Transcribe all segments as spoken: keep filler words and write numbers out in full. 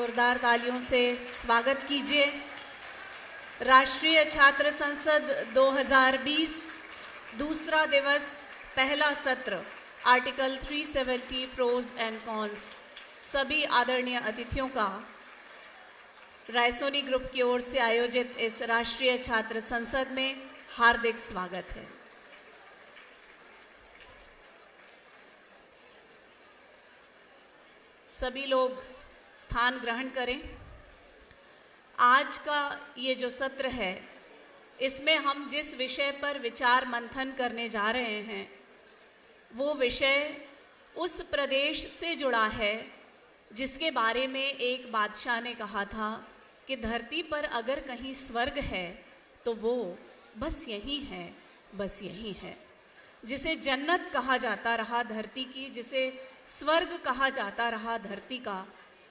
जोरदार तालियों से स्वागत कीजिए। राष्ट्रीय छात्र संसद दो हज़ार बीस दूसरा दिवस, पहला सत्र, आर्टिकल तीन सौ सत्तर प्रोज एंड कॉन्स। सभी आदरणीय अतिथियों का रायसोनी ग्रुप की ओर से आयोजित इस राष्ट्रीय छात्र संसद में हार्दिक स्वागत है। सभी लोग स्थान ग्रहण करें। आज का ये जो सत्र है, इसमें हम जिस विषय पर विचार मंथन करने जा रहे हैं वो विषय उस प्रदेश से जुड़ा है जिसके बारे में एक बादशाह ने कहा था कि धरती पर अगर कहीं स्वर्ग है तो वो बस यही है, बस यही है। जिसे जन्नत कहा जाता रहा धरती की, जिसे स्वर्ग कहा जाता रहा धरती का,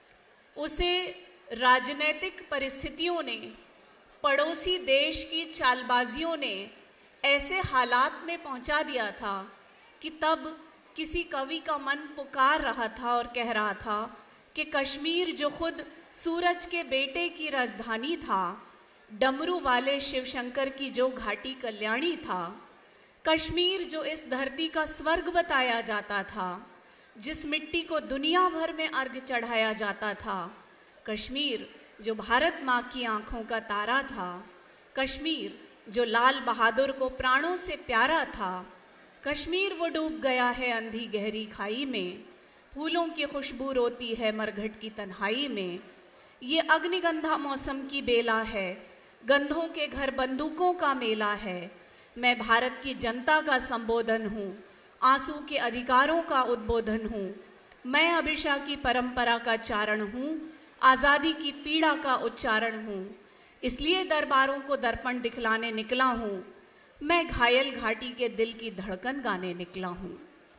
उसे राजनीतिक परिस्थितियों ने, पड़ोसी देश की चालबाजियों ने ऐसे हालात में पहुंचा दिया था कि तब किसी कवि का मन पुकार रहा था और कह रहा था कि कश्मीर जो खुद सूरज के बेटे की राजधानी था, डमरू वाले शिवशंकर की जो घाटी कल्याणी था, कश्मीर जो इस धरती का स्वर्ग बताया जाता था, जिस मिट्टी को दुनिया भर में अर्घ चढ़ाया जाता था, कश्मीर जो भारत माँ की आंखों का तारा था, कश्मीर जो लाल बहादुर को प्राणों से प्यारा था, कश्मीर वो डूब गया है अंधी गहरी खाई में, फूलों की खुशबू रोती है मरघट की तन्हाई में। ये अग्निगंधा मौसम की बेला है, गंधों के घर बंदूकों का मेला है। मैं भारत की जनता का संबोधन हूँ, आंसू के अधिकारों का उद्बोधन हूँ। मैं अभिषा की परंपरा का चारण हूँ, आज़ादी की पीड़ा का उच्चारण हूँ। इसलिए दरबारों को दर्पण दिखलाने निकला हूँ, मैं घायल घाटी के दिल की धड़कन गाने निकला हूँ।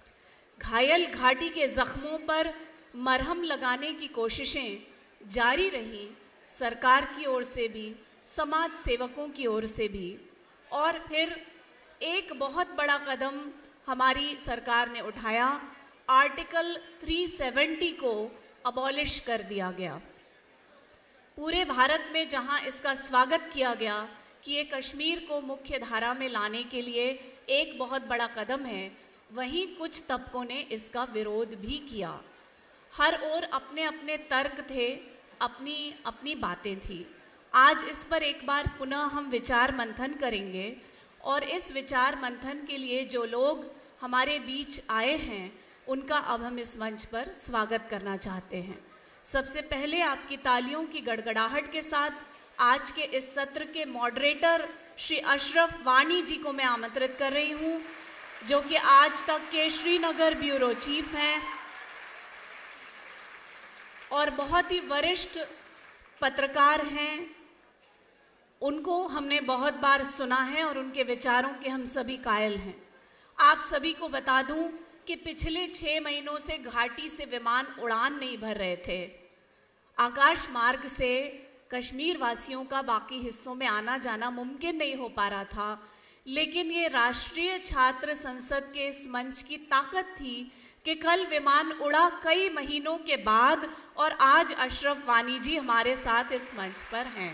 घायल घाटी के जख्मों पर मरहम लगाने की कोशिशें जारी रहीं, सरकार की ओर से भी, समाज सेवकों की ओर से भी। और फिर एक बहुत बड़ा कदम हमारी सरकार ने उठाया, आर्टिकल तीन सौ सत्तर को अबॉलिश कर दिया गया। पूरे भारत में जहां इसका स्वागत किया गया कि ये कश्मीर को मुख्य धारा में लाने के लिए एक बहुत बड़ा कदम है, वहीं कुछ तबकों ने इसका विरोध भी किया। हर ओर अपने अपने तर्क थे, अपनी अपनी बातें थी। आज इस पर एक बार पुनः हम विचार मंथन करेंगे और इस विचार मंथन के लिए जो लोग हमारे बीच आए हैं उनका अब हम इस मंच पर स्वागत करना चाहते हैं। सबसे पहले आपकी तालियों की गड़गड़ाहट के साथ आज के इस सत्र के मॉडरेटर श्री अशरफ वानी जी को मैं आमंत्रित कर रही हूं, जो कि आज तक के श्रीनगर ब्यूरो चीफ हैं और बहुत ही वरिष्ठ पत्रकार हैं। उनको हमने बहुत बार सुना है और उनके विचारों के हम सभी कायल हैं। आप सभी को बता दूं कि पिछले छः महीनों से घाटी से विमान उड़ान नहीं भर रहे थे। आकाश मार्ग से कश्मीर वासियों का बाकी हिस्सों में आना जाना मुमकिन नहीं हो पा रहा था, लेकिन ये राष्ट्रीय छात्र संसद के इस मंच की ताकत थी कि कल विमान उड़ा कई महीनों के बाद और आज अशरफ वानी जी हमारे साथ इस मंच पर हैं।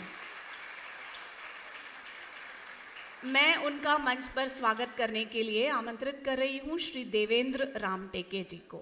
मैं उनका मंच पर स्वागत करने के लिए आमंत्रित कर रही हूं श्री देवेंद्र रामटेके जी को।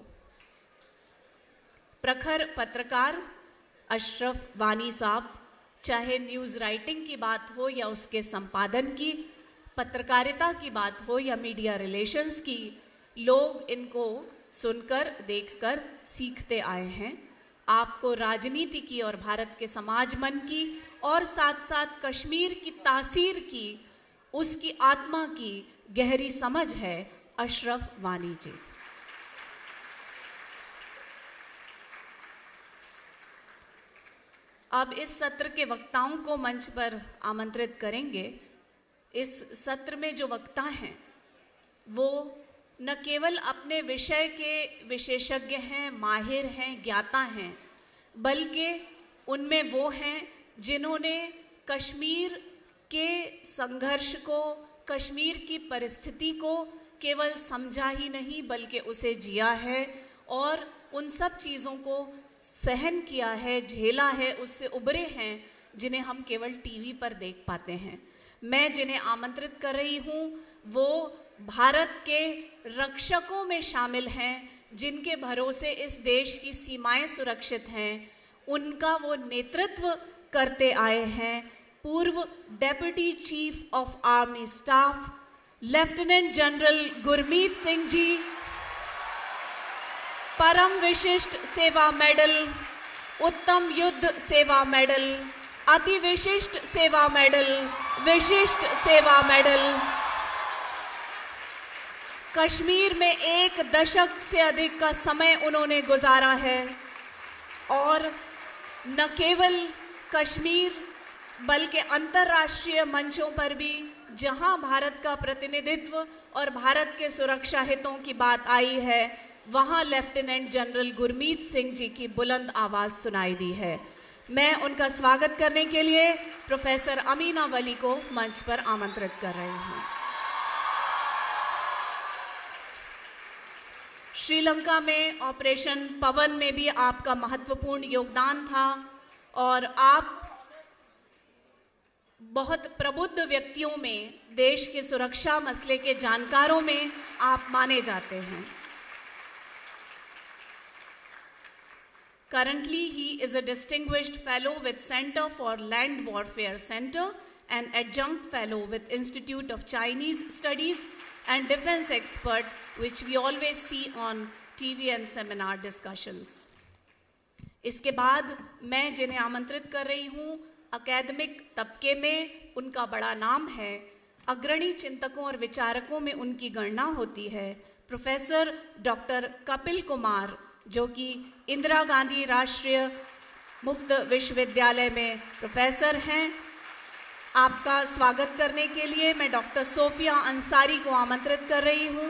प्रखर पत्रकार अशरफ वानी साहब, चाहे न्यूज़ राइटिंग की बात हो या उसके संपादन की, पत्रकारिता की बात हो या मीडिया रिलेशंस की, लोग इनको सुनकर देखकर सीखते आए हैं। आपको राजनीति की और भारत के समाज मन की और साथ साथ कश्मीर की तासीर की, उसकी आत्मा की गहरी समझ है। अशरफ वानी जी। अब इस सत्र के वक्ताओं को मंच पर आमंत्रित करेंगे। इस सत्र में जो वक्ता हैं वो न केवल अपने विषय के विशेषज्ञ हैं, माहिर हैं, ज्ञाता हैं, बल्कि उनमें वो हैं जिन्होंने कश्मीर के संघर्ष को, कश्मीर की परिस्थिति को केवल समझा ही नहीं बल्कि उसे जिया है और उन सब चीज़ों को सहन किया है, झेला है, उससे उबरे हैं, जिन्हें हम केवल टीवी पर देख पाते हैं। मैं जिन्हें आमंत्रित कर रही हूँ वो भारत के रक्षकों में शामिल हैं, जिनके भरोसे इस देश की सीमाएं सुरक्षित हैं। उनका वो नेतृत्व करते आए हैं पूर्व deputy chief of army staff lieutenant general Gurmeet Singh ji, परम विशिष्ट सेवा मेडल, उत्तम युद्ध सेवा मेडल, अति विशिष्ट सेवा मेडल, विशिष्ट सेवा मेडल। कश्मीर में एक दशक से अधिक का समय उन्होंने गुजारा है और न केवल कश्मीर बल्कि अंतर्राष्ट्रीय मंचों पर भी जहां भारत का प्रतिनिधित्व और भारत के सुरक्षा हितों की बात आई है, वहां लेफ्टिनेंट जनरल गुरमीत सिंह जी की बुलंद आवाज सुनाई दी है। मैं उनका स्वागत करने के लिए प्रोफेसर अमीना वली को मंच पर आमंत्रित कर रही हूं। श्रीलंका में ऑपरेशन पवन में भी आपका महत्वपूर्ण योगदान था और आप बहुत प्रबुद्ध व्यक्तियों में, देश के सुरक्षा मसले के जानकारों में आप माने जाते हैं। Currently, he is a distinguished fellow with Center for Land Warfare Center and adjunct fellow with Institute of Chinese Studies and defense expert, which we always see on T V and seminar discussions. इसके बाद मैं जिन्हें आमंत्रित कर रही हूँ, अकादमिक तबके में उनका बड़ा नाम है, अग्रणी चिंतकों और विचारकों में उनकी गणना होती है। प्रोफेसर डॉक्टर कपिल कुमार, जो कि इंदिरा गांधी राष्ट्रीय मुक्त विश्वविद्यालय में प्रोफेसर हैं। आपका स्वागत करने के लिए मैं डॉक्टर सोफिया अंसारी को आमंत्रित कर रही हूँ।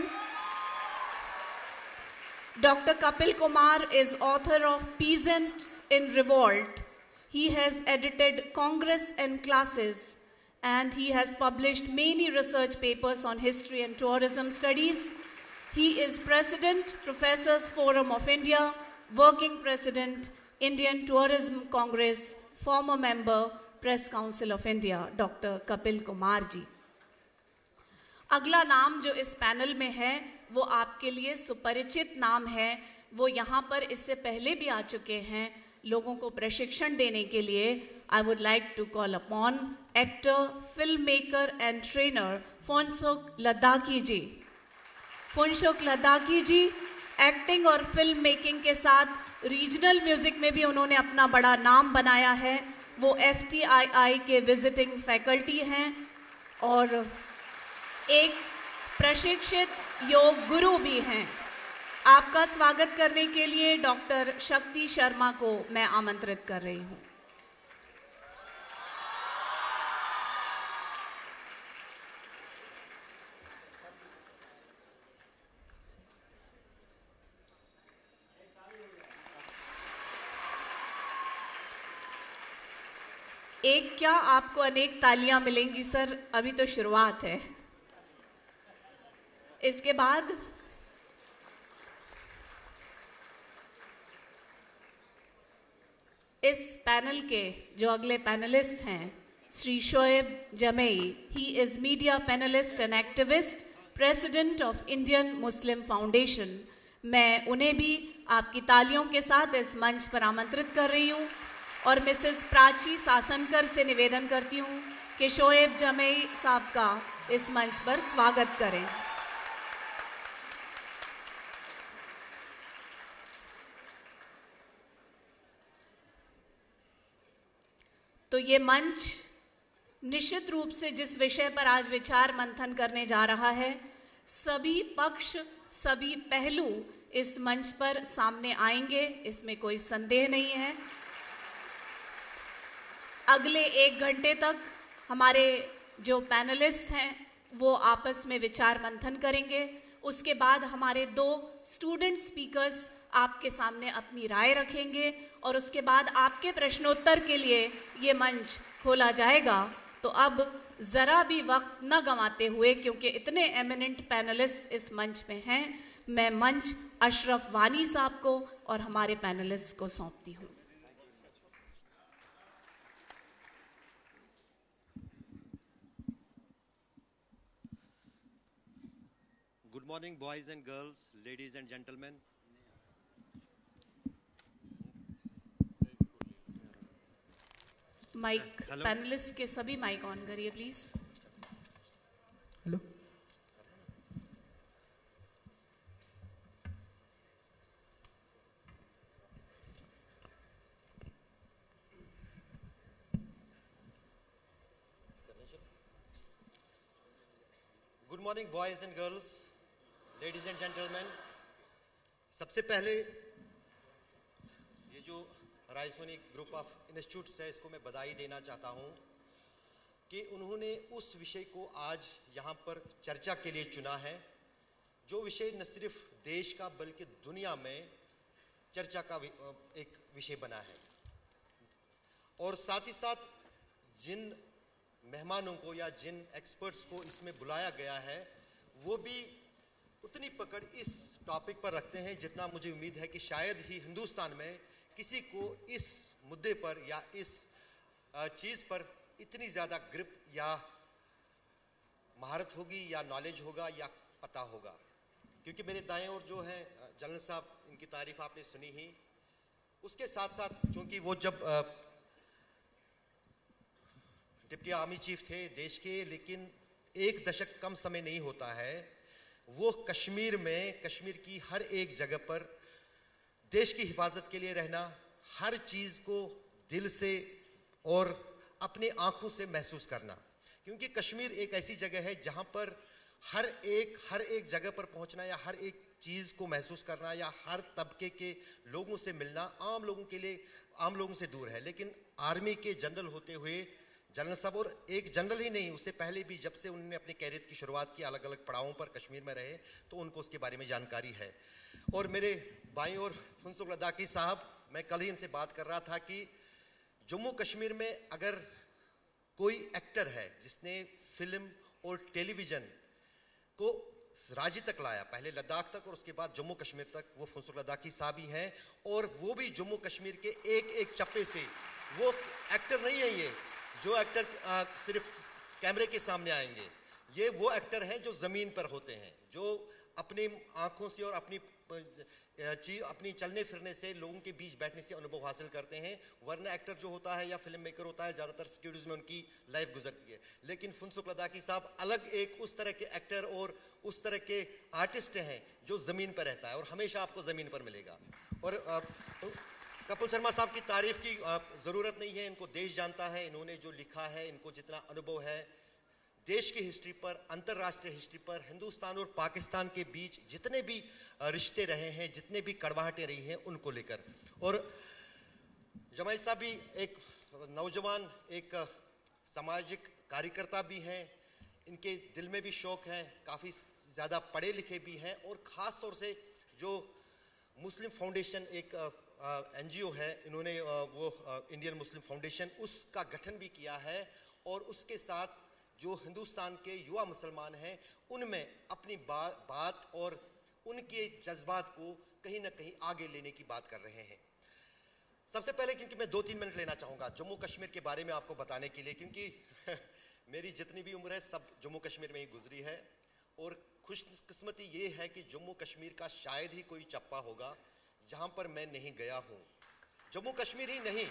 Doctor Kapil Kumar is author of Peasants in Revolt. He has edited Congress and Classes and he has published many research papers on history and tourism studies. He is President, Professors Forum of India, Working President, Indian Tourism Congress, former member, Press Council of India, doctor Kapil Kumar ji. अगला नाम जो इस panel में है वो आपके लिए सुपरिचित नाम है। वो यहाँ पर इससे पहले भी आ चुके हैं लोगों को प्रशिक्षण देने के लिए। I would like to call upon actor, filmmaker and trainer Phunsuk Ladakhi ji. Phunsuk Ladakhi ji acting और फिल्म मेकिंग के साथ रीजनल म्यूजिक में भी उन्होंने अपना बड़ा नाम बनाया है। वो एफ टी आई आई के विजिटिंग फैकल्टी हैं और एक प्रशिक्षित योग गुरु भी हैं। आपका स्वागत करने के लिए डॉक्टर शक्ति शर्मा को मैं आमंत्रित कर रही हूँ। एक क्या आपको अनेक तालियां मिलेंगी सर, अभी तो शुरुआत है। इसके बाद इस पैनल के जो अगले पैनलिस्ट हैं, Shri Shoaib Jamei, he is media panelist and activist, president of Indian Muslim foundation. मैं उन्हें भी आपकी तालियों के साथ इस मंच पर आमंत्रित कर रही हूँ और मिसेस प्राची सासनकर से निवेदन करती हूँ कि शोएब जमेई साहब का इस मंच पर स्वागत करें। तो ये मंच निश्चित रूप से जिस विषय पर आज विचार मंथन करने जा रहा है, सभी पक्ष, सभी पहलू इस मंच पर सामने आएंगे, इसमें कोई संदेह नहीं है। अगले एक घंटे तक हमारे जो पैनलिस्ट हैं वो आपस में विचार मंथन करेंगे। उसके बाद हमारे दो स्टूडेंट स्पीकर्स आपके सामने अपनी राय रखेंगे और उसके बाद आपके प्रश्नोत्तर के लिए ये मंच खोला जाएगा। तो अब ज़रा भी वक्त न गंवाते हुए, क्योंकि इतने एमिनेंट पैनलिस्ट इस मंच में हैं, मैं मंच अशरफ वानी साहब को और हमारे पैनलिस्ट को सौंपती हूँ। Good morning, boys and girls, ladies and gentlemen. Mic panelist के सभी माइक ऑन करिए please. Hello, good morning boys and girls, ladies and gentleman. सबसे पहले ये जो राइसोनी ग्रुप ऑफ इंस्टीट्यूट्स है, इसको मैं बधाई देना चाहता हूँ कि उन्होंने उस विषय को आज यहाँ पर चर्चा के लिए चुना है, जो विषय न सिर्फ देश का बल्कि दुनिया में चर्चा का एक विषय बना है। और साथ ही साथ जिन मेहमानों को या जिन एक्सपर्ट्स को इसमें बुलाया गया है, वो भी उतनी पकड़ इस टॉपिक पर रखते हैं जितना मुझे उम्मीद है कि शायद ही हिंदुस्तान में किसी को इस मुद्दे पर या इस चीज़ पर इतनी ज़्यादा ग्रिप या महारत होगी या नॉलेज होगा या पता होगा। क्योंकि मेरे दाएं ओर जो हैं जनरल साहब, इनकी तारीफ आपने सुनी ही। उसके साथ साथ चूँकि वो जब डिप्टी आर्मी चीफ थे देश के, लेकिन एक दशक कम समय नहीं होता है, वो कश्मीर में कश्मीर की हर एक जगह पर देश की हिफाजत के लिए रहना, हर चीज़ को दिल से और अपनी आंखों से महसूस करना। क्योंकि कश्मीर एक ऐसी जगह है जहां पर हर एक हर एक जगह पर पहुंचना या हर एक चीज़ को महसूस करना या हर तबके के लोगों से मिलना आम लोगों के लिए आम लोगों से दूर है। लेकिन आर्मी के जनरल होते हुए जनरल साहब, और एक जनरल ही नहीं, उससे पहले भी जब से उन्होंने अपने कैरियर की शुरुआत की, अलग अलग पड़ावों पर कश्मीर में रहे, तो उनको उसके बारे में जानकारी है। और मेरे बाईं ओर फुनसुक लद्दाखी साहब, मैं कल ही इनसे बात कर रहा था कि जम्मू कश्मीर में अगर कोई एक्टर है जिसने फिल्म और टेलीविज़न को राज्य तक लाया, पहले लद्दाख तक और उसके बाद जम्मू कश्मीर तक, वो फुनसुक लद्दाखी साहब ही हैं। और वो भी जम्मू कश्मीर के एक एक चप्पे से, वो एक्टर नहीं है ये जो एक्टर आ, सिर्फ कैमरे के सामने आएंगे। ये वो एक्टर हैं जो ज़मीन पर होते हैं, जो अपनी आंखों से और अपनी चीज अपनी चलने फिरने से, लोगों के बीच बैठने से अनुभव हासिल करते हैं। वरना एक्टर जो होता है या फिल्म मेकर होता है, ज़्यादातर सिक्योरिटीज़ में उनकी लाइफ गुजरती है। लेकिन फुनसुक लद्दाखी साहब अलग एक उस तरह के एक्टर और उस तरह के आर्टिस्ट हैं जो ज़मीन पर रहता है और हमेशा आपको ज़मीन पर मिलेगा। और आ, तो, कपिल शर्मा साहब की तारीफ की ज़रूरत नहीं है, इनको देश जानता है। इन्होंने जो लिखा है, इनको जितना अनुभव है देश की हिस्ट्री पर, अंतर्राष्ट्रीय हिस्ट्री पर, हिंदुस्तान और पाकिस्तान के बीच जितने भी रिश्ते रहे हैं, जितने भी कड़वाहटें रही हैं, उनको लेकर। और जमाई साहब भी एक नौजवान, एक सामाजिक कार्यकर्ता भी हैं, इनके दिल में भी शौक़ है, काफ़ी ज़्यादा पढ़े लिखे भी हैं। और ख़ास तौर से जो मुस्लिम फाउंडेशन एक एनजीओ है, इन्होंने वो इंडियन मुस्लिम फाउंडेशन, उसका गठन भी किया है। और उसके साथ जो हिंदुस्तान के युवा मुसलमान हैं, उनमें अपनी बा, बात और उनके जज्बात को कहीं ना कहीं आगे लेने की बात कर रहे हैं। सबसे पहले, क्योंकि मैं दो तीन मिनट लेना चाहूँगा जम्मू कश्मीर के बारे में आपको बताने के लिए, क्योंकि मेरी जितनी भी उम्र है सब जम्मू कश्मीर में ही गुजरी है। और खुशकिस्मती ये है कि जम्मू कश्मीर का शायद ही कोई चप्पा होगा जहाँ पर मैं नहीं गया हूँ। जम्मू कश्मीर ही नहीं,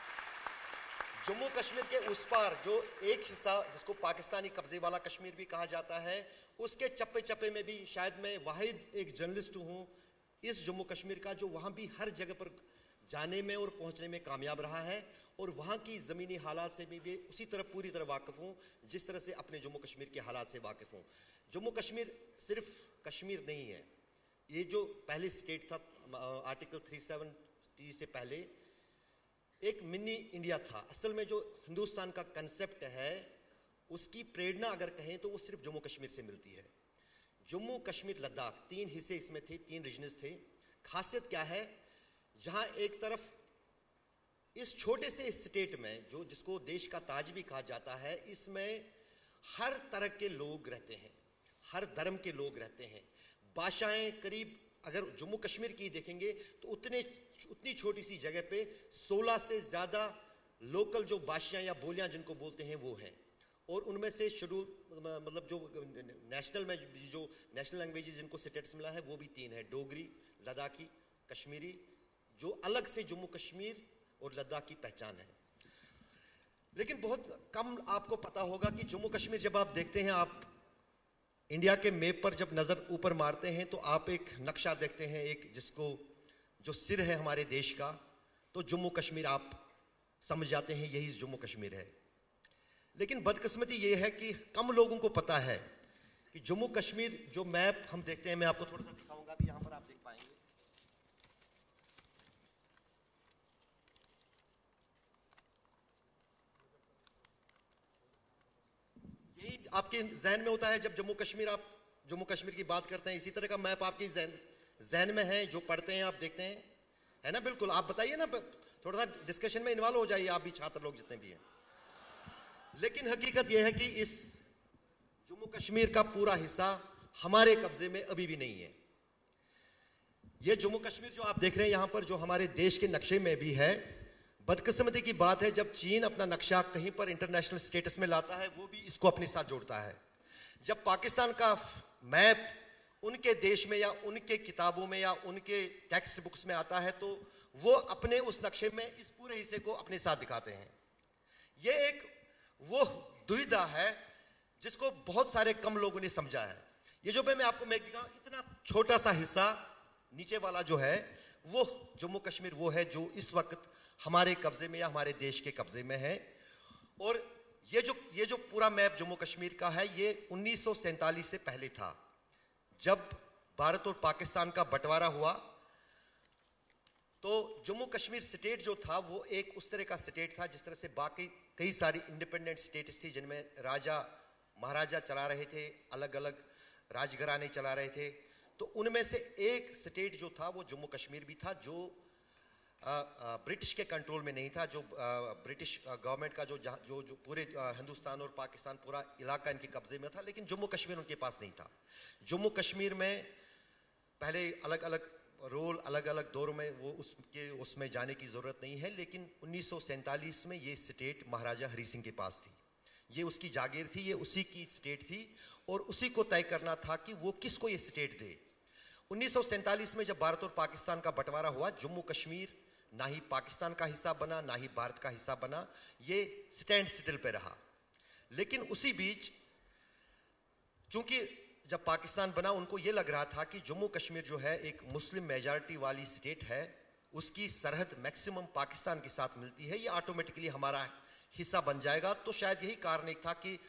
जम्मू कश्मीर के उस पार जो एक हिस्सा जिसको पाकिस्तानी कब्जे वाला कश्मीर भी कहा जाता है, उसके चप्पे चप्पे में भी शायद मैं वाहिद एक जर्नलिस्ट हूँ इस जम्मू कश्मीर का जो वहाँ भी हर जगह पर जाने में और पहुँचने में कामयाब रहा है। और वहाँ की ज़मीनी हालात से भी, भी उसी तरह पूरी तरह वाकिफ़ हूँ जिस तरह से अपने जम्मू कश्मीर के हालात से वाकिफ़ हूँ। जम्मू कश्मीर सिर्फ कश्मीर नहीं है, ये जो पहले स्टेट था आर्टिकल थ्री सेवेंटी से पहले, एक मिनी इंडिया था। असल में जो हिंदुस्तान का कंसेप्ट है, उसकी प्रेरणा अगर कहें तो वो सिर्फ जम्मू कश्मीर से मिलती है। जम्मू कश्मीर लद्दाख तीन हिस्से इसमें थे, तीन रीजन्स थे। खासियत क्या है, जहां एक तरफ इस छोटे से स्टेट में, जो जिसको देश का ताज भी कहा जाता है, इसमें हर तरह के लोग रहते हैं, हर धर्म के लोग रहते हैं। भाषाएं करीब, अगर जम्मू कश्मीर की देखेंगे तो उतने उतनी छोटी सी जगह पे सोलह से ज़्यादा लोकल जो भाषाएं या बोलियां जिनको बोलते हैं वो हैं। और उनमें से शेड्यूल मतलब जो नेशनल में जो नेशनल लैंग्वेजेस जिनको स्टेटस मिला है वो भी तीन है, डोगरी, लद्दाखी, कश्मीरी, जो अलग से जम्मू कश्मीर और लद्दाख की पहचान है। लेकिन बहुत कम आपको पता होगा कि जम्मू कश्मीर जब आप देखते हैं, आप इंडिया के मैप पर जब नज़र ऊपर मारते हैं तो आप एक नक्शा देखते हैं, एक जिसको जो सिर है हमारे देश का, तो जम्मू कश्मीर आप समझ जाते हैं यही जम्मू कश्मीर है। लेकिन बदकिस्मती ये है कि कम लोगों को पता है कि जम्मू कश्मीर जो मैप हम देखते हैं, मैं आपको थोड़ा सा दिखाऊंगा, अभी यहां पर आप देख पाएंगे। यही आपके जहन में होता है जब जम्मू कश्मीर आप जम्मू कश्मीर की बात करते हैं, इसी तरह का मैप आपके जहन जहन में है, जो पढ़ते हैं आप देखते हैं, है ना? बिल्कुल, आप बताइए ना, थोड़ा सा डिस्कशन में इन्वॉल्व हो जाइए, आप भी छात्र लोग जितने भी हैं। लेकिन हकीकत यह है कि इस जम्मू कश्मीर का पूरा हिस्सा हमारे कब्जे में अभी भी नहीं है। यह जम्मू कश्मीर जो आप देख रहे हैं यहां पर, जो हमारे देश के नक्शे में भी है, बदकिस्मती की बात है जब चीन अपना नक्शा कहीं पर इंटरनेशनल स्टेटस में लाता है, वो भी इसको अपने साथ जोड़ता है। जब पाकिस्तान का मैप उनके देश में या उनके किताबों में या उनके टेक्स्ट बुक्स में आता है तो वो अपने उस नक्शे में इस पूरे हिस्से को अपने साथ दिखाते हैं। ये एक वो दुविधा है जिसको बहुत सारे कम लोगों ने समझा है। ये जो मैं आपको मैं दिखाऊं, इतना छोटा सा हिस्सा नीचे वाला जो है वो जम्मू कश्मीर वो है जो इस वक्त हमारे कब्जे में या हमारे देश के कब्जे में है। और ये जो ये जो पूरा मैप जम्मू कश्मीर का है, ये उन्नीस सौ सैंतालीस से पहले था। जब भारत और पाकिस्तान का बंटवारा हुआ तो जम्मू कश्मीर स्टेट जो था वो एक उस तरह का स्टेट था जिस तरह से बाकी कई सारी इंडिपेंडेंट स्टेट्स थी जिनमें राजा महाराजा चला रहे थे, अलग अलग राजघराने चला रहे थे। तो उनमें से एक स्टेट जो था वो जम्मू कश्मीर भी था, जो आ, आ, ब्रिटिश के कंट्रोल में नहीं था, जो आ, ब्रिटिश गवर्नमेंट का जो जो जो पूरे आ, हिंदुस्तान और पाकिस्तान पूरा इलाका इनके कब्जे में था, लेकिन जम्मू कश्मीर उनके पास नहीं था। जम्मू कश्मीर में पहले अलग अलग रोल अलग अलग दौर में वो उसके उसमें जाने की ज़रूरत नहीं है, लेकिन उन्नीस सौ सैंतालीस में ये स्टेट महाराजा हरी सिंह के पास थी, ये उसकी जागीर थी, ये उसी की स्टेट थी और उसी को तय करना था कि वो किसको ये स्टेट दे। उन्नीस सौ सैंतालीस में जब भारत और पाकिस्तान का बंटवारा हुआ, जम्मू कश्मीर ना ही पाकिस्तान का हिस्सा बना ना ही भारत का हिस्सा बना, ये स्टैंड स्टिल पे रहा। लेकिन उसी बीच चूंकि जब पाकिस्तान बना, उनको ये लग रहा था कि जम्मू कश्मीर जो है एक मुस्लिम मेजॉरिटी वाली स्टेट है, उसकी सरहद मैक्सिमम पाकिस्तान के साथ मिलती है, ये ऑटोमेटिकली हमारा हिस्सा बन जाएगा। तो शायद यही कारण एक था कि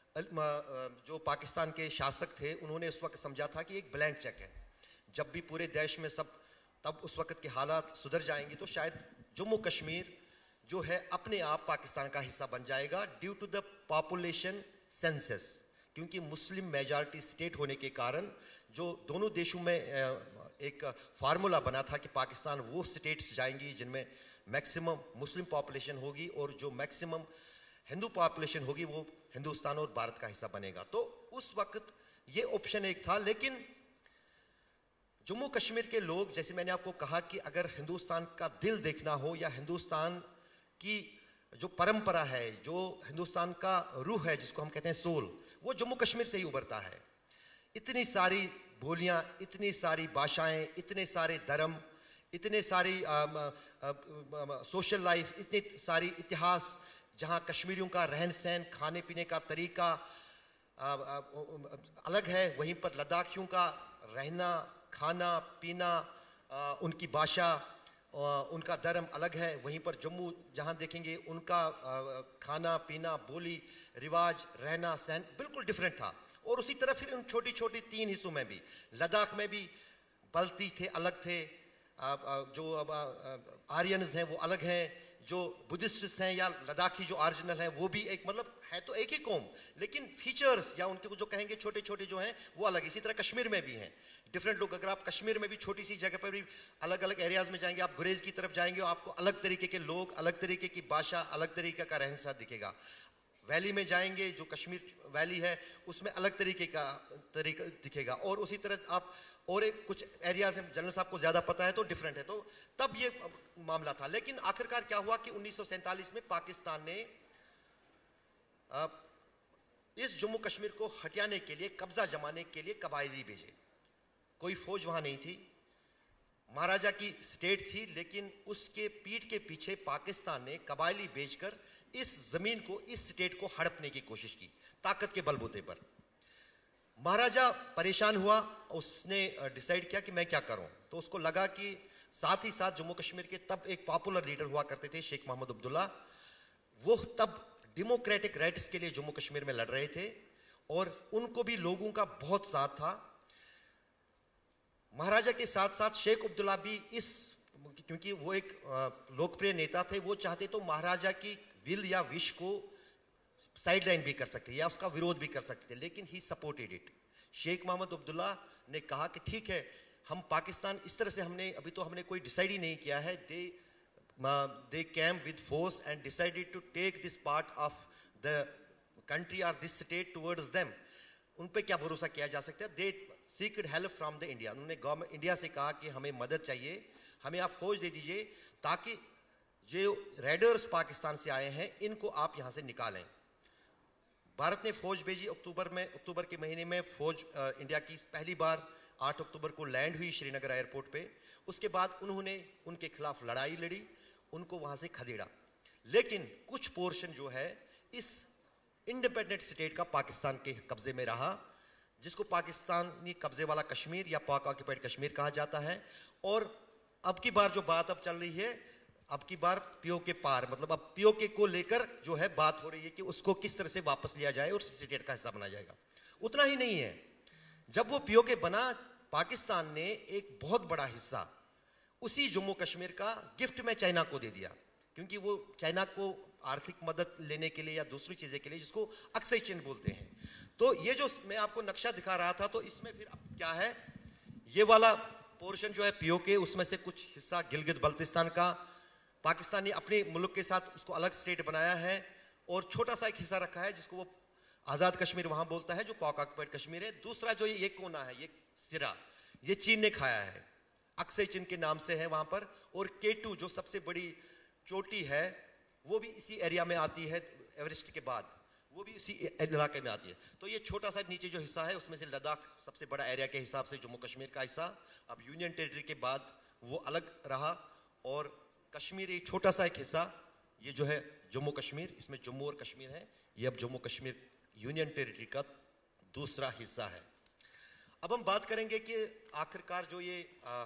जो पाकिस्तान के शासक थे उन्होंने उस वक्त समझा था कि एक ब्लैंक चेक है, जब भी पूरे देश में सब तब उस वक्त के हालात सुधर जाएंगे तो शायद जम्मू कश्मीर जो है अपने आप पाकिस्तान का हिस्सा बन जाएगा due to the population census. क्योंकि मुस्लिम मेजॉरिटी स्टेट होने के कारण जो दोनों देशों में एक फार्मूला बना था कि पाकिस्तान वो स्टेट्स जाएंगी जिनमें मैक्सिमम मुस्लिम पॉपुलेशन होगी और जो मैक्सिमम हिंदू पॉपुलेशन होगी वो हिंदुस्तान और भारत का हिस्सा बनेगा। तो उस वक्त ये ऑप्शन एक था। लेकिन जम्मू कश्मीर के लोग, जैसे मैंने आपको कहा कि अगर हिंदुस्तान का दिल देखना हो या हिंदुस्तान की जो परंपरा है, जो हिंदुस्तान का रूह है जिसको हम कहते हैं सोल, वो जम्मू कश्मीर से ही उभरता है। इतनी सारी बोलियां, इतनी सारी भाषाएं, इतने सारे धर्म, इतने सारी सोशल लाइफ, इतनी सारी इतिहास, जहां कश्मीरियों का रहन सहन, खाने पीने का तरीका आ, आ, अलग है, वहीं पर लद्दाखियों का रहना खाना पीना, आ, उनकी भाषा, उनका धर्म अलग है। वहीं पर जम्मू जहां देखेंगे उनका आ, खाना पीना, बोली, रिवाज, रहना सहन बिल्कुल डिफरेंट था। और उसी तरह फिर उन छोटी छोटी तीन हिस्सों में भी, लद्दाख में भी बल्ती थे, अलग थे, आ, आ, जो आर्यंस हैं वो अलग हैं, जो बुद्धिस्ट हैं या लद्दाखी जो ओरिजिनल हैं वो भी एक, मतलब है तो एक ही कौम, लेकिन फीचर्स या उनके जो कहेंगे छोटे छोटे जो हैं वो अलग। इसी तरह कश्मीर में भी हैं डिफरेंट लोग। अगर आप कश्मीर में भी छोटी सी जगह पर भी अलग अलग एरियाज में जाएंगे, आप गुरेज की तरफ जाएंगे, आपको अलग तरीके के लोग, अलग तरीके की भाषा, अलग तरीके का रहन सहन दिखेगा। वैली में जाएंगे, जो कश्मीर वैली है उसमें अलग तरीके का तरीका दिखेगा, और उसी तरह आप और एक कुछ एरियाज हैं, जनरल साहब को ज्यादा पता है तो डिफरेंट है, तो तब ये मामला था। लेकिन आखिरकार क्या हुआ कि उन्नीस सौ सैंतालीस में पाकिस्तान ने इस जम्मू कश्मीर को हटियाने के लिए, कब्जा जमाने के लिए कबायली भेजे। कोई फौज वहां नहीं थी, महाराजा की स्टेट थी, लेकिन उसके पीठ के पीछे पाकिस्तान ने कबायली भेजकर इस जमीन को, इस स्टेट को हड़पने की कोशिश की ताकत के बलबूते पर। महाराजा परेशान हुआ, उसने डिसाइड किया कि मैं क्या करूं, तो उसको लगा कि साथ ही साथ जम्मू कश्मीर के तब एक पॉपुलर लीडर हुआ करते थे शेख मोहम्मद अब्दुल्ला, वो तब डेमोक्रेटिक राइट्स के लिए जम्मू कश्मीर में लड़ रहे थे और उनको भी लोगों का बहुत साथ था। महाराजा के साथ साथ शेख अब्दुल्ला भी इस, क्योंकि वो एक लोकप्रिय नेता थे, वो चाहते तो महाराजा की विल या विश को साइडलाइन भी कर सकते या उसका विरोध भी कर सकते थे, लेकिन he supported it. Sheikh Mohammad Abdullah ने कहा कि ठीक है, हम पाकिस्तान इस तरह से, हमने अभी तो हमने कोई डिसाइड ही नहीं किया है, they they came with force and decided to take this part of the country और दिस स्टेट टुवर्ड्स देम। उन पे क्या भरोसा किया जा सकता है? They sought help from the India. उन्होंने गवर्नमेंट इंडिया से कहा कि हमें मदद चाहिए, हमें आप फौज दे दीजिए ताकि जो रेडर्स पाकिस्तान से आए हैं इनको आप यहां से निकालें। भारत ने फौज भेजी। अक्टूबर में, अक्टूबर के महीने में फौज आ, इंडिया की पहली बार आठ अक्टूबर को लैंड हुई श्रीनगर एयरपोर्ट पे। उसके बाद उन्होंने उनके खिलाफ लड़ाई लड़ी, उनको वहां से खदेड़ा। लेकिन कुछ पोर्शन जो है इस इंडिपेंडेंट स्टेट का पाकिस्तान के कब्जे में रहा, जिसको पाकिस्तानी कब्जे वाला कश्मीर या पाक ऑक्यूपाइड कश्मीर कहा जाता है। और अब की बार जो बात अब चल रही है, अब की बार पीओके पार, मतलब अब पीओके को लेकर जो है बात हो रही है कि उसको किस तरह से वापस लिया जाए और स्टेट का हिस्सा बना जाएगा। उतना ही नहीं है, जब वो पीओके बना, पाकिस्तान ने एक बहुत बड़ा हिस्सा उसी जम्मू कश्मीर का गिफ्ट में चाइना को दे दिया, क्योंकि वो चाइना को आर्थिक मदद लेने के लिए या दूसरी चीजें के लिए, जिसको एक्सेशन बोलते हैं। तो ये जो मैं आपको नक्शा दिखा रहा था, तो इसमें फिर अब क्या है, ये वाला पोर्शन जो है पीओके, उसमें से कुछ हिस्सा गिलगित बल्तिस्तान का पाकिस्तान ने अपने मुल्क के साथ उसको अलग स्टेट बनाया है, और छोटा सा एक हिस्सा रखा है जिसको वो आजाद कश्मीर वहां बोलता है, जो पाक ऑक्यूपाइड कश्मीर है। दूसरा जो ये कोना है, ये सिरा, ये चीन ने खाया है, अक्सई चीन के नाम से है वहां पर। और केटू जो सबसे बड़ी चोटी है, वो भी इसी एरिया में आती है, एवरेस्ट के बाद वो भी इसी इलाके में आती है। तो ये छोटा सा नीचे जो हिस्सा है, उसमें से लद्दाख सबसे बड़ा एरिया के हिसाब से जम्मू कश्मीर का हिस्सा अब यूनियन टेरिटरी के बाद वो अलग रहा, और कश्मीर एक छोटा सा एक हिस्सा, ये जो है जम्मू कश्मीर, इसमें जम्मू और कश्मीर है, ये अब जम्मू कश्मीर यूनियन टेरिटरी का दूसरा हिस्सा है। अब हम बात करेंगे कि आखिरकार जो ये आ,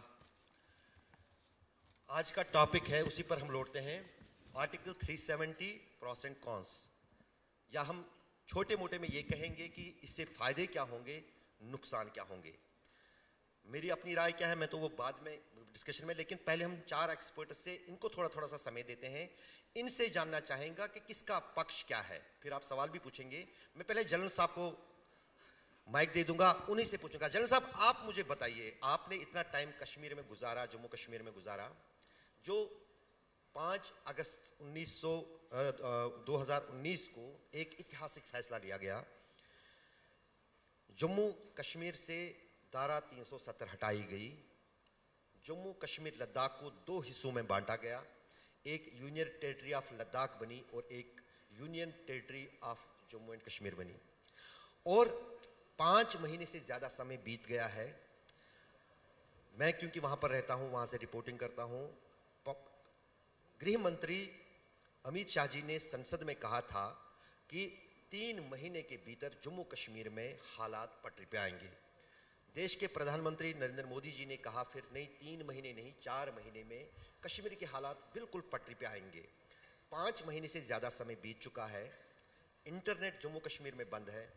आज का टॉपिक है, उसी पर हम लौटते हैं। आर्टिकल तीन सौ सत्तर प्रोस एंड कॉन्स, या हम छोटे मोटे में ये कहेंगे कि इससे फायदे क्या होंगे, नुकसान क्या होंगे। मेरी अपनी राय क्या है, मैं तो वो बाद में डिस्कशन में, लेकिन पहले हम चार एक्सपर्ट से इनको थोड़ा थोड़ा सा समय देते हैं, इनसे जानना चाहेंगे कि किसका पक्ष क्या है, फिर आप सवाल भी पूछेंगे। मैं पहले जनरल साहब को माइक दे दूंगा, उन्हीं से पूछूंगा। जनरल साहब, आप मुझे बताइए, आपने इतना टाइम कश्मीर में गुजारा, जम्मू कश्मीर में गुजारा, जो पाँच अगस्त उन्नीस सौ दो हज़ार उन्नीस को एक ऐतिहासिक फैसला लिया गया, जम्मू कश्मीर से धारा तीन सौ सत्तर हटाई गई, जम्मू कश्मीर लद्दाख को दो हिस्सों में बांटा गया, एक यूनियन टेरिटरी ऑफ लद्दाख बनी और एक union territory of Jammu and Kashmir बनी, और पांच महीने से ज्यादा समय बीत गया है। मैं क्योंकि वहां पर रहता हूं, वहां से रिपोर्टिंग करता हूं, गृह मंत्री अमित शाह जी ने संसद में कहा था कि तीन महीने के भीतर जम्मू कश्मीर में हालात पटरी पे आएंगे। देश के प्रधानमंत्री नरेंद्र मोदी जी ने कहा फिर नहीं, तीन महीने नहीं, चार महीने में कश्मीर के हालात बिल्कुल पटरी पे आएंगे। पाँच महीने से ज़्यादा समय बीत चुका है, इंटरनेट जम्मू कश्मीर में बंद है।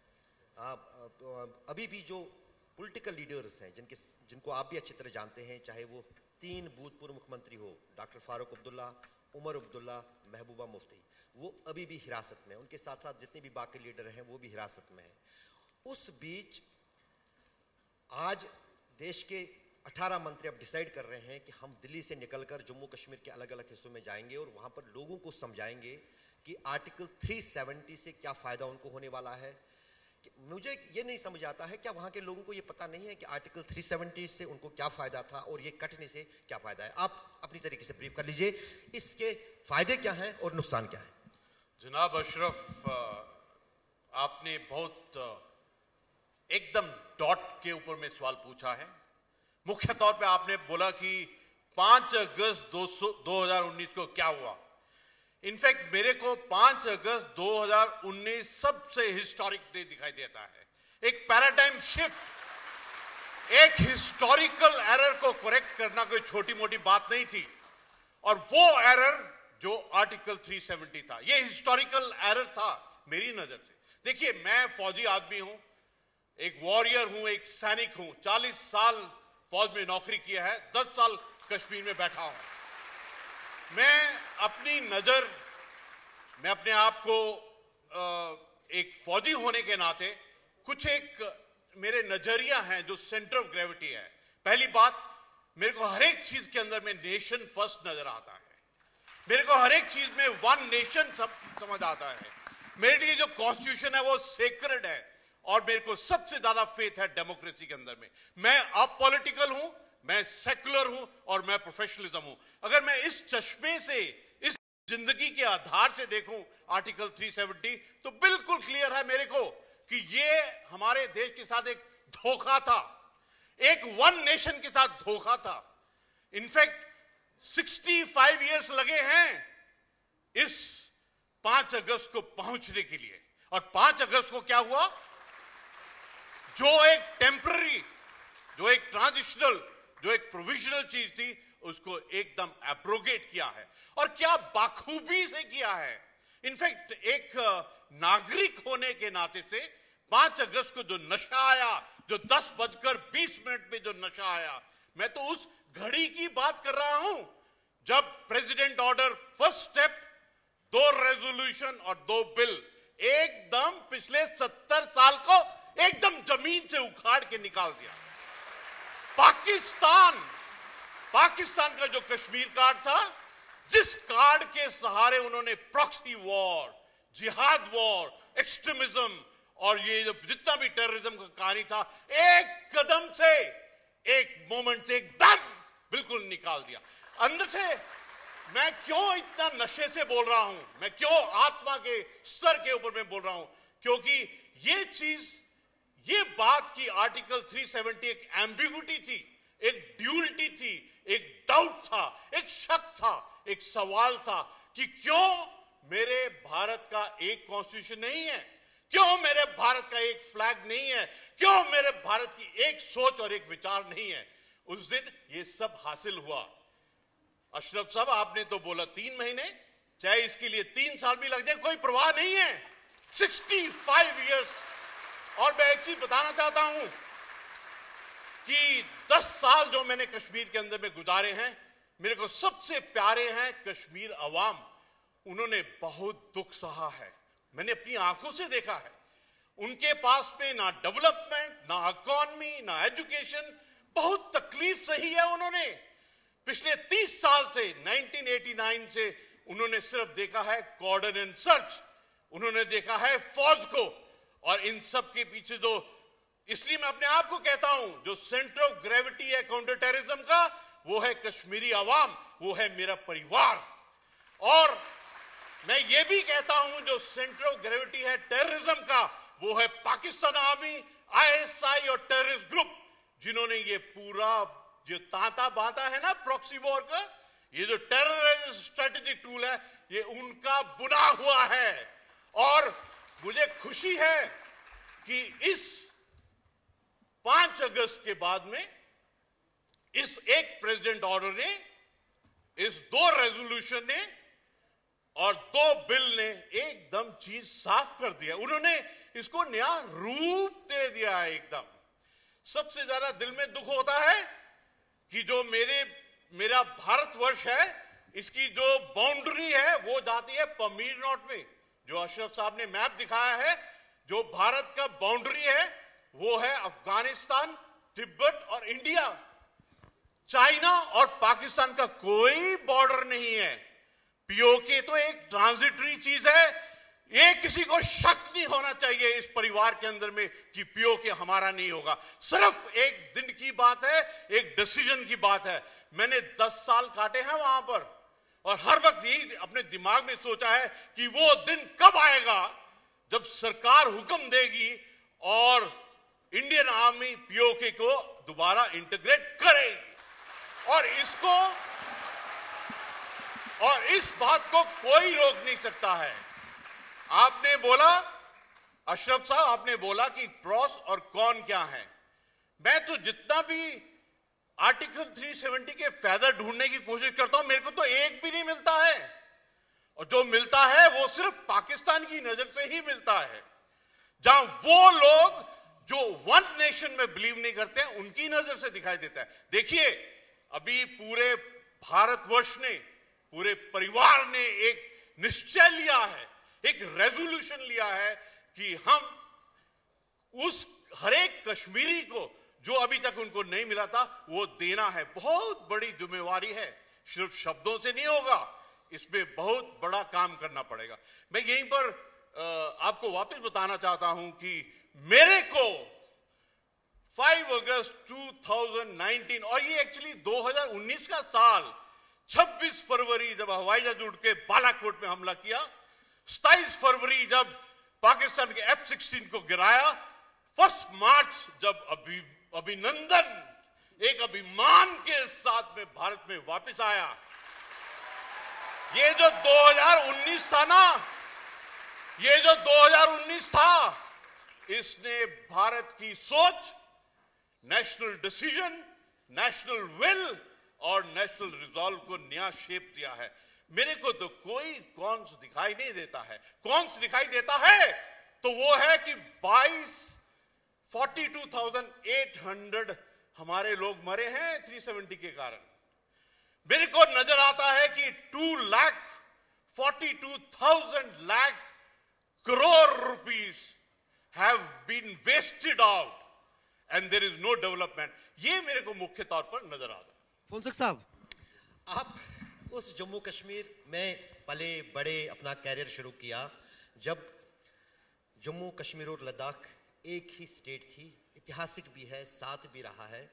आप अभी भी जो पॉलिटिकल लीडर्स हैं, जिनके जिनको आप भी अच्छी तरह जानते हैं, चाहे वो तीन भूतपूर्व मुख्यमंत्री हो, डॉक्टर फारूक अब्दुल्ला, उमर अब्दुल्ला, महबूबा मुफ्ती, वो अभी भी हिरासत में हैं। उनके साथ साथ जितने भी बाकी लीडर हैं वो भी हिरासत में हैं। उस बीच आज देश के अठारह मंत्री अब डिसाइड कर रहे हैं कि हम दिल्ली से निकलकर जम्मू कश्मीर के अलग अलग हिस्सों में जाएंगे और वहां पर लोगों को समझाएंगे कि आर्टिकल तीन सौ सत्तर से क्या फायदा उनको होने वाला है। मुझे ये नहीं समझ आता है, क्या वहां के लोगों को ये पता नहीं है कि आर्टिकल तीन सौ सत्तर से उनको क्या फायदा था और ये कटने से क्या फायदा है? आप अपनी तरीके से ब्रीफ कर लीजिए, इसके फायदे क्या हैं और नुकसान क्या है। जनाब अशरफ, आपने बहुत एकदम डॉट के ऊपर में सवाल पूछा है। मुख्य तौर पे आपने बोला कि पांच अगस्त दो हज़ार उन्नीस को क्या हुआ। इनफैक्ट मेरे को पांच अगस्त दो हज़ार उन्नीस सबसे हिस्टोरिक डे दिखाई देता है, एक पैराडाइम शिफ्ट, एक हिस्टोरिकल एरर को करेक्ट करना कोई छोटी मोटी बात नहीं थी, और वो एरर जो आर्टिकल तीन सौ सत्तर था, ये हिस्टोरिकल एरर था मेरी नजर से। देखिए, मैं फौजी आदमी हूं, एक वॉरियर हूं, एक सैनिक हूं, चालीस साल फौज में नौकरी किया है, दस साल कश्मीर में बैठा हूं। मैं अपनी नजर, मैं अपने आप को एक फौजी होने के नाते कुछ एक मेरे नजरिया हैं जो सेंटर ऑफ ग्रेविटी है। पहली बात, मेरे को हर एक चीज के अंदर में नेशन फर्स्ट नजर आता है, मेरे को हर एक चीज में वन नेशन सब समझ आता है। मेरे लिए जो कॉन्स्टिट्यूशन है वो सेक्रेड है, और मेरे को सबसे ज्यादा फेथ है डेमोक्रेसी के अंदर में। मैं अपॉलिटिकल हूं, मैं सेक्युलर हूं, और मैं प्रोफेशनलिज्म हूं। अगर मैं इस चश्मे से, इस जिंदगी के आधार से देखूं आर्टिकल तीन सौ सत्तर, तो बिल्कुल क्लियर है मेरे को कि ये हमारे देश के साथ एक धोखा था, एक वन नेशन के साथ धोखा था। इनफैक्ट पैंसठ इयर्स लगे हैं इस पांच अगस्त को पहुंचने के लिए, और पांच अगस्त को क्या हुआ, जो एक टेम्पररी, जो एक ट्रांजिशनल, जो एक प्रोविजनल चीज थी, उसको एकदम एब्रोगेट किया है, और क्या बाखूबी से किया है। इनफैक्ट एक नागरिक होने के नाते से पांच अगस्त को जो नशा आया, जो दस बजकर बीस मिनट में जो नशा आया, मैं तो उस घड़ी की बात कर रहा हूं जब प्रेसिडेंट ऑर्डर फर्स्ट स्टेप, दो रेजोल्यूशन और दो बिल एकदम पिछले सत्तर साल को एकदम जमीन से उखाड़ के निकाल दिया। पाकिस्तान पाकिस्तान का जो कश्मीर कार्ड था, जिस कार्ड के सहारे उन्होंने प्रॉक्सी वॉर, जिहाद वॉर, एक्सट्रीमिज्म और ये जो जितना भी टेररिज्म का कहानी था, एक कदम से, एक मोमेंट से एकदम बिल्कुल निकाल दिया। अंदर से मैं क्यों इतना नशे से बोल रहा हूं, मैं क्यों आत्मा के स्तर के ऊपर में बोल रहा हूं, क्योंकि ये चीज, ये बात की आर्टिकल तीन सौ सत्तर एक एम्बिगुइटी थी, एक ड्यूलिटी थी, एक डाउट था, एक शक था, एक सवाल था कि क्यों मेरे भारत का एक कॉन्स्टिट्यूशन नहीं है, क्यों मेरे भारत का एक फ्लैग नहीं है, क्यों मेरे भारत की एक सोच और एक विचार नहीं है। उस दिन ये सब हासिल हुआ। अशरफ साहब, आपने तो बोला तीन महीने, चाहे इसके लिए तीन साल भी लग जाए, कोई परवाह नहीं है। पैंसठ इयर्स। और मैं एक चीज बताना चाहता हूं कि दस साल जो मैंने कश्मीर के अंदर में गुजारे हैं, मेरे को सबसे प्यारे हैं कश्मीर अवाम। उन्होंने बहुत दुख सहा है, मैंने अपनी आंखों से देखा है। उनके पास में ना डेवलपमेंट, ना इकोनॉमी, ना एजुकेशन, बहुत तकलीफ सही है उन्होंने। पिछले तीस साल से, उन्नीस सौ नवासी से उन्होंने सिर्फ देखा है कॉर्डन एंड सर्च, उन्होंने देखा है फौज को, और इन सब के पीछे जो, इसलिए मैं अपने आप को कहता हूं, जो सेंटर ऑफ ग्रेविटी है काउंटर टेररिज्म का, वो है कश्मीरी अवाम, वो है मेरा परिवार। और मैं ये भी कहता हूं, जो सेंटर ऑफ ग्रेविटी है टेररिज्म का, वो है पाकिस्तान आर्मी, आईएसआई और टेररिस्ट ग्रुप, जिन्होंने ये पूरा जो तांता बांता है ना प्रॉक्सी वॉर का, ये जो टेरर स्ट्रेटेजिक टूल है, ये उनका बुना हुआ है। और मुझे खुशी है कि इस पांच अगस्त के बाद में इस एक प्रेसिडेंट ऑर्डर ने, इस दो रेजोल्यूशन ने और दो बिल ने एकदम चीज साफ कर दिया। उन्होंने इसको नया रूप दे दिया है एकदम। सबसे ज्यादा दिल में दुख होता है कि जो मेरे मेरा भारतवर्ष है, इसकी जो बाउंड्री है वो जाती है पमीर नॉट में। जो अशरफ साहब ने मैप दिखाया है, जो भारत का बाउंड्री है वो है अफगानिस्तान, तिब्बत और इंडिया। चाइना और पाकिस्तान का कोई बॉर्डर नहीं है। पीओके तो एक ट्रांजिटरी चीज है, ये किसी को शक नहीं होना चाहिए इस परिवार के अंदर में कि पीओके हमारा नहीं होगा। सिर्फ एक दिन की बात है, एक डिसीजन की बात है। मैंने दस साल काटे हैं वहां पर और हर वक्त यही अपने दिमाग में सोचा है कि वो दिन कब आएगा जब सरकार हुक्म देगी और इंडियन आर्मी पीओके को दोबारा इंटीग्रेट करेगी। और इसको और इस बात को कोई रोक नहीं सकता है। आपने बोला, अशरफ साहब आपने बोला कि प्रॉस और कॉन क्या है। मैं तो जितना भी आर्टिकल तीन सौ सत्तर के फायदा ढूंढने की कोशिश करता हूं, मेरे को तो एक भी नहीं मिलता है, और जो मिलता है वो सिर्फ पाकिस्तान की नजर से ही मिलता है। जहां वो लोग जो वन नेशन में बिलीव नहीं करते हैं उनकी नजर से दिखाई देता है। देखिए, अभी पूरे भारतवर्ष ने, पूरे परिवार ने एक निश्चय लिया है, एक रेजोल्यूशन लिया है कि हम उस हरेक कश्मीरी को जो अभी तक उनको नहीं मिला था वो देना है। बहुत बड़ी जिम्मेवारी है, सिर्फ शब्दों से नहीं होगा, इसमें बहुत बड़ा काम करना पड़ेगा। मैं यहीं पर आपको वापस बताना चाहता हूं कि मेरे को पाँच अगस्त दो हज़ार उन्नीस, और ये एक्चुअली दो हज़ार उन्नीस का साल, छब्बीस फरवरी जब हवाई जहाज उड़ के बालाकोट में हमला किया, सत्ताईस फरवरी जब पाकिस्तान के एफ सिक्सटीन को गिराया, फर्स्ट मार्च जब अभी अभिनंदन एक अभिमान के साथ में भारत में वापस आया। ये जो दो हज़ार उन्नीस था ना, ये जो दो हज़ार उन्नीस था, इसने भारत की सोच, नेशनल डिसीजन, नेशनल विल और नेशनल रिजॉल्व को नया शेप दिया है। मेरे को तो कोई कौन सा दिखाई नहीं देता है। कौन सा दिखाई देता है तो वो है कि बाईस बयालीस हज़ार आठ सौ हमारे लोग मरे हैं तीन सौ सत्तर के कारण। मेरे को नजर आता है कि two lakh forty two thousand lakh crore rupees have been wasted out and there is no development. ये मेरे को मुख्य तौर पर नजर आता है। फुलसुख साहब, आप उस जम्मू कश्मीर में पले बड़े, अपना कैरियर शुरू किया जब जम्मू कश्मीर और लद्दाख एक ही स्टेट थी, ऐतिहासिक भी है, साथ भी रहा है।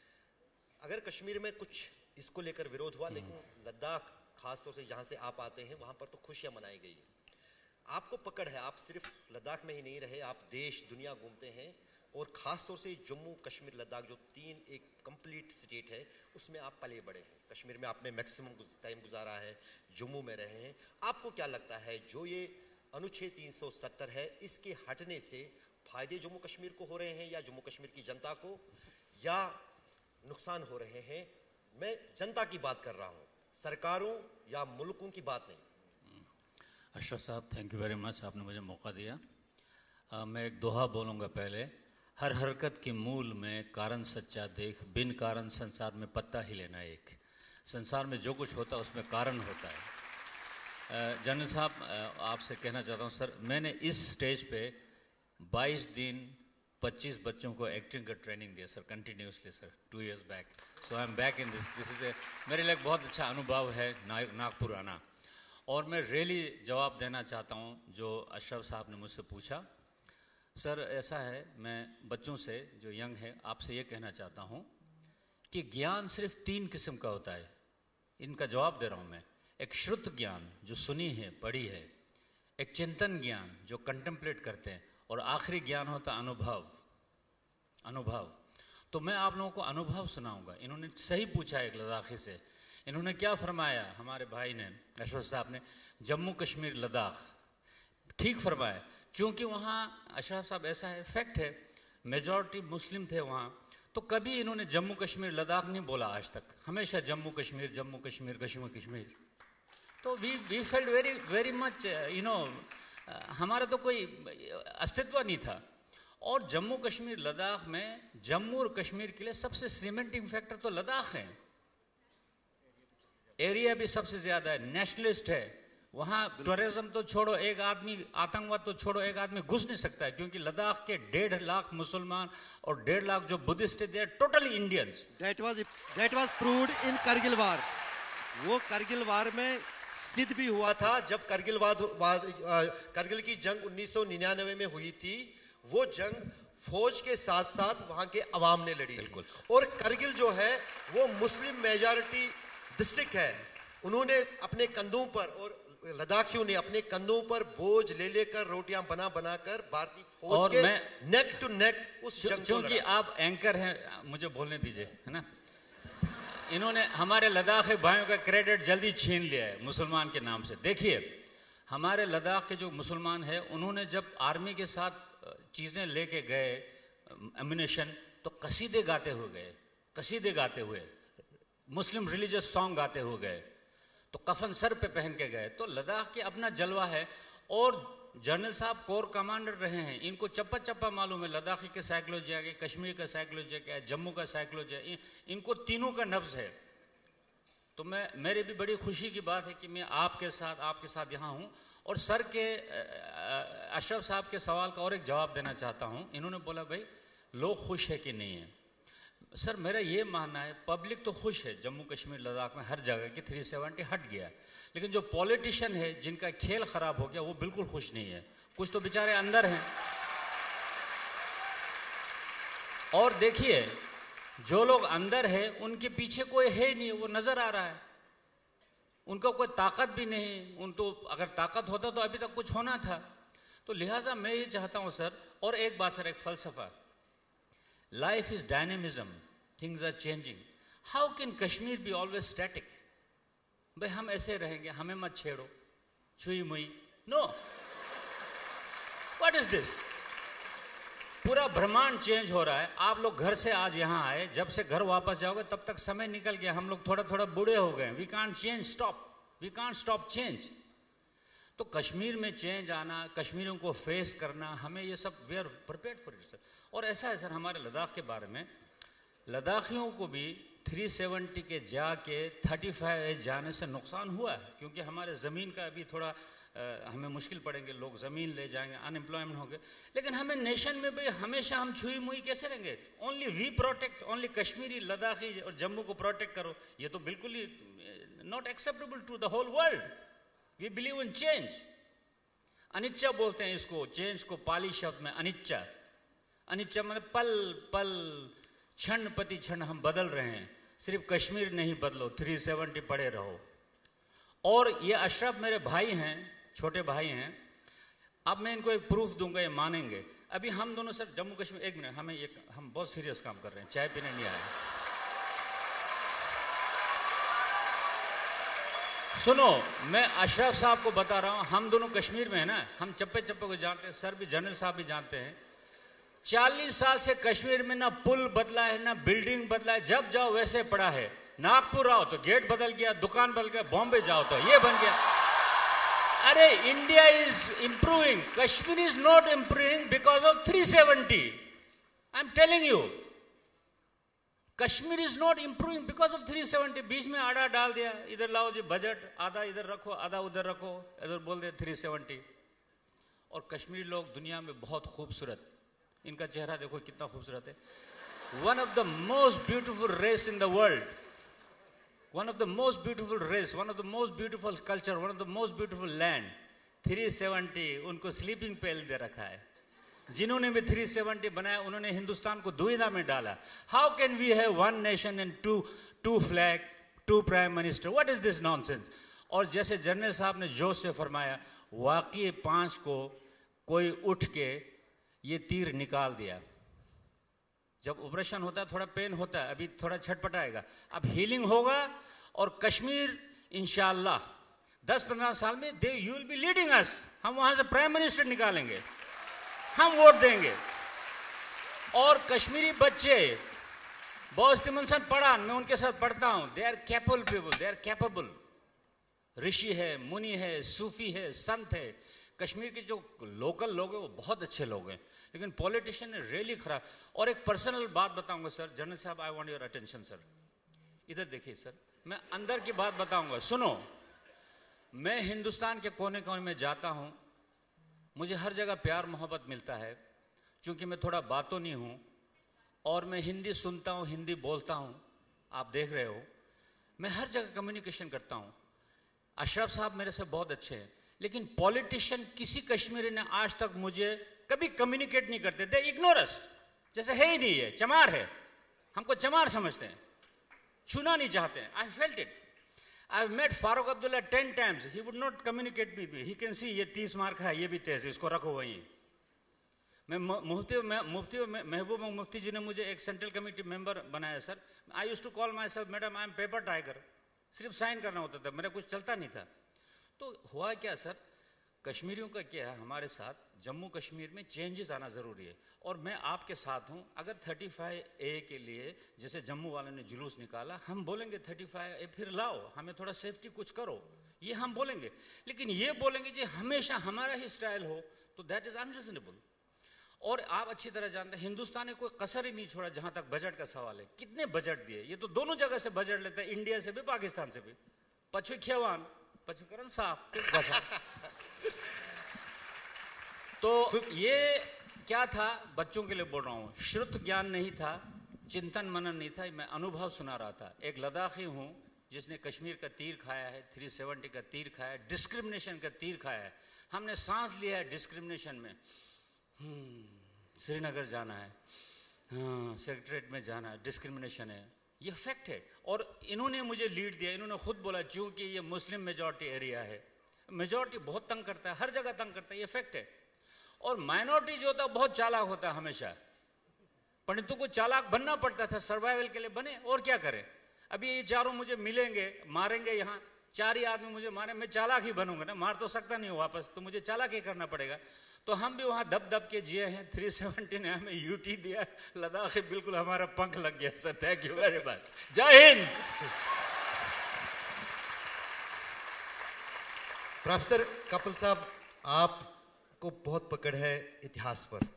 अगर कश्मीर में कुछ इसको लेकर विरोध हुआ, लेकिन लद्दाख खासतौर से जहां से आप आते हैं वहां पर तो खुशियां मनाई गई। आपको पकड़ है, आप सिर्फ लद्दाख में ही नहीं रहे, आप देश दुनिया घूमते हैं, और खासतौर से जम्मू कश्मीर लद्दाख जो तीन एक कंप्लीट स्टेट है उसमें आप पले बड़े हैं। कश्मीर में आपने मैक्सिमम टाइम गुजारा है, जम्मू में रहे हैं। आपको क्या लगता है जो ये अनुच्छेद तीन सौ सत्तर है, इसके हटने से फायदे जम्मू कश्मीर को हो रहे हैं या जम्मू कश्मीर की जनता को, या नुकसान हो रहे हैं? मैं जनता की बात कर रहा हूं, सरकारों या मुल्कों की बात नहीं। अशरफ साहब, थैंक यू वेरी मच, आपने मुझे मौका दिया। आ, मैं एक दोहा बोलूँगा पहले। हर हरकत के मूल में कारण सच्चा देख, बिन कारण संसार में पत्ता ही लेना एक। संसार में जो कुछ होता है उसमें कारण होता है। जनरल साहब, आपसे कहना चाहता हूँ सर, मैंने इस स्टेज पे बाईस दिन पच्चीस बच्चों को एक्टिंग का ट्रेनिंग दिया sir, continuously sir, two years back. So I am back in this this is a मेरे लिए बहुत अच्छा अनुभव है नागपुर आना। और मैं रियली जवाब देना चाहता हूँ जो अशरफ साहब ने मुझसे पूछा। सर ऐसा है, मैं बच्चों से जो यंग है आपसे ये कहना चाहता हूँ कि ज्ञान सिर्फ तीन किस्म का होता है। इनका जवाब दे रहा हूँ मैं। एक श्रुत ज्ञान जो सुनी है, पढ़ी है, एक चिंतन ज्ञान जो कंटेम्पलेट करते हैं, और आखिरी ज्ञान होता अनुभव। अनुभव तो मैं आप लोगों को अनुभव सुनाऊंगा। इन्होंने सही पूछा एक लद्दाखी से, इन्होंने क्या फरमाया, हमारे भाई ने, अशरफ साहब ने, जम्मू कश्मीर लद्दाख, ठीक फरमाया। क्योंकि वहाँ अशरफ साहब ऐसा है, फैक्ट है, मेजॉरिटी मुस्लिम थे वहाँ, तो कभी इन्होंने जम्मू कश्मीर लद्दाख नहीं बोला आज तक, हमेशा जम्मू कश्मीर जम्मू कश्मीर कश्मीर कश्मीर। तो we we felt very very much, you know, हमारा तो कोई अस्तित्व नहीं था। और जम्मू कश्मीर लद्दाख में, जम्मू और कश्मीर के लिए सबसे सीमेंटिंग फैक्टर तो लद्दाख है। एरिया भी सबसे ज्यादा है, नेशनलिस्ट है वहां। टूरिज्म तो छोड़ो, एक आदमी, आतंकवाद तो छोड़ो, एक आदमी घुस नहीं सकता है, क्योंकि लद्दाख के डेढ़ लाख मुसलमान और डेढ़ लाख जो बुद्धिस्ट है, they are totally Indians. That was that was proved in Kargil war. वो करगिल वार में सिद्ध भी हुआ था जब करगिल वाद, वाद करगिल की जंग उन्नीस सौ निन्यानवे में हुई थी। वो जंग फौज के साथ साथ वहां के अवाम ने लड़ी थी। और करगिल जो है वो मुस्लिम मेजॉरिटी डिस्ट्रिक्ट है। उन्होंने अपने कंधों पर, और लद्दाखियों ने अपने कंधों पर बोझ ले लेकर रोटियां बना बनाकर भारतीय फौज के नेक टू नेक उस जंग को क्योंकि आप एंकर हैं, मुझे बोलने दीजिए, है ना। इन्होंने हमारे लद्दाख के भाइयों का क्रेडिट जल्दी छीन लिया है मुसलमान के नाम से। देखिए, हमारे लद्दाख के जो मुसलमान हैं, उन्होंने जब आर्मी के साथ चीजें लेके गए, एम्युनिशन, तो कसीदे गाते हुए गए, कसीदे गाते हुए, मुस्लिम रिलीजियस सॉन्ग गाते हुए गए, तो कफन सर पे पहन के गए। तो लद्दाख के अपना जलवा है। और जनरल साहब कोर कमांडर रहे हैं, इनको चप्पा चप्पा मालूम है लद्दाखी के साइकोलॉजी क्या है, कश्मीर का साइकोलॉजी क्या है, जम्मू का साइकोलॉजी है, इनको तीनों का नब्ज है। तो मैं, मेरी भी बड़ी खुशी की बात है कि मैं आपके साथ आपके साथ यहाँ हूँ। और सर के अशरफ साहब के सवाल का और एक जवाब देना चाहता हूँ। इन्होंने बोला भाई लोग खुश है कि नहीं है। सर मेरा ये मानना है पब्लिक तो खुश है, जम्मू कश्मीर लद्दाख में हर जगह की तीन सौ सत्तर हट गया, लेकिन जो पॉलिटिशियन है जिनका खेल खराब हो गया वो बिल्कुल खुश नहीं है। कुछ तो बेचारे अंदर हैं। और देखिए, जो लोग अंदर है उनके पीछे कोई है नहीं, वो नजर आ रहा है, उनका कोई ताकत भी नहीं। उन तो अगर ताकत होता तो अभी तक कुछ होना था। तो लिहाजा मैं ये चाहता हूं सर, और एक बात सर, एक फलसफा, life is dynamism, things are changing. How can Kashmir be always static? भाई हम ऐसे रहेंगे, हमें मत छेड़ो, छुई मुई, नो। What is this? पूरा ब्रह्मांड चेंज हो रहा है। आप लोग घर से आज यहां आए, जब से घर वापस जाओगे तब तक समय निकल गया, हम लोग थोड़ा थोड़ा बूढ़े हो गए। We can't change stop, we can't stop change. तो कश्मीर में चेंज आना, कश्मीरियों को फेस करना, हमें ये सब, we are prepared for it sir. और ऐसा है सर, हमारे लद्दाख के बारे में, लद्दाखियों को भी तीन सौ सत्तर के जाके पैंतीस एज जाने से नुकसान हुआ है, क्योंकि हमारे ज़मीन का अभी थोड़ा आ, हमें मुश्किल पड़ेंगे, लोग ज़मीन ले जाएंगे, अनएम्प्लॉयमेंट होंगे। लेकिन हमें नेशन में भी हमेशा हम छुई मुई कैसे रहेंगे? Only we protect, only Kashmiri, Ladakhi और जम्मू को प्रोटेक्ट करो, ये तो बिल्कुल ही not acceptable to the whole world. We believe in change. अनिच्छा बोलते हैं इसको, चेंज को पाली शब्द में अनिच्छा। अनिच्छा मैंने पल पल, क्षण प्रति क्षण हम बदल रहे हैं। सिर्फ कश्मीर नहीं बदलो, तीन सौ सत्तर पड़े रहो। और ये अशरफ मेरे भाई हैं, छोटे भाई हैं। अब मैं इनको एक प्रूफ दूंगा, ये मानेंगे। अभी हम दोनों सर जम्मू कश्मीर, एक मिनट, हमें ये, हम बहुत सीरियस काम कर रहे हैं, चाय पीने नहीं आए। सुनो, मैं अशरफ साहब को बता रहा हूं, हम दोनों कश्मीर में है ना, हम चप्पे चप्पे को जानते हैं, सर भी, जनरल साहब भी जानते हैं। चालीस साल से कश्मीर में ना पुल बदला है, ना बिल्डिंग बदला है, जब जाओ वैसे पड़ा है। नागपुर आओ तो गेट बदल गया, दुकान बदल गया, बॉम्बे जाओ तो ये बन गया। अरे India is improving, Kashmir is not improving because of तीन सौ सत्तर। I am telling you, Kashmir is not improving because of तीन सौ सत्तर। बीच में आड़ा डाल दिया, इधर लाओ जी बजट, आधा इधर रखो, आधा उधर रखो, इधर बोल दे तीन सौ सत्तर। और कश्मीरी लोग दुनिया में बहुत खूबसूरत, इनका चेहरा देखो कितना खूबसूरत है। One of the most beautiful race in the world, one of the most beautiful race, one of the most beautiful culture, one of the most beautiful land. तीन सौ सत्तर उनको स्लीपिंग पेल दे रखा है। जिन्होंने भी तीन सौ सत्तर बनाया उन्होंने हिंदुस्तान को दुविधा में डाला। How can we have one nation and two two flag, two prime minister? What is this nonsense? और जैसे जनरल साहब ने जोश से फरमाया, वाकई पांच को कोई उठ के ये तीर निकाल दिया। जब ऑपरेशन होता है थोड़ा पेन होता है, अभी थोड़ा छटपटाएगा, अब हीलिंग होगा। और कश्मीर इंशाअल्लाह दस पंद्रह साल में they you will be leading us. हम वहां से प्राइम मिनिस्टर निकालेंगे, हम वोट देंगे। और कश्मीरी बच्चे, बॉस तिमनसन पढ़ा, मैं उनके साथ पढ़ता हूं, they are capable people, they are capable. ऋषि है, मुनि है, सूफी है, संत है। कश्मीर के जो लोकल लोग हैं वो बहुत अच्छे लोग हैं, लेकिन पॉलिटिशियन ने रियली खराब। और एक पर्सनल बात बताऊंगा सर, जनरल साहब, I want your attention sir. इधर देखिए सर, मैं अंदर की बात बताऊंगा, सुनो। मैं हिंदुस्तान के कोने कोने में जाता हूं, मुझे हर जगह प्यार मोहब्बत मिलता है, क्योंकि मैं थोड़ा बातों नहीं हूं और मैं हिंदी सुनता हूं, हिंदी बोलता हूं, आप देख रहे हो। मैं हर जगह कम्युनिकेशन करता हूं। अशरफ साहब मेरे से बहुत अच्छे हैं, लेकिन पॉलिटिशियन किसी कश्मीरी ने आज तक मुझे कभी कम्युनिकेट नहीं करते, दे इग्नोर अस, जैसे है ही नहीं है, चमार है, हमको चमार समझते हैं, छूना नहीं चाहते हैं. I felt it. I met Farooq Abdullah ten times, he would not communicate with me. He can see ये तीस मार्क है, ये भी तेज, इसको रखो वहीं. मैं मुफ्ती मुफ्ती महबूब मुफ्ती जी ने मुझे एक सेंट्रल कमेटी मेंबर बनाया sir. I used to call myself madam I am paper tiger. सिर्फ साइन करना होता था, मेरा कुछ चलता नहीं था. तो हुआ क्या सर, कश्मीरियों का क्या है हमारे साथ, जम्मू कश्मीर में चेंजेस आना जरूरी है. और मैं आपके साथ हूं. अगर पैंतीस ए के लिए जैसे जम्मू वालों ने जुलूस निकाला, हम बोलेंगे पैंतीस ए फिर लाओ, हमें थोड़ा सेफ्टी कुछ करो, ये हम बोलेंगे. लेकिन ये बोलेंगे जी हमेशा हमारा ही स्टाइल हो, तो दैट इज अनरीजनेबल. और आप अच्छी तरह जानते हैं हिंदुस्तान ने कोई कसर ही नहीं छोड़ा जहां तक बजट का सवाल है. कितने बजट दिए, ये तो दोनों जगह से बजट लेता है, इंडिया से भी पाकिस्तान से भी. पछु खेवान पछु करन साफ. तो ये क्या था, बच्चों के लिए बोल रहा हूं, श्रुत ज्ञान नहीं था, चिंतन मनन नहीं था, मैं अनुभव सुना रहा था. एक लद्दाखी हूं जिसने कश्मीर का तीर खाया है, तीन सौ सत्तर का तीर खाया है, डिस्क्रिमिनेशन का तीर खाया है. हमने सांस लिया है डिस्क्रिमिनेशन में. श्रीनगर जाना है, हाँ सेक्रेटरीट में जाना है, डिस्क्रिमिनेशन है, ये फैक्ट है. और इन्होंने मुझे लीड दिया, इन्होंने खुद बोला चूंकि ये मुस्लिम मेजॉरिटी एरिया है, मेजॉरिटी बहुत तंग करता है, हर जगह तंग करता है, ये फैक्ट है. और माइनॉरिटी जो होता है बहुत चालाक होता है, हमेशा पंडितों को चालाक बनना पड़ता था, सर्वाइवल के लिए बने, और क्या करें. अभी ये चारों मुझे मिलेंगे, मारेंगे, यहाँ चार ही आदमी मुझे मारे, मैं चालाक ही बनूंगा ना, मार तो सकता नहीं हूँ वापस, तो मुझे चालाक ही करना पड़ेगा. तो हम भी वहां दब दब के जिए हैं. तीन सौ सत्तर ने हमें यूटी दिया, लद्दाख बिल्कुल हमारा पंख लग गया sir. Thank you very much. Jai Hind. Professor Kapil साहब, आपको बहुत पकड़ है इतिहास पर.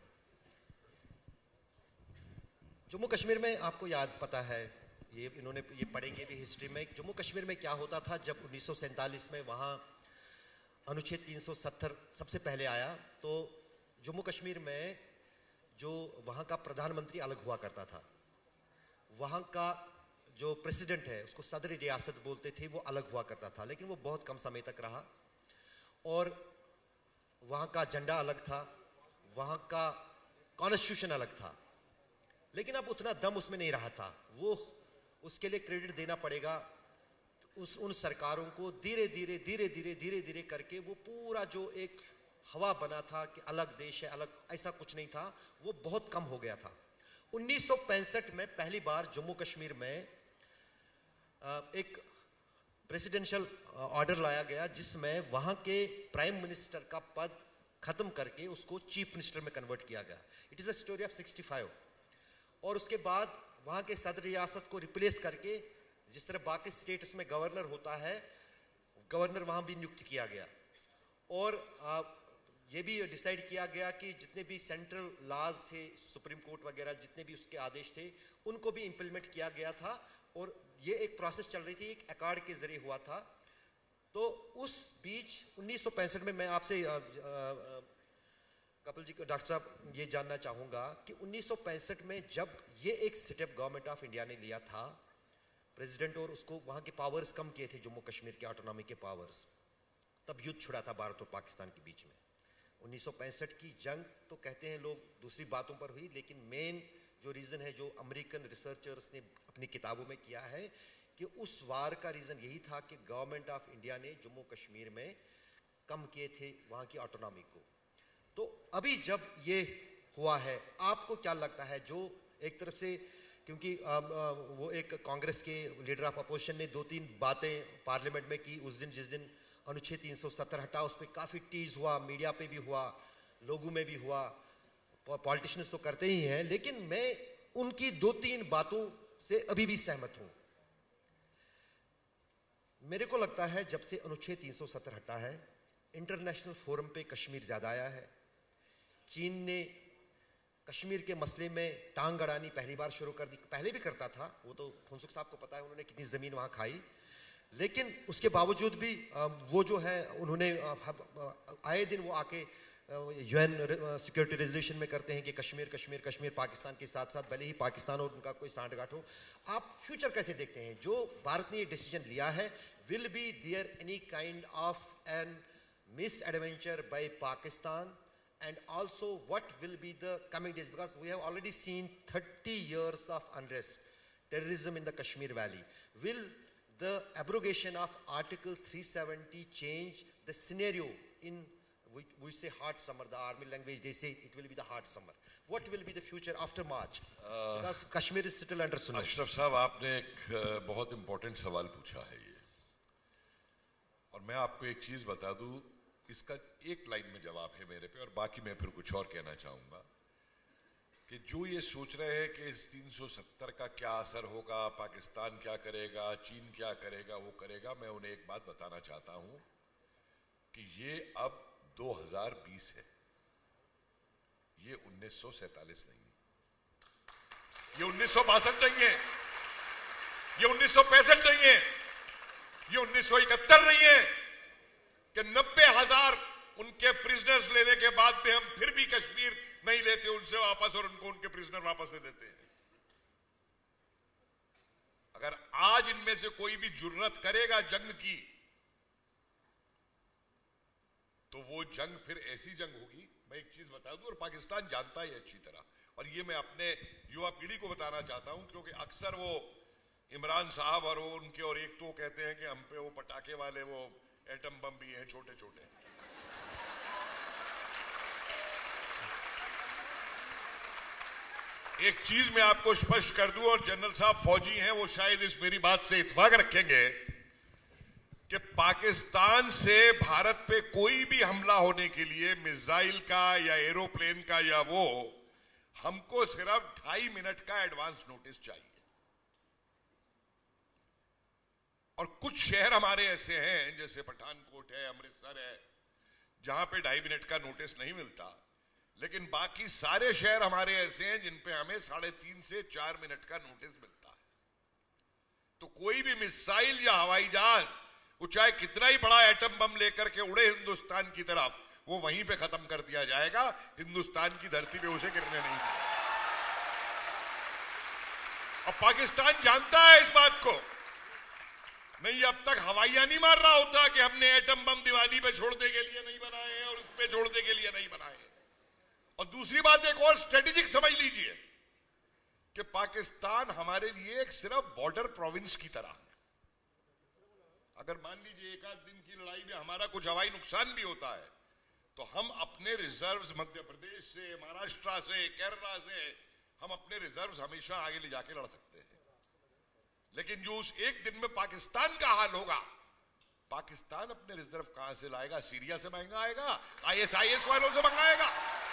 जम्मू कश्मीर में आपको याद पता है, ये इन्होंने ये पढ़ेंगे भी हिस्ट्री में, जम्मू कश्मीर में क्या होता था जब उन्नीस सौ सैंतालीस में वहां अनुच्छेद तीन सौ सत्तर सबसे पहले आया. तो जम्मू कश्मीर में जो वहाँ का प्रधानमंत्री अलग हुआ करता था, वहाँ का जो प्रेसिडेंट है उसको सदर रियासत बोलते थे, वो अलग हुआ करता था. लेकिन वो बहुत कम समय तक रहा. और वहाँ का झंडा अलग था, वहाँ का कॉन्स्टिट्यूशन अलग था. लेकिन अब उतना दम उसमें नहीं रहा था. वो उसके लिए क्रेडिट देना पड़ेगा उस उन सरकारों को. धीरे धीरे धीरे धीरे धीरे धीरे करके वो पूरा जो एक हवा बना था कि अलग देश है, अलग, ऐसा कुछ नहीं था, वो बहुत कम हो गया था. उन्नीस सौ पैंसठ में पहली बार जम्मू कश्मीर में एक प्रेसिडेंशियल ऑर्डर लाया गया, जिसमें वहां के प्राइम मिनिस्टर का पद खत्म करके उसको चीफ मिनिस्टर में कन्वर्ट किया गया. It is a story of sixty five. और उसके बाद वहां के सदर रियासत को रिप्लेस करके, जिस तरह बाकी स्टेट्स में गवर्नर होता है, गवर्नर वहां भी नियुक्त किया गया. और आ, ये भी डिसाइड किया गया कि जितने भी सेंट्रल लॉज थे, सुप्रीम कोर्ट वगैरह जितने भी उसके आदेश थे, उनको भी इंप्लीमेंट किया गया था. और ये एक प्रोसेस चल रही थी, एक अकॉर्ड के जरिए हुआ था. तो उस बीच उन्नीस सौ पैंसठ में मैं आपसे कपिल जी, डॉक्टर साहब, ये जानना चाहूंगा कि उन्नीस सौ पैंसठ में जब ये एक स्टेप गवर्नमेंट ऑफ इंडिया ने लिया था, प्रेसिडेंट और उसको वहां के पावर्स कम किए थे, जम्मू कश्मीर के ऑटोनॉमी के पावर्स, तब युद्ध छुड़ा था भारत और पाकिस्तान के बीच में. उन्नीस सौ पैंसठ की जंग तो कहते हैं लोग दूसरी बातों पर हुई, लेकिन मेन जो रीजन है, जो अमेरिकन रिसर्चर्स ने अपनी किताबों में किया है, कि उस वार का रीजन यही था कि गवर्नमेंट ऑफ इंडिया ने जम्मू कश्मीर में कम किए थे वहां की ऑटोनॉमी को. तो अभी जब ये हुआ है, आपको क्या लगता है, जो एक तरफ से, क्योंकि आ, आ, वो एक कांग्रेस के लीडर ऑफ अपोजिशन ने दो तीन बातें पार्लियामेंट में की उस दिन, जिस दिन अनुच्छेद तीन सौ सत्तर हटा, उस पर काफी टीज हुआ, मीडिया पे भी हुआ, लोगों में भी हुआ, पॉलिटिशियंस तो करते ही हैं, लेकिन मैं उनकी दो तीन बातों से अभी भी सहमत हूं. मेरे को लगता है जब से अनुच्छेद तीन सौ सत्तर हटा है, इंटरनेशनल फोरम पे कश्मीर ज्यादा आया है. चीन ने कश्मीर के मसले में टांग अड़ानी पहली बार शुरू कर दी. पहले भी करता था, वो तो फुनसुख साहब को पता है उन्होंने कितनी जमीन वहां खाई, लेकिन उसके बावजूद भी वो जो है, उन्होंने आए दिन वो आके यूएन सिक्योरिटी रेजोल्यूशन में करते हैं कि कश्मीर कश्मीर कश्मीर पाकिस्तान के साथ साथ, भले ही पाकिस्तान और उनका कोई सांठगांठ हो, आप फ्यूचर कैसे देखते हैं? जो भारत ने ये डिसीजन लिया है, will be there any kind of an misadventure by Pakistan? And also, what will be the coming days? Because we have already seen thirty years of unrest, terrorism in the Kashmir Valley. Will the abrogation of Article three seventy change the scenario in, we, we say hot summer, the army language, they say it will be the hot summer. What will be the future after March? Uh, because Kashmir is still under tsunami. Ashraf साहब, आपने एक बहुत important सवाल पूछा है ये, और मैं आपको एक चीज बता दूं, इसका एक लाइन में जवाब है मेरे पे, और बाकी मैं फिर कुछ और कहना चाहूंगा कि जो ये सोच रहे हैं कि इस तीन सौ सत्तर का क्या असर होगा, पाकिस्तान क्या करेगा, चीन क्या करेगा, वो करेगा, मैं उन्हें एक बात बताना चाहता हूं कि ये अब दो हज़ार बीस है, ये उन्नीस सौ सैतालीस नहीं है, ये उन्नीस सौ बासठ नहीं है, ये उन्नीस सौ पैंसठ नहीं है, ये उन्नीस सौ इकहत्तर नहीं है कि नब्बे हजार उनके प्रिजनर्स लेने के बाद भी हम फिर भी कश्मीर नहीं लेते उनसे वापस और उनको उनके प्रिजनर वापस दे देते हैं। अगर आज इनमें से कोई भी जुर्रत करेगा जंग की, तो वो जंग फिर ऐसी जंग होगी, मैं एक चीज बता दूं, और पाकिस्तान जानता है अच्छी तरह, और ये मैं अपने युवा पीढ़ी को बताना चाहता हूं, क्योंकि अक्सर वो इमरान साहब और वो उनके और एक तो कहते हैं कि हम पे वो पटाखे वाले वो एटम बम भी हैं छोटे छोटे। एक चीज मैं आपको स्पष्ट कर दूं, और जनरल साहब फौजी हैं, वो शायद इस मेरी बात से इत्तेफाक रखेंगे कि पाकिस्तान से भारत पे कोई भी हमला होने के लिए मिसाइल का या एरोप्लेन का या वो, हमको सिर्फ ढाई मिनट का एडवांस नोटिस चाहिए। और कुछ शहर हमारे ऐसे हैं, जैसे पठानकोट है, अमृतसर है, जहां पे ढाई मिनट का नोटिस नहीं मिलता, लेकिन बाकी सारे शहर हमारे ऐसे हैं जिन पे हमें साढ़े तीन से चार मिनट का नोटिस मिलता है। तो कोई भी मिसाइल या हवाई जहाज, वो चाहे कितना ही बड़ा एटम बम लेकर के उड़े हिंदुस्तान की तरफ, वो वहीं पे खत्म कर दिया जाएगा, हिंदुस्तान की धरती पे उसे गिरने नहीं देगा। अब पाकिस्तान जानता है इस बात को, नहीं अब तक हवाइयां नहीं मार रहा होता कि हमने एटम बम दिवाली पे छोड़ने के लिए नहीं बनाए हैं और उस पे छोड़ने के लिए नहीं बनाए हैं। और दूसरी बात एक और स्ट्रेटेजिक समझ लीजिए कि पाकिस्तान हमारे लिए एक सिर्फ बॉर्डर प्रोविंस की तरह है। अगर मान लीजिए एक आध दिन की लड़ाई में हमारा कुछ हवाई नुकसान भी होता है, तो हम अपने रिजर्व्स मध्य प्रदेश से, महाराष्ट्र से, केरला से, हम अपने रिजर्व्स हमेशा आगे ले जाके लड़ सकते हैं। लेकिन जो उस एक दिन में पाकिस्तान का हाल होगा, पाकिस्तान अपने रिजर्व कहां से लाएगा? सीरिया से महंगा आएगा, आईएसआईएस वालों से मंगाएगा।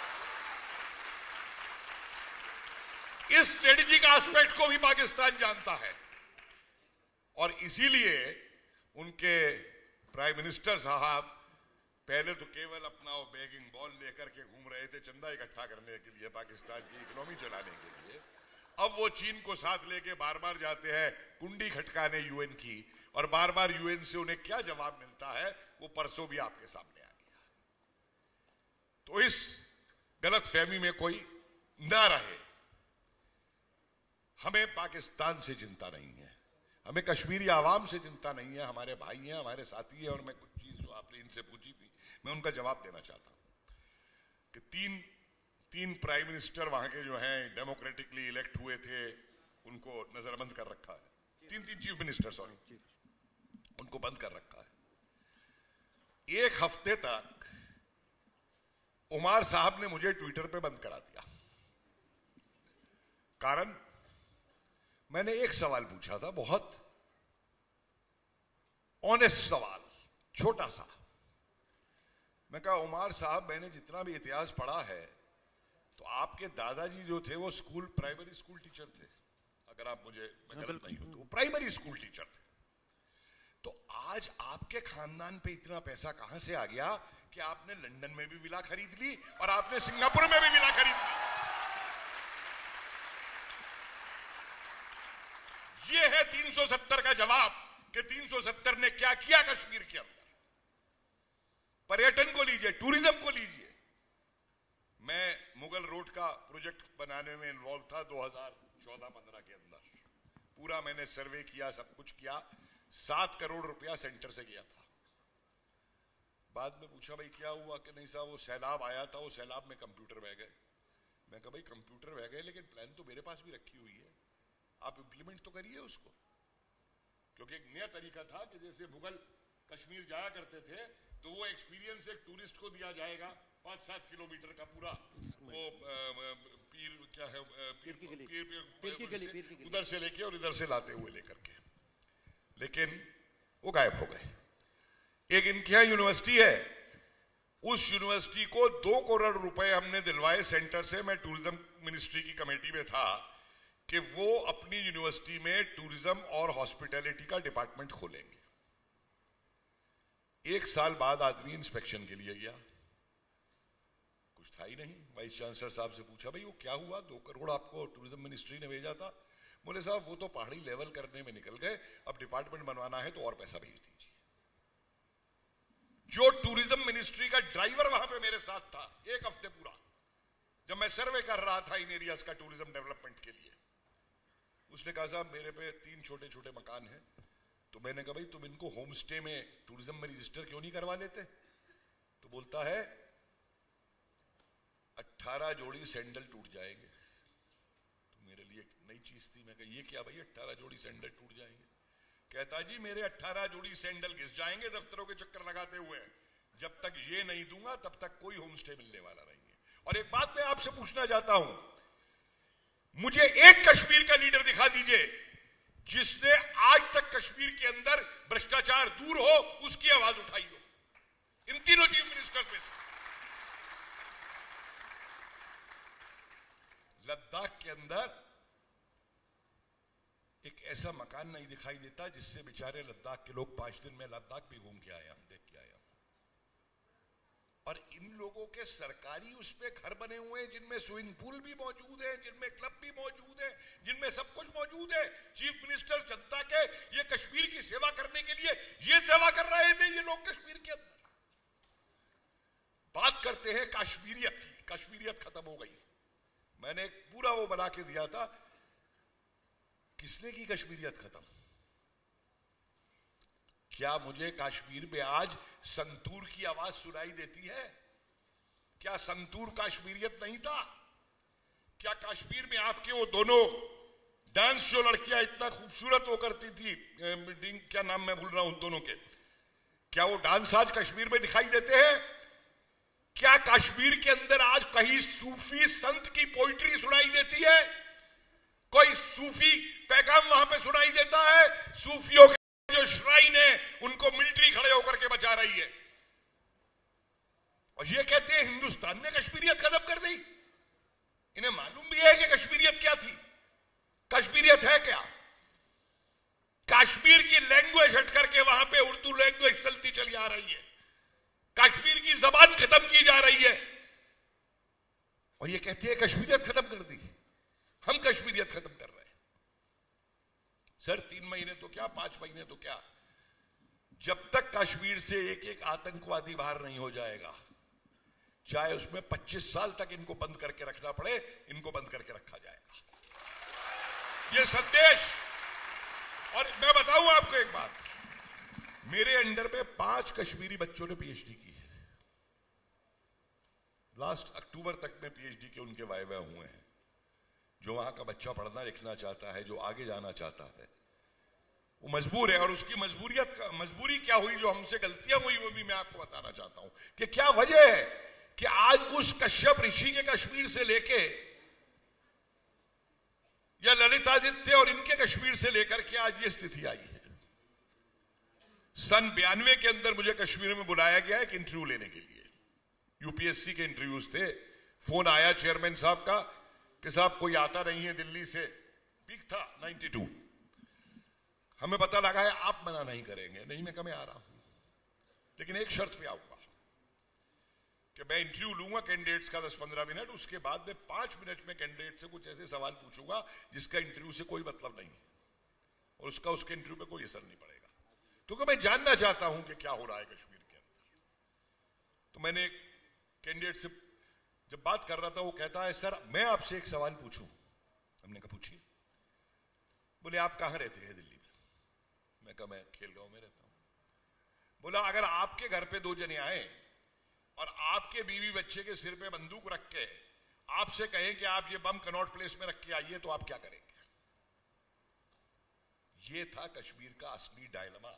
इस स्ट्रेटेजिक एस्पेक्ट को भी पाकिस्तान जानता है, और इसीलिए उनके प्राइम मिनिस्टर साहब पहले तो केवल अपना वो बैगिंग बॉल लेकर के घूम रहे थे चंदा इकट्ठा करने के लिए, पाकिस्तान की इकोनॉमी चलाने के लिए। अब वो चीन को साथ लेके बार बार जाते हैं कुंडी खटकाने यूएन की, और बार बार यूएन से उन्हें क्या जवाब मिलता है वो परसों भी आपके सामने आ गया। तो इस गलत फहमी में कोई ना रहे, हमें पाकिस्तान से चिंता नहीं है, हमें कश्मीरी आवाम से चिंता नहीं है, हमारे भाई हैं, हमारे साथी हैं। और मैं कुछ चीज जो आपने इनसे पूछी थी, मैं उनका जवाब देना चाहता हूं कि तीन तीन प्राइम मिनिस्टर वहां के जो हैं डेमोक्रेटिकली इलेक्ट हुए थे, उनको नजरबंद कर रखा है। तीन तीन चीफ मिनिस्टर सॉरी उनको बंद कर रखा है। एक हफ्ते तक उमर साहब ने मुझे ट्विटर पे बंद करा दिया। कारण मैंने एक सवाल पूछा था, बहुत ऑनेस्ट सवाल, छोटा सा। मैं कहा उमर साहब, मैंने जितना भी इतिहास पढ़ा है तो आपके दादाजी जो थे वो स्कूल प्राइमरी स्कूल टीचर थे, अगर आप मुझे गलत नहीं हो तो प्राइमरी स्कूल टीचर थे। तो आज आपके खानदान पे इतना पैसा कहां से आ गया कि आपने लंदन में भी विला खरीद ली और आपने सिंगापुर में भी विला खरीद ली? ये है तीन सौ सत्तर का जवाब कि तीन सौ सत्तर ने क्या किया कश्मीर के अंदर। पर्यटन को लीजिए, टूरिज्म को लीजिए, मैं मुगल रोड का प्रोजेक्ट बनाने में इन्वॉल्व था दो हज़ार चौदह पंद्रह के अंदर। पूरा मैंने सर्वे किया, सब कुछ किया। सात करोड़ रुपया सेंटर से गया था। बाद में पूछा भाई क्या हुआ कि नहीं साहब वो सैलाब आया था, वो सैलाब में कंप्यूटर बह गए। मैं कहा भाई कंप्यूटर बह गए लेकिन प्लान तो मेरे पास भी रखी हुई है, आप इंप्लीमेंट तो करिए उसको। क्योंकि एक नया तरीका था कि जैसे मुगल कश्मीर जाया करते थे तो वो एक्सपीरियंस एक टूरिस्ट को दिया जाएगा, पांच सात किलोमीटर का पूरा वो पीर क्या है पीर की गली, पीर, पीर की गली, पीर की गली उधर से लेके और इधर से लाते हुए लेकर के, लेकिन वो गायब हो गए। एक इनके यहाँ यूनिवर्सिटी है, उस यूनिवर्सिटी को दो करोड़ रुपए हमने दिलवाए सेंटर से। मैं टूरिज्म मिनिस्ट्री की कमेटी में था कि वो अपनी यूनिवर्सिटी में टूरिज्म और हॉस्पिटैलिटी का डिपार्टमेंट खोलेंगे। एक साल बाद आदमी इंस्पेक्शन के लिए गया, कुछ था ही नहीं। वाइस चांसलर साहब से पूछा भाई वो क्या हुआ, दो करोड़ आपको टूरिज्म मिनिस्ट्री ने भेजा था। बोले साहब वो तो पहाड़ी लेवल करने में निकल गए, अब डिपार्टमेंट बनवाना है तो और पैसा भेज दीजिए। जो टूरिज्म मिनिस्ट्री का ड्राइवर वहां पे मेरे साथ था एक हफ्ते पूरा, जब मैं सर्वे कर रहा था इन एरियाज का टूरिज्म डेवलपमेंट के लिए, उसने कहा साहब मेरे पे तीन छोटे छोटे मकान हैं। तो मैंने कहा भाई तुम इनको होम स्टे में टूरिज्म में रजिस्टर क्यों नहीं करवा लेते? तो बोलता है अट्ठारह जोड़ी सैंडल टूट जाएंगे। तो मेरे लिए एक नई चीज थी, मैं कहा ये क्या भाई अट्ठारह जोड़ी सैंडल टूट जाएंगे? कहता जी मेरे अट्ठारह जोड़ी सैंडल घिस जाएंगे दफ्तरों के चक्कर लगाते हुए, जब तक ये नहीं दूंगा तब तक कोई होम स्टे मिलने वाला नहीं है। और एक बात मैं आपसे पूछना चाहता हूं, मुझे एक कश्मीर का लीडर दिखा दीजिए जिसने आज तक कश्मीर के अंदर भ्रष्टाचार दूर हो उसकी आवाज उठाई हो, इन तीनों चीफ मिनिस्टर्स में से। लद्दाख के अंदर एक ऐसा मकान नहीं दिखाई देता जिससे बेचारे लद्दाख के लोग पांच दिन में लद्दाख भी घूम के आए, हम देख के आए। और इन लोगों के सरकारी उस पे घर बने हुए हैं जिनमें स्विमिंग पूल भी मौजूद है, जिनमें क्लब भी मौजूद है, जिनमें सब कुछ मौजूद है। चीफ मिनिस्टर जनता के ये कश्मीर की सेवा करने के लिए ये सेवा कर रहे थे ये लोग कश्मीर के अंदर। बात करते हैं कश्मीरियत की, कश्मीरियत खत्म हो गई। मैंने एक पूरा वो बना के दिया था, किसने की कश्मीरियत खत्म? क्या मुझे कश्मीर में आज संतूर की आवाज सुनाई देती है? क्या संतूर कश्मीरियत नहीं था? क्या कश्मीर में आपके वो दोनों डांस जो लड़कियां इतना खूबसूरत हो करती थी, क्या नाम मैं भूल रहा हूं उन दोनों के, क्या वो डांस आज कश्मीर में दिखाई देते हैं? क्या कश्मीर के अंदर आज कहीं सूफी संत की पोइट्री सुनाई देती है? कोई सूफी पैगाम वहां पे सुनाई देता है? सूफियों के जो श्राइन है उनको मिलिट्री खड़े होकर के बचा रही है, और ये कहते हैं हिंदुस्तान ने कश्मीरियत खत्म कर दी। इन्हें मालूम भी है कि कश्मीरियत क्या थी? कश्मीरियत है क्या? कश्मीर की लैंग्वेज हट करके वहां पे उर्दू लैंग्वेज चलती चली आ रही है, कश्मीर की जबान खत्म की जा रही है, और ये कहते हैं कश्मीरियत खत्म कर दी। हम कश्मीरियत खत्म कर रहे हैं। सर तीन महीने तो क्या, पांच महीने तो क्या, जब तक कश्मीर से एक एक आतंकवादी बाहर नहीं हो जाएगा, चाहे उसमें पच्चीस साल तक इनको बंद करके रखना पड़े, इनको बंद करके रखा जाएगा। ये संदेश। और मैं बताऊं आपको एक बात, मेरे अंडर में पांच कश्मीरी बच्चों ने पीएचडी की है। लास्ट अक्टूबर तक में पीएचडी के उनके वायवा हुए हैं। जो वहां का बच्चा पढ़ना लिखना चाहता है, जो आगे जाना चाहता है, वो मजबूर है। और उसकी मजबूरियत का मजबूरी क्या हुई, जो हमसे गलतियां हुई, वो भी मैं आपको बताना चाहता हूं कि क्या वजह है कि आज उस कश्यप ऋषि के कश्मीर से लेके या ललितादित्य और इनके कश्मीर से लेकर के आज ये स्थिति आई है। सन बयानवे के अंदर मुझे कश्मीर में बुलाया गया एक इंटरव्यू लेने के लिए, यूपीएससी के इंटरव्यूज थे। फोन आया चेयरमैन साहब का कि साहब कोई आता नहीं है दिल्ली से, पीक था बानवे। हमें पता लगा है आप मना नहीं करेंगे। नहीं, मैं कभी आ रहा हूं, लेकिन एक शर्त पे आऊंगा कि मैं इंटरव्यू लूंगा कैंडिडेट्स का दस पंद्रह मिनट, उसके बाद मैं पांच मिनट में कैंडिडेट से कुछ ऐसे सवाल पूछूंगा जिसका इंटरव्यू से कोई मतलब नहीं और उसका उसके इंटरव्यू पे कोई असर नहीं पड़ेगा, क्योंकि मैं जानना चाहता हूं कि क्या हो रहा है कश्मीर के अंदर। तो मैंने कैंडिडेट से जब बात कर रहा था वो कहता है, सर मैं आपसे एक सवाल पूछूं? हमने कहा पूछिए। बोले आप कहां रहते हैं? दिल्ली में। मैं कहा मैं खेलगांव में रहता हूं। बोला अगर आपके घर पे दो जने आए और आपके बीवी बच्चे के सिर पे बंदूक रख के आपसे कहें कि आप ये बम कनॉट प्लेस में रख के आइए, तो आप क्या करेंगे? ये था कश्मीर का असली डायलमा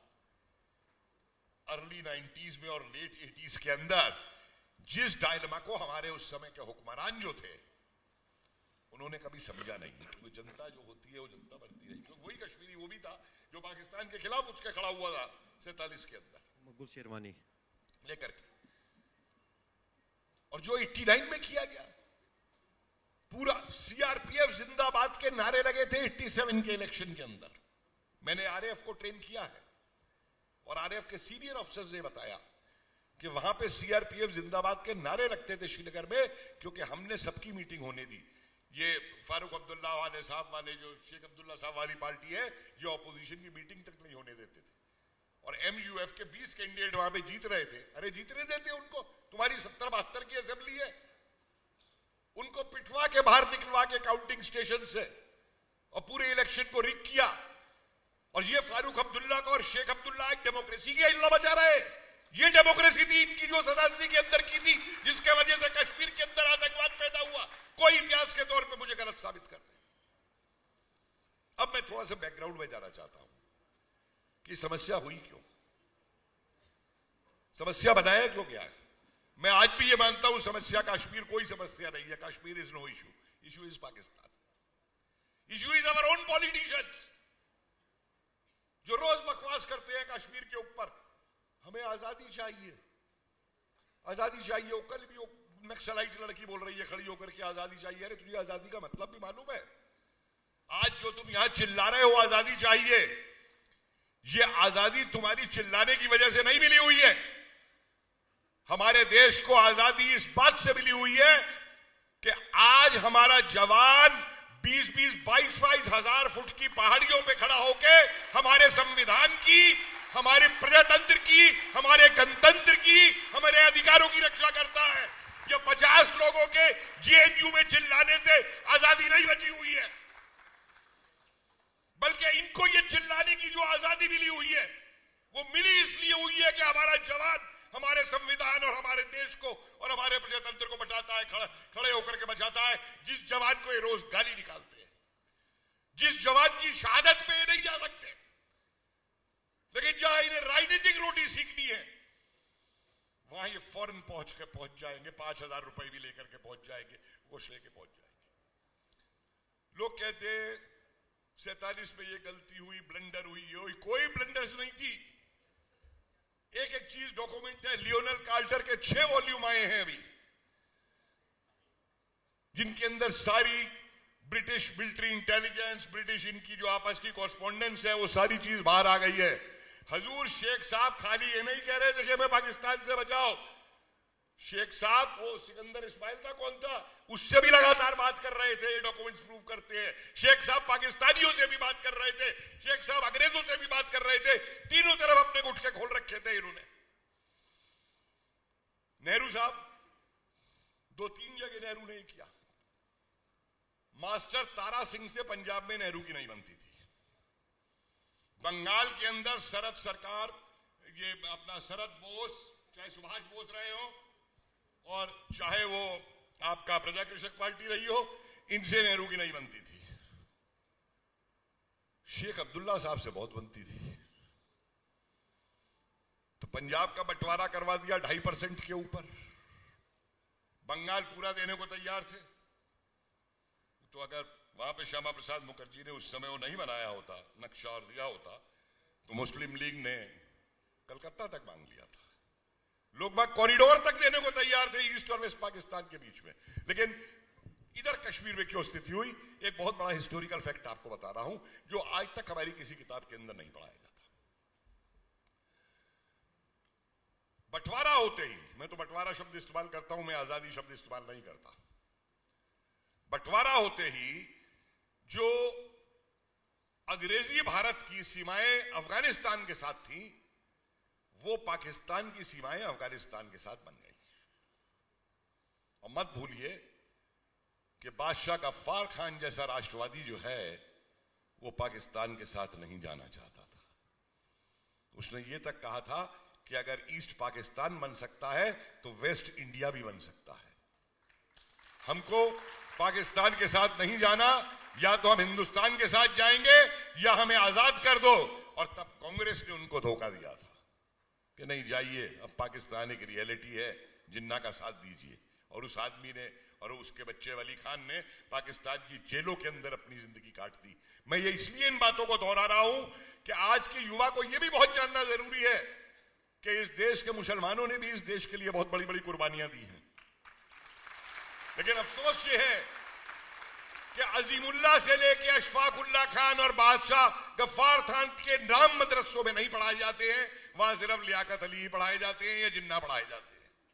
अर्ली नाइंटीज़ में और लेट एटीज़ के अंदर, जिस डायलमा को हमारे उस समय के हुक्मरान जो थे उन्होंने कभी समझा नहीं, क्योंकि जनता जो होती है वो जनता बनती रही। क्योंकि वही कश्मीरी वो भी था जो पाकिस्तान के खिलाफ उठ के खड़ा हुआ था सैतालीस के अंदर मकबूल शेरवानी लेकर के, और जो उन्यासी में किया गया पूरा सीआरपीएफ जिंदाबाद के नारे लगे थे सत्तासी के इलेक्शन के अंदर। मैंने आरएएफ को ट्रेन किया है और आरएएफ के सीनियर ऑफिसर्स ने बताया कि वहां पे सीआरपीएफ जिंदाबाद के नारे लगते थे श्रीनगर में, क्योंकि हमने सबकी मीटिंग होने दी। ये फारूक अब्दुल्ला वाले साहब वाले जो शेख अब्दुल्ला साहब वाली पार्टी है, ये ऑपोजिशन की मीटिंग तक नहीं होने देते थे। और एमयूएफ के बीस कैंडिडेट वहां पे जीत रहे थे। अरे जीतने देते उनको, तुम्हारी सत्तर बहत्तर की असेंबली है, उनको पिटवा के बाहर निकलवा के काउंटिंग स्टेशन से और पूरे इलेक्शन को रिग किया। और ये फारूक अब्दुल्ला का और शेख अब्दुल्ला एक डेमोक्रेसी की अल्लाह बचा रहे। ये डेमोक्रेसी थी इनकी जो सदासी के अंदर की थी, जिसके वजह से कश्मीर के अंदर आतंकवाद पैदा हुआ। कोई इतिहास के तौर पे मुझे गलत साबित कर दे। अब मैं थोड़ा सा बैकग्राउंड में जाना चाहता हूं कि समस्या हुई क्यों, समस्या बनाया क्यों गया है। मैं आज भी ये मानता हूं समस्या कश्मीर कोई समस्या नहीं है। Kashmir is no issue, issue is Pakistan, issue is our own politicians जो रोज बकवास करते हैं कश्मीर के ऊपर। हमें आजादी चाहिए, आजादी चाहिए। वो कल भी वो नक्सलाइट लड़की बोल रही है खड़ी होकर के आजादी चाहिए। अरे तुझे आजादी का मतलब भी मालूम है? आज जो तुम यहां चिल्ला रहे हो आजादी चाहिए, ये आजादी तुम्हारी चिल्लाने की वजह से नहीं मिली हुई है। हमारे देश को आजादी इस बात से मिली हुई है कि आज हमारा जवान बीस बीस बाईस बाईस हजार फुट की पहाड़ियों पे खड़ा होके हमारे संविधान की, हमारे प्रजातंत्र की, हमारे गणतंत्र की, हमारे अधिकारों की रक्षा करता है। ये पचास लोगों के जेएनयू में चिल्लाने से आजादी नहीं बची हुई है, बल्कि इनको ये चिल्लाने की जो आजादी मिली हुई है वो मिली इसलिए हुई है कि हमारा जवान हमारे संविधान और हमारे देश को और हमारे प्रजातंत्र को बचाता है, खड़ा, खड़े होकर के बचाता है। जिस जवान को ये रोज गाली निकालते हैं, जिस जवान की शहादत पे ये नहीं जा सकते, लेकिन जहां इन्हें राजनीतिक रोटी सीखनी है वहां ये फौरन पहुंच के पहुंच जाएंगे, पांच हजार रुपए भी लेकर के पहुंच जाएंगे, घोष लेके पहुंच जाएंगे। लोग कहते सैतालीस में ये गलती हुई, ब्लंडर हुई, ये कोई ब्लंडर्स नहीं थी। एक एक चीज डॉक्यूमेंट है। लियोनल कार्टर के छह वॉल्यूम आए हैं अभी, जिनके अंदर सारी ब्रिटिश मिलिट्री इंटेलिजेंस, ब्रिटिश इनकी जो आपस की कॉरस्पॉन्डेंस है, वो सारी चीज बाहर आ गई है। हजूर शेख साहब खाली ये नहीं कह रहे थे कि हमें पाकिस्तान से बचाओ। शेख साहब, वो सिकंदर इस्माइल था कौन था, उससे भी लगातार बात कर रहे थे। ये डॉक्यूमेंट्स प्रूव करते हैं। शेख साहब पाकिस्तानियों से भी बात कर रहे थे, शेख साहब अंग्रेजों से भी बात कर रहे थे। तीनों तरफ अपने गुटके खोल रखे थे इन्होंने। नेहरू साहब, दो तीन जगह नेहरू ने किया। मास्टर तारा सिंह से पंजाब में नेहरू की नहीं बनती थी। बंगाल के अंदर शरद सरकार, ये अपना शरद बोस, चाहे सुभाष बोस रहे हो और चाहे वो आपका प्रजा कृषक पार्टी रही हो, इनसे नेहरू की नहीं बनती थी। शेख अब्दुल्ला साहब से बहुत बनती थी। तो पंजाब का बंटवारा करवा दिया ढाई परसेंट के ऊपर। बंगाल पूरा देने को तैयार थे। तो अगर वहां पे श्यामा प्रसाद मुखर्जी ने उस समय वो नहीं बनाया होता, नक्शा और दिया होता, तो मुस्लिम लीग ने कलकत्ता तक मांग लिया था। लोग बाग कॉरिडोर तक देने को तैयार थे ईस्ट और वेस्ट पाकिस्तान के बीच में। लेकिन इधर कश्मीर में क्यों स्थिति हुई, एक बहुत बड़ा हिस्टोरिकल फैक्ट आपको बता रहा हूं, जो आज तक हमारी किसी किताब के अंदर नहीं पढ़ाया जाता। बंटवारा होते ही, मैं तो बंटवारा शब्द इस्तेमाल करता हूं, मैं आजादी शब्द इस्तेमाल नहीं करता। बंटवारा होते ही जो अंग्रेजी भारत की सीमाएं अफगानिस्तान के साथ थी, वो पाकिस्तान की सीमाएं अफगानिस्तान के साथ बन गई। और मत भूलिए कि बादशाह गफ्फार खान जैसा राष्ट्रवादी जो है वो पाकिस्तान के साथ नहीं जाना चाहता था। उसने ये तक कहा था कि अगर ईस्ट पाकिस्तान बन सकता है तो वेस्ट इंडिया भी बन सकता है। हमको पाकिस्तान के साथ नहीं जाना, या तो हम हिंदुस्तान के साथ जाएंगे या हमें आजाद कर दो। और तब कांग्रेस ने उनको धोखा दिया था कि नहीं जाइए, अब पाकिस्तान एक रियलिटी है, जिन्ना का साथ दीजिए। और उस आदमी ने और उसके बच्चे वली खान ने पाकिस्तान की जेलों के अंदर अपनी जिंदगी काट दी। मैं ये इसलिए इन बातों को दोहरा रहा हूं कि आज के युवा को यह भी बहुत जानना जरूरी है कि इस देश के मुसलमानों ने भी इस देश के लिए बहुत बड़ी बड़ी कुर्बानियां दी हैं। लेकिन अफसोस ये है कि अजीमुल्लाह से लेके अशफाकुल्ला खान और बादशाह गफ्फार खान के नाम मदरसों में नहीं पढ़ाए जाते हैं, वहां सिर्फ लियाकत अली ही पढ़ाए जाते हैं या जिन्ना पढ़ाए जाते हैं।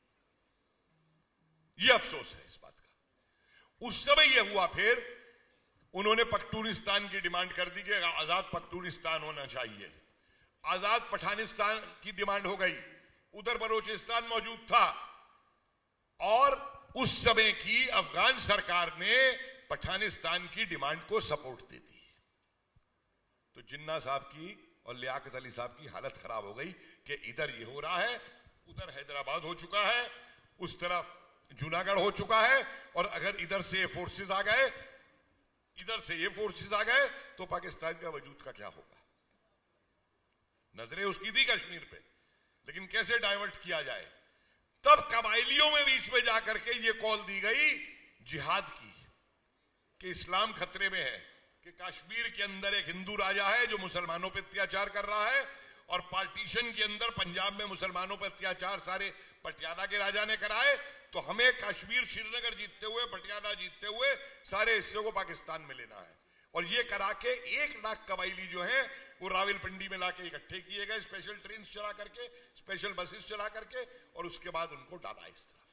यह अफसोस है इस बात का। उस समय यह हुआ, फिर उन्होंने पख्तूनिस्तान की डिमांड कर दी कि आजाद पख्तूनिस्तान होना चाहिए। आजाद पठानिस्तान की डिमांड हो गई, उधर बलोचिस्तान मौजूद था। और उस समय की अफगान सरकार ने पठानिस्तान की डिमांड को सपोर्ट दे दी। तो जिन्ना साहब की और लियाकत अली साहब की हालत खराब हो गई कि इधर ये हो रहा है, उधर हैदराबाद हो चुका है, उस तरफ जूनागढ़ हो चुका है, और अगर इधर से ये फोर्सेस आ गए, इधर से ये फोर्सेस आ गए, तो पाकिस्तान का वजूद का क्या होगा। नजरें उसकी थी कश्मीर पे, लेकिन कैसे डाइवर्ट किया जाए। तब कबाइलियों में बीच में जाकर के ये कॉल दी गई जिहाद की कि इस्लाम खतरे में है, कि कश्मीर के अंदर एक हिंदू राजा है जो मुसलमानों पर अत्याचार कर रहा है, और पार्टीशन के अंदर पंजाब में मुसलमानों पर अत्याचार सारे पटियाला के राजा ने कराए, तो हमें कश्मीर श्रीनगर जीतते हुए, पटियाला जीतते हुए सारे हिस्से को पाकिस्तान में लेना है। और ये करा के एक लाख कबाइली जो है वो रावलपिंडी में लाके इकट्ठे किए गए, स्पेशल ट्रेन चला करके, स्पेशल बसेस चला करके, और उसके बाद उनको डाला इस तरफ।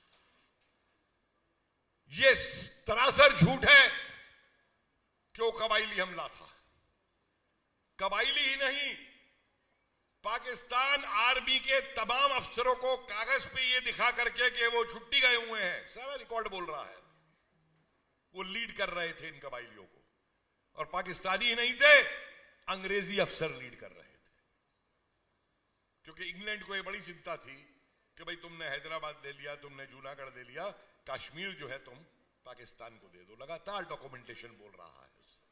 ये सरासर झूठ है कि वो कबाइली हमला था। कबाइली ही नहीं, पाकिस्तान आर्मी के तमाम अफसरों को कागज पे ये दिखा करके कि वो छुट्टी गए हुए हैं, सारा रिकॉर्ड बोल रहा है, वो लीड कर रहे थे इन कबाइलियों को। और पाकिस्तानी ही नहीं थे, अंग्रेजी अफसर लीड कर रहे थे, क्योंकि इंग्लैंड को ये बड़ी चिंता थी कि भाई तुमने हैदराबाद ले लिया, तुमने जूनागढ़ ले लिया, कश्मीर जो है तुम पाकिस्तान को दे दो। लगातार डॉक्यूमेंटेशन बोल रहा है।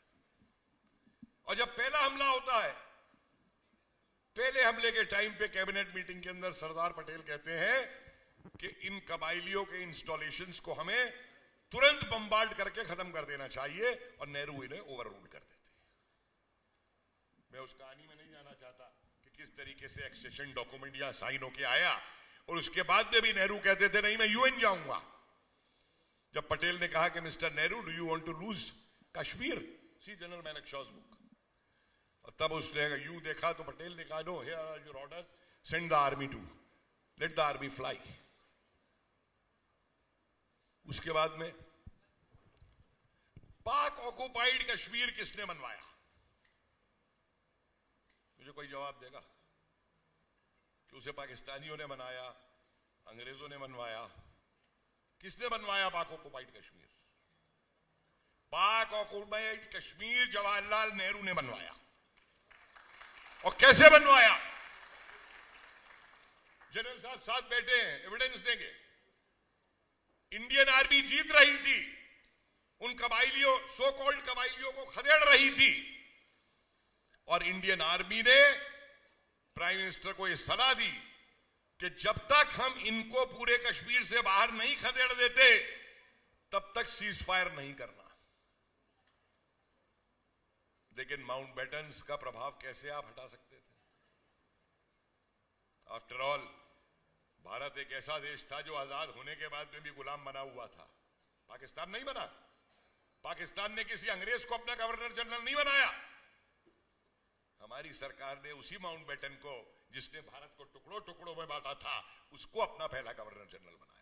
और जब पहला हमला होता है, पहले हमले के टाइम पे कैबिनेट मीटिंग के अंदर सरदार पटेल कहते हैं कि इन कबाइलियों के इंस्टॉलेशंस को हमें तुरंत बम्बार्ड करके खत्म कर देना चाहिए, और नेहरू इन्हें ओवर रूल कर देते। मैं उस कहानी में नहीं जाना चाहता कि किस तरीके से एक्सेशन डॉक्यूमेंट या साइन होके आया, और उसके बाद में भी नेहरू कहते थे नहीं मैं यूएन जाऊंगा। जब पटेल ने कहा कि mister Nehru do you want to lose Kashmir, see general Manekshaw's book, और तब उसने यू देखा तो पटेल ने कहा no here are your orders, send the army to, let the army fly. उसके बाद में पाक ऑक्युपाइड कश्मीर किसने बनवाया? मुझे कोई जवाब देगा कि उसे पाकिस्तानियों ने बनाया, अंग्रेजों ने बनवाया? किसने बनवाया पाक ऑक्युपाइड कश्मीर? पाक ऑक्युपाइड कश्मीर जवाहरलाल नेहरू ने बनवाया। और कैसे बनवाया? जनरल साहब साथ बैठे हैं, एविडेंस देंगे। इंडियन आर्मी जीत रही थी, उन कबाइलियों, सो कॉल्ड कबाइलियों को खदेड़ रही थी, और इंडियन आर्मी ने प्राइम मिनिस्टर को यह सलाह दी कि जब तक हम इनको पूरे कश्मीर से बाहर नहीं खदेड़ देते तब तक सीज फायर नहीं करना। लेकिन माउंट बैटन का प्रभाव कैसे आप हटा सकते थे? आफ्टर ऑल भारत एक ऐसा देश था जो आजाद होने के बाद में भी गुलाम बना हुआ था, पाकिस्तान नहीं बना। पाकिस्तान ने किसी अंग्रेज को अपना गवर्नर जनरल नहीं बनाया। हमारी सरकार ने उसी माउंट बैटन को, जिसने भारत को टुकड़ों टुकड़ों में बांटा था, उसको अपना पहला गवर्नर जनरल बनाया।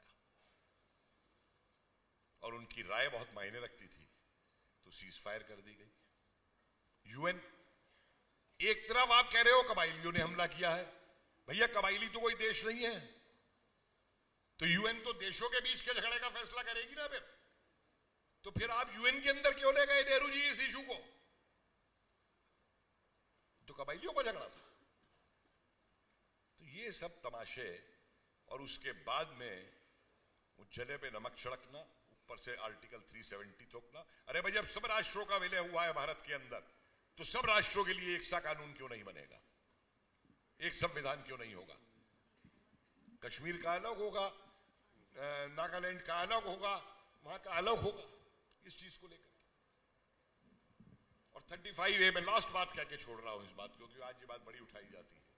और उनकी राय बहुत मायने रखती थी, तो सीज फायर कर दी गई। यूएन, एक तरफ आप कह रहे हो कबाइलियों ने हमला किया है, भैया कबाइली तो कोई देश नहीं है। तो यूएन तो देशों के बीच के झगड़े का फैसला करेगी ना। फिर तो फिर आप यूएन के अंदर क्यों ले गए नेहरू जी इस इशू को? तो कबाइलियों का झगड़ा था। तो ये सब तमाशे, और उसके बाद में जले पे नमक छिड़कना, ऊपर से आर्टिकल तीन सौ सत्तर थोकना। अरे भाई, जब सब राष्ट्रों का विलय हुआ है भारत के अंदर, तो सब राष्ट्रों के लिए एक सा कानून क्यों नहीं बनेगा, एक संविधान क्यों नहीं होगा? कश्मीर का अलग होगा, नागालैंड का अलग होगा, वहां का अलग होगा, इस चीज को लेकर। और पैंतीस ए में लास्ट बात कह के छोड़ रहा हूं इस बात को, क्योंकि आज ये बात बड़ी उठाई जाती है।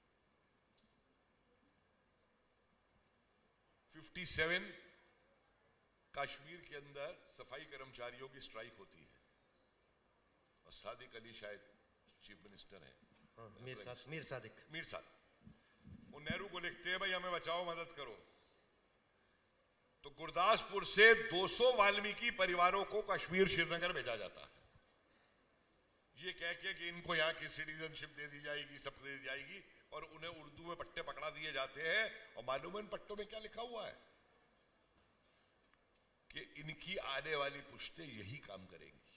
सत्तावन कश्मीर के अंदर सफाई कर्मचारियों की स्ट्राइक होती है, और सादिक अली शायद चीफ मिनिस्टर है, हाँ, मीर साद, मीर सादिक मीर साद वो नेहरू को लिखते हैं, भाई हमें बचाओ, मदद करो। तो गुरदासपुर से दो सौ वाल्मीकि परिवारों को कश्मीर श्रीनगर भेजा जाता है, ये कह के कि इनको यहां की सिटीजनशिप दे दी जाएगी, सब दे दी जाएगी, और उन्हें उर्दू में पट्टे पकड़ा दिए जाते हैं। और मालूम है इन पट्टों में क्या लिखा हुआ है? कि इनकी आने वाली पुश्तें यही काम करेंगी।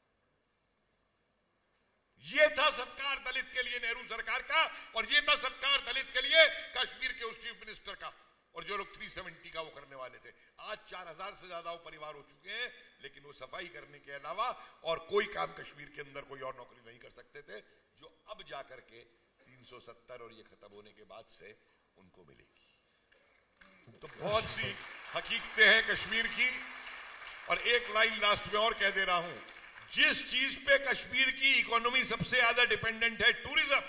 ये था सत्कार दलित के लिए नेहरू सरकार का, और ये था सत्कार दलित के लिए कश्मीर के उस चीफ मिनिस्टर का, और जो लोग तीन सौ सत्तर का वो करने वाले थे। आज चार हजार से ज्यादा वो परिवार हो चुके हैं, लेकिन वो सफाई करने के अलावा और कोई काम कश्मीर के अंदर कोई और नौकरी नहीं कर सकते थे, जो अब जाकर के तीन सौ सत्तर और ये खत्म होने के बाद से उनको मिलेगी। तो बहुत सी हकीकतें हैं कश्मीर की। और एक लाइन लास्ट में और कह दे रहा हूं, जिस चीज पे कश्मीर की इकोनॉमी सबसे ज्यादा डिपेंडेंट है, टूरिज्म।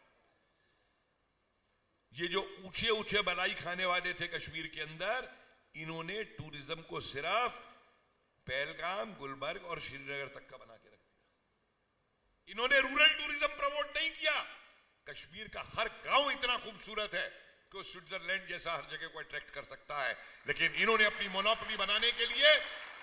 ये जो ऊंचे ऊंचे बनाई खाने वाले थे कश्मीर के अंदर, इन्होंने टूरिज्म को सिर्फ पहलगाम, गुलबर्ग और श्रीनगर तक का बना के रख दिया। इन्होंने रूरल टूरिज्म प्रमोट नहीं किया। कश्मीर का हर गांव इतना खूबसूरत है कि वो स्विट्जरलैंड जैसा हर जगह को अट्रैक्ट कर सकता है, लेकिन इन्होंने अपनी मोनोपोली बनाने के लिए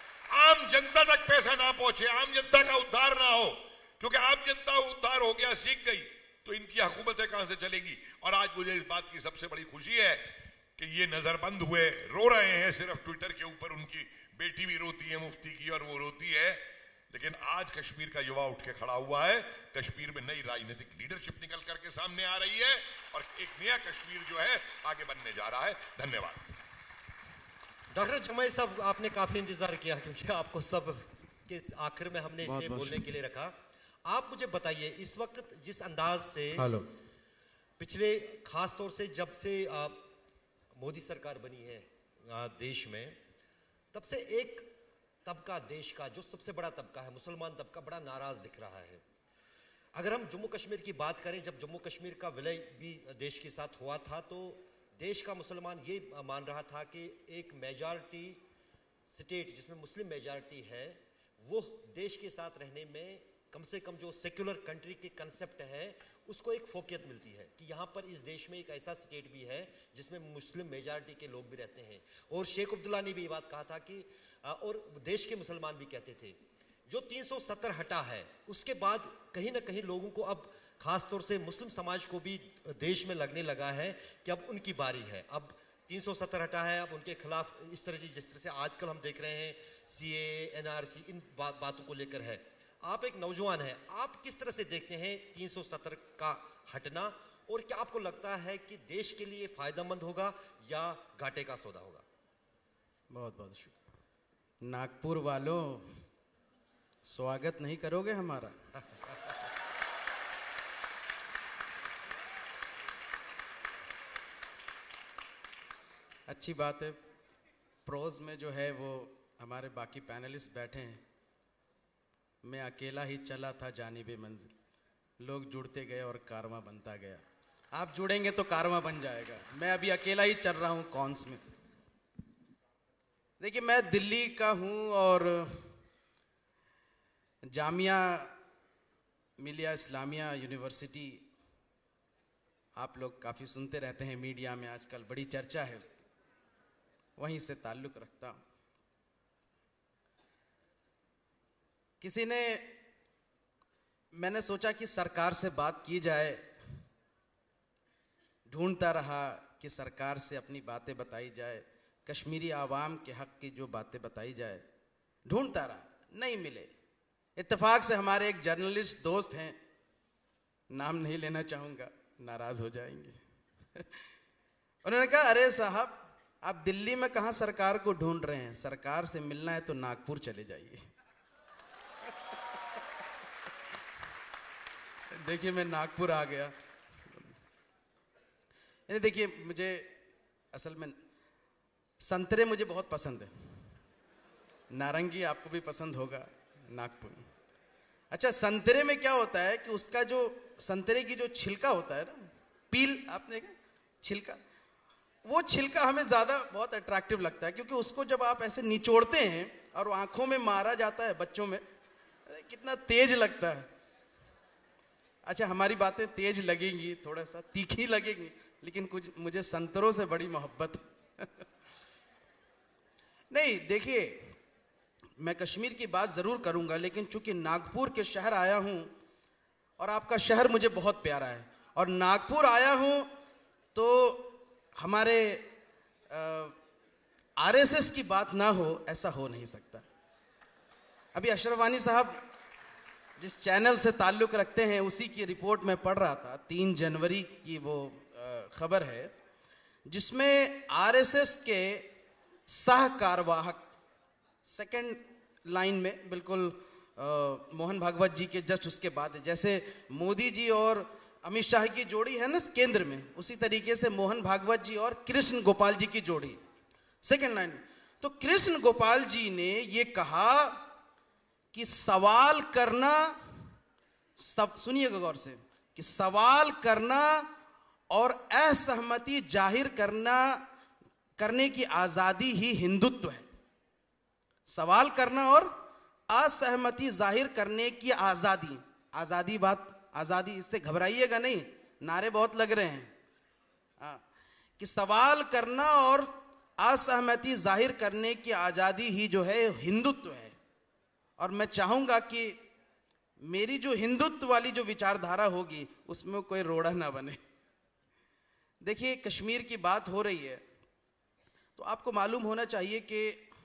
आम जनता तक पैसा ना पहुंचे, आम जनता का उद्धार ना हो, क्योंकि आम जनता उद्धार हो गया, सीख गई, तो इनकी हुकूमतें कहां से चलेंगी। और आज मुझे इस बात की सबसे बड़ी खुशी है कि ये नजरबंद हुए रो रहे हैं, सिर्फ ट्विटर के ऊपर उनकी बेटी भी रोती है मुफ्ती की, और वो रोती है, लेकिन आज कश्मीर का युवा उठ के खड़ा हुआ है। कश्मीर में नई राजनीतिक लीडरशिप निकल करके सामने आ रही है, और एक नया कश्मीर जो है आगे बनने जा रहा है। धन्यवाद। डॉक्टर जमाई साहब, आपने काफी इंतजार किया, क्योंकि आपको सब के आखिर में हमने इसलिए बोलने के लिए रखा। आप मुझे बताइए, इस वक्त जिस अंदाज से हेलो पिछले खास तौर से जब से मोदी सरकार बनी है आ, देश में, तब से एक तबका देश का जो सबसे बड़ा तबका है, मुसलमान तबका, बड़ा नाराज दिख रहा है। अगर हम जम्मू कश्मीर की बात करें, जब जम्मू कश्मीर का विलय भी देश के साथ हुआ था, तो देश का मुसलमान ये मान रहा था कि एक मेजॉरिटी स्टेट जिसमें मुस्लिम मेजॉरिटी है, वो देश के साथ रहने में कम से कम जो सेक्युलर कंट्री के कंसेप्ट है उसको एक फोकियत मिलती है कि यहाँ पर इस देश में एक ऐसा स्टेट भी है जिसमें मुस्लिम मेजॉरिटी के लोग भी रहते हैं। और शेख अब्दुल्ला ने भी ये बात कहा था कि, और देश के मुसलमान भी कहते थे, जो तीन सौ सत्तर हटा है उसके बाद कहीं ना कहीं लोगों को, अब खास तौर से मुस्लिम समाज को भी देश में लगने लगा है कि अब उनकी बारी है। अब तीन सौ सत्तर हटा है, अब उनके खिलाफ इस तरह से, जिस तरह से आजकल हम देख रहे हैं सीए, एनआरसी, इन बा, बातों को लेकर है। आप एक नौजवान हैं, आप किस तरह से देखते हैं तीन सौ सत्तर का हटना, और क्या आपको लगता है कि देश के लिए फायदेमंद होगा या घाटे का सौदा होगा? बहुत बहुत शुक्रिया। नागपुर वालों, स्वागत नहीं करोगे हमारा? अच्छी बात है। प्रोज में जो है वो हमारे बाकी पैनलिस्ट बैठे हैं, मैं अकेला ही चला था जानिबे मंजिल, लोग जुड़ते गए और कारवां बनता गया। आप जुड़ेंगे तो कारवां बन जाएगा। मैं अभी अकेला ही चल रहा हूं कॉन्स में। देखिए, मैं दिल्ली का हूं और जामिया मिलिया इस्लामिया यूनिवर्सिटी, आप लोग काफ़ी सुनते रहते हैं मीडिया में, आजकल बड़ी चर्चा है उसकी, वहीं से ताल्लुक़ रखता हूं। किसी ने, मैंने सोचा कि सरकार से बात की जाए, ढूंढता रहा कि सरकार से अपनी बातें बताई जाए, कश्मीरी आवाम के हक की जो बातें बताई जाए, ढूंढता रहा, नहीं मिले। इत्तेफाक से हमारे एक जर्नलिस्ट दोस्त हैं, नाम नहीं लेना चाहूँगा, नाराज हो जाएंगे। उन्होंने कहा, अरे साहब आप दिल्ली में कहाँ सरकार को ढूंढ रहे हैं, सरकार से मिलना है तो नागपुर चले जाइए। देखिए मैं नागपुर आ गया। देखिए मुझे असल में संतरे मुझे बहुत पसंद है, नारंगी आपको भी पसंद होगा, नागपुर। अच्छा, संतरे में क्या होता है कि उसका जो संतरे की जो छिलका होता है ना, पील, आपने देखा छिलका, वो छिलका हमें ज्यादा बहुत अट्रैक्टिव लगता है, क्योंकि उसको जब आप ऐसे निचोड़ते हैं और आंखों में मारा जाता है बच्चों में, कितना तेज लगता है। अच्छा, हमारी बातें तेज लगेंगी, थोड़ा सा तीखी लगेंगी, लेकिन कुछ मुझे संतरों से बड़ी मोहब्बत है। नहीं, देखिए मैं कश्मीर की बात जरूर करूंगा, लेकिन चूंकि नागपुर के शहर आया हूं और आपका शहर मुझे बहुत प्यारा है, और नागपुर आया हूं तो हमारे आरएसएस की बात ना हो, ऐसा हो नहीं सकता। अभी अशरफ वानी साहब जिस चैनल से ताल्लुक रखते हैं, उसी की रिपोर्ट में पढ़ रहा था, तीन जनवरी की वो खबर है, जिसमें आरएसएस के सह कार्यवाहक, सेकंड लाइन में बिल्कुल आ, मोहन भागवत जी के जस्ट उसके बाद है, जैसे मोदी जी और अमित शाह की जोड़ी है ना केंद्र में, उसी तरीके से मोहन भागवत जी और कृष्ण गोपाल जी की जोड़ी सेकंड लाइन में। तो कृष्ण गोपाल जी ने ये कहा कि सवाल करना, सब सुनिएगा गौर से, कि सवाल करना और असहमति जाहिर करना करने की आजादी ही हिंदुत्व है। सवाल करना और असहमति जाहिर करने की आजादी, आजादी बात आजादी, इससे घबराइएगा नहीं, नारे बहुत लग रहे हैं। आ, कि सवाल करना और असहमति जाहिर करने की आजादी ही जो है हिंदुत्व है। और मैं चाहूंगा कि मेरी जो हिंदुत्व वाली जो विचारधारा होगी उसमें कोई रोड़ा ना बने। देखिए कश्मीर की बात हो रही है तो आपको मालूम होना चाहिए कि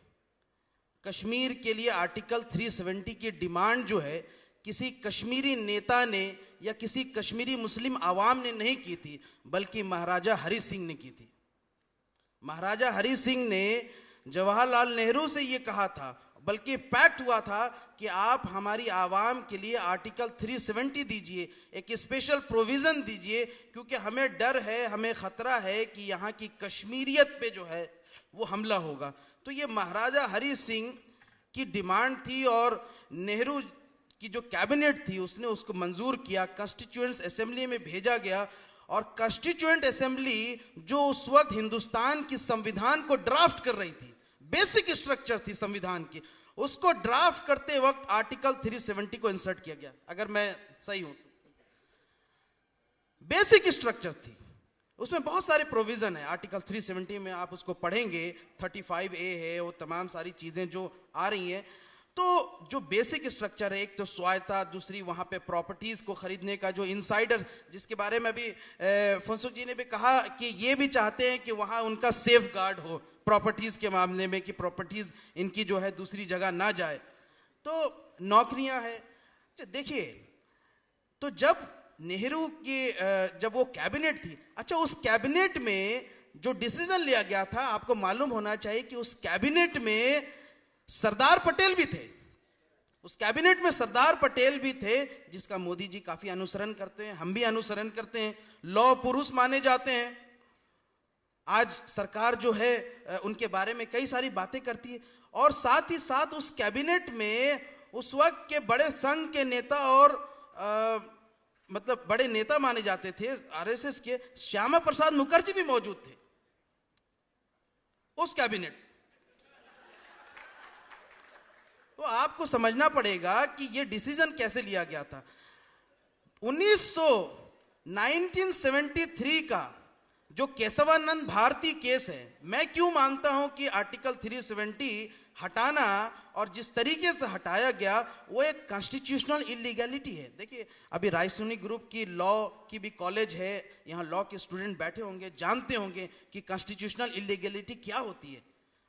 कश्मीर के लिए आर्टिकल तीन सौ सत्तर की डिमांड जो है किसी कश्मीरी नेता ने या किसी कश्मीरी मुस्लिम आवाम ने नहीं की थी, बल्कि महाराजा हरि सिंह ने की थी। महाराजा हरि सिंह ने जवाहरलाल नेहरू से ये कहा था, बल्कि पैक्ट हुआ था कि आप हमारी आवाम के लिए आर्टिकल तीन सौ सत्तर दीजिए, एक स्पेशल प्रोविजन दीजिए, क्योंकि हमें डर है, हमें खतरा है कि यहाँ की कश्मीरियत पे जो है वो हमला होगा। तो ये महाराजा हरि सिंह की डिमांड थी और नेहरू की जो कैबिनेट थी उसने उसको मंजूर किया, कॉन्स्टिट्यूएंट असेंबली में भेजा गया। और कॉन्स्टिट्यूएंट असेंबली जो उस वक्त हिंदुस्तान की संविधान को ड्राफ्ट कर रही थी, बेसिक स्ट्रक्चर थी संविधान की, उसको ड्राफ्ट करते वक्त आर्टिकल तीन सौ सत्तर को इंसर्ट किया गया, अगर मैं सही हूं तो। बेसिक स्ट्रक्चर थी, उसमें बहुत सारे प्रोविजन है। आर्टिकल तीन सौ सत्तर में आप उसको पढ़ेंगे, पैंतीस ए है, वो तमाम सारी चीजें जो आ रही हैं। तो जो बेसिक स्ट्रक्चर है, एक तो स्वायत्ता, दूसरी वहां पे प्रॉपर्टीज को खरीदने का जो इनसाइडर, जिसके बारे में अभी फुनसुख जी ने भी कहा कि ये भी चाहते हैं कि वहां उनका सेफ गार्ड हो प्रॉपर्टीज के मामले में, कि प्रॉपर्टीज इनकी जो है दूसरी जगह ना जाए। तो नौकरियां है। देखिए, तो जब नेहरू की जब वो कैबिनेट थी, अच्छा उस कैबिनेट में जो डिसीजन लिया गया था, आपको मालूम होना चाहिए कि उस कैबिनेट में सरदार पटेल भी थे। उस कैबिनेट में सरदार पटेल भी थे, जिसका मोदी जी काफी अनुसरण करते हैं, हम भी अनुसरण करते हैं, लौह पुरुष माने जाते हैं। आज सरकार जो है उनके बारे में कई सारी बातें करती है। और साथ ही साथ उस कैबिनेट में उस वक्त के बड़े संघ के नेता और आ, मतलब बड़े नेता माने जाते थे आरएसएस के, श्यामा प्रसाद मुखर्जी भी मौजूद थे उस कैबिनेट। तो आपको समझना पड़ेगा कि यह डिसीजन कैसे लिया गया था। उन्नीस सौ उन्नीस सौ तिहत्तर का जो केशवानंद भारती केस है, मैं क्यों मानता हूं कि आर्टिकल तीन सौ सत्तर हटाना और जिस तरीके से हटाया गया वो एक कॉन्स्टिट्यूशनल इलीगैलिटी है। देखिए, अभी रायसोनी ग्रुप की लॉ की भी कॉलेज है, यहाँ लॉ के स्टूडेंट बैठे होंगे, जानते होंगे कि कॉन्स्टिट्यूशनल इलीगैलिटी क्या होती है।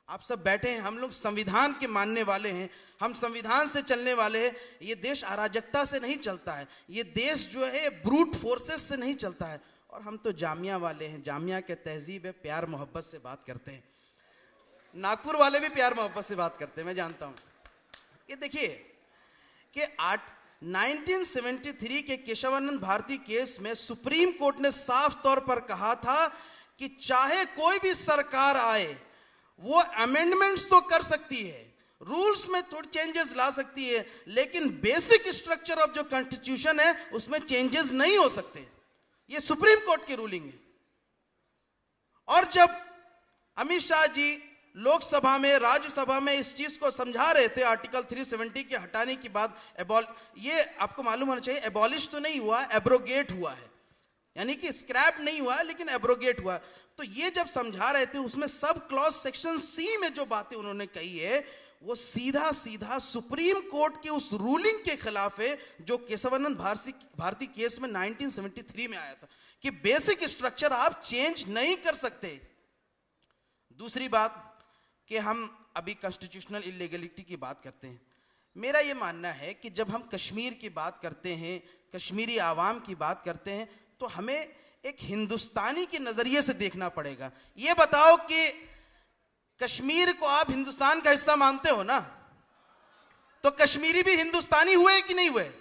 आप सब बैठे हैं, हम लोग संविधान के मानने वाले हैं, हम संविधान से चलने वाले हैं। ये देश अराजकता से नहीं चलता है, ये देश जो है ब्रूट फोर्सेस से नहीं चलता है। और हम तो जामिया वाले हैं, जामिया के तहजीब है, प्यार मोहब्बत से बात करते हैं। नागपुर वाले भी प्यार मोहब्बत से बात करते हैं, मैं जानता हूं। ये देखिए कि आठ नाइनटीन सेवेंटी थ्री के केशवानंद भारती केस में सुप्रीम कोर्ट ने साफ तौर पर कहा था कि चाहे कोई भी सरकार आए वो अमेंडमेंट्स तो कर सकती है, रूल्स में थोड़ी चेंजेस ला सकती है, लेकिन बेसिक स्ट्रक्चर ऑफ जो कॉन्स्टिट्यूशन है उसमें चेंजेस नहीं हो सकते। ये सुप्रीम कोर्ट की रूलिंग है। और जब अमित शाह जी लोकसभा में, राज्यसभा में इस चीज को समझा रहे थे, आर्टिकल तीन सौ सत्तर के हटाने के बाद एबॉल ये आपको मालूम होना चाहिए, एबॉलिश तो नहीं हुआ, एब्रोगेट हुआ है, यानी कि स्क्रैप नहीं हुआ लेकिन एब्रोगेट हुआ। तो ये जब समझा रहे थे उसमें सब क्लॉज सेक्शन सी में जो बातें उन्होंने कही है वो सीधा सीधा सुप्रीम कोर्ट के उस रूलिंग के खिलाफ है जो केशवानंद भारती भारती केस में नाइनटीन सेवेंटी थ्री में आया था कि बेसिक स्ट्रक्चर आप चेंज नहीं कर सकते। दूसरी बात कि हम अभी कॉन्स्टिट्यूशनल इलीगलिटी की बात करते हैं। मेरा यह मानना है कि जब हम कश्मीर की बात करते हैं, कश्मीरी आवाम की बात करते हैं, तो हमें एक हिंदुस्तानी के नजरिए से देखना पड़ेगा। यह बताओ कि कश्मीर को आप हिंदुस्तान का हिस्सा मानते हो ना, तो कश्मीरी भी हिंदुस्तानी हुए कि नहीं हुए?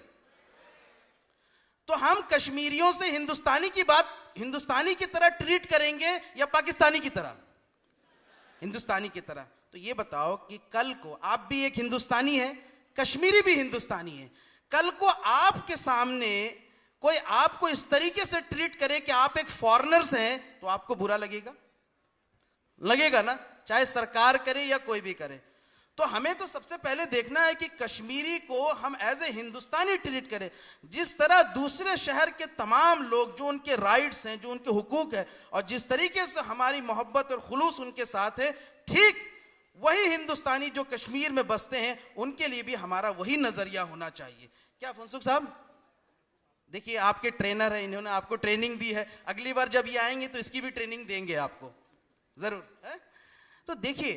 तो हम कश्मीरियों से हिंदुस्तानी की बात हिंदुस्तानी की तरह ट्रीट करेंगे या पाकिस्तानी की तरह? हिंदुस्तानी की तरह। तो ये बताओ कि कल को आप भी एक हिंदुस्तानी है, कश्मीरी भी हिंदुस्तानी है, कल को आपके सामने कोई आपको इस तरीके से ट्रीट करे कि आप एक फॉरेनर्स हैं, तो आपको बुरा लगेगा? लगेगा ना, चाहे सरकार करे या कोई भी करे। तो हमें तो सबसे पहले देखना है कि कश्मीरी को हम एज ए हिंदुस्तानी ट्रीट करें, जिस तरह दूसरे शहर के तमाम लोग जो उनके राइट्स हैं, जो उनके हुकूक है, और जिस तरीके से हमारी मोहब्बत और खुलूस उनके साथ है, ठीक वही हिंदुस्तानी जो कश्मीर में बसते हैं उनके लिए भी हमारा वही नजरिया होना चाहिए। क्या फुनसुख साहब? देखिए आपके ट्रेनर है, इन्होंने आपको ट्रेनिंग दी है, अगली बार जब ये आएंगे तो इसकी भी ट्रेनिंग देंगे आपको जरूर है? तो देखिए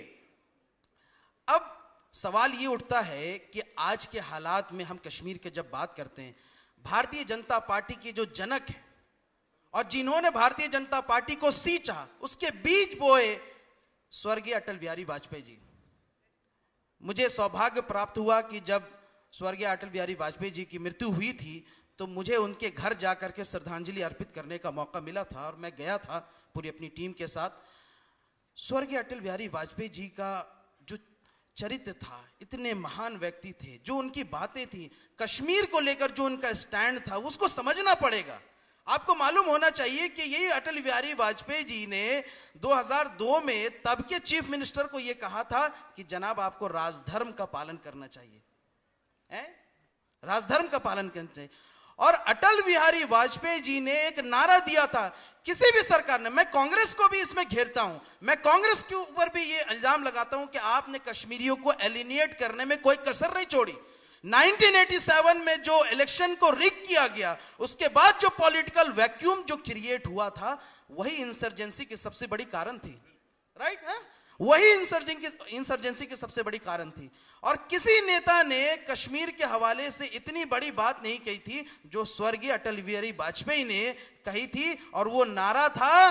अब सवाल ये उठता है कि आज के हालात में हम कश्मीर के जब बात करते हैं, भारतीय जनता पार्टी के जो जनक हैं और जिन्होंने भारतीय जनता पार्टी को सींचा, उसके बीज बोए स्वर्गीय अटल बिहारी वाजपेयी जी। मुझे सौभाग्य प्राप्त हुआ कि जब स्वर्गीय अटल बिहारी वाजपेयी जी की मृत्यु हुई थी तो मुझे उनके घर जाकर के श्रद्धांजलि अर्पित करने का मौका मिला था, और मैं गया था पूरी अपनी टीम के साथ। स्वर्गीय अटल बिहारी वाजपेयी जी का जो चरित्र था, इतने महान व्यक्ति थे, जो उनकी बातें थी, कश्मीर को लेकर जो उनका स्टैंड था, उसको समझना पड़ेगा। आपको मालूम होना चाहिए कि यही अटल बिहारी वाजपेयी जी ने दो हज़ार दो में तब के चीफ मिनिस्टर को यह कहा था कि जनाब आपको राजधर्म का पालन करना चाहिए, है? राजधर्म का पालन करना चाहिए। और अटल बिहारी वाजपेयी जी ने एक नारा दिया था, किसी भी सरकार ने, मैं कांग्रेस को भी इसमें घेरता हूं, मैं कांग्रेस के ऊपर भी ये इल्जाम लगाता हूं कि आपने कश्मीरियों को एलिनेट करने में कोई कसर नहीं छोड़ी। नाइनटीन एटी सेवन में जो इलेक्शन को रिग किया गया, उसके बाद जो पॉलिटिकल वैक्यूम जो क्रिएट हुआ था, वही इंसर्जेंसी की सबसे बड़ी कारण थी, राइट है? वही इंसर्जेंसी इंसर्जेंसी की सबसे बड़ी कारण थी। और किसी नेता ने कश्मीर के हवाले से इतनी बड़ी बात नहीं कही थी जो स्वर्गीय अटल बिहारी वाजपेयी ने कही थी, और वो नारा था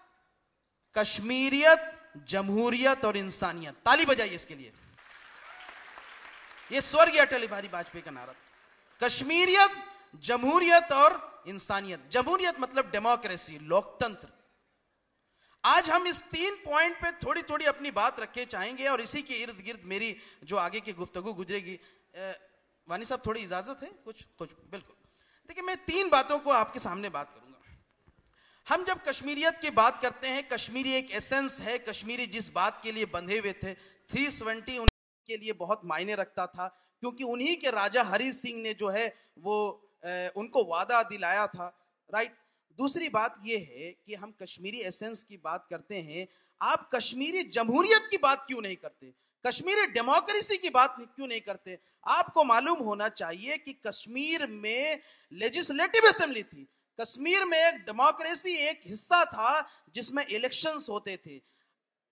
कश्मीरियत, जमहूरियत और इंसानियत। ताली बजाइए इसके लिए। ये स्वर्गीय अटल बिहारी वाजपेयी का नारा था, कश्मीरियत, जमहूरियत और इंसानियत। जमहूरियत मतलब डेमोक्रेसी, लोकतंत्र। आज हम इस तीन पॉइंट पे थोड़ी थोड़ी अपनी बात रखे चाहेंगे, और इसी के इर्द गिर्द मेरी जो आगे की गुफ्तगू गुजरेगी। वानी साहब थोड़ी इजाजत है? कुछ कुछ बिल्कुल। देखिए मैं तीन बातों को आपके सामने बात करूंगा। हम जब कश्मीरियत की बात करते हैं, कश्मीरी एक एसेंस है, कश्मीरी जिस बात के लिए बंधे हुए थे, थ्री सेवेंटी उनके लिए बहुत मायने रखता था, क्योंकि उन्हीं के राजा हरि सिंह ने जो है वो ए, उनको वादा दिलाया था, राइट। दूसरी बात यह है कि हम कश्मीरी एसेंस की बात करते हैं, आप कश्मीरी जमहूरियत की बात क्यों नहीं करते, कश्मीरी डेमोक्रेसी की बात क्यों नहीं करते? आपको मालूम होना चाहिए कि कश्मीर में लेजिस्लेटिव असेंबली थी, कश्मीर में एक डेमोक्रेसी एक हिस्सा था जिसमें इलेक्शंस होते थे।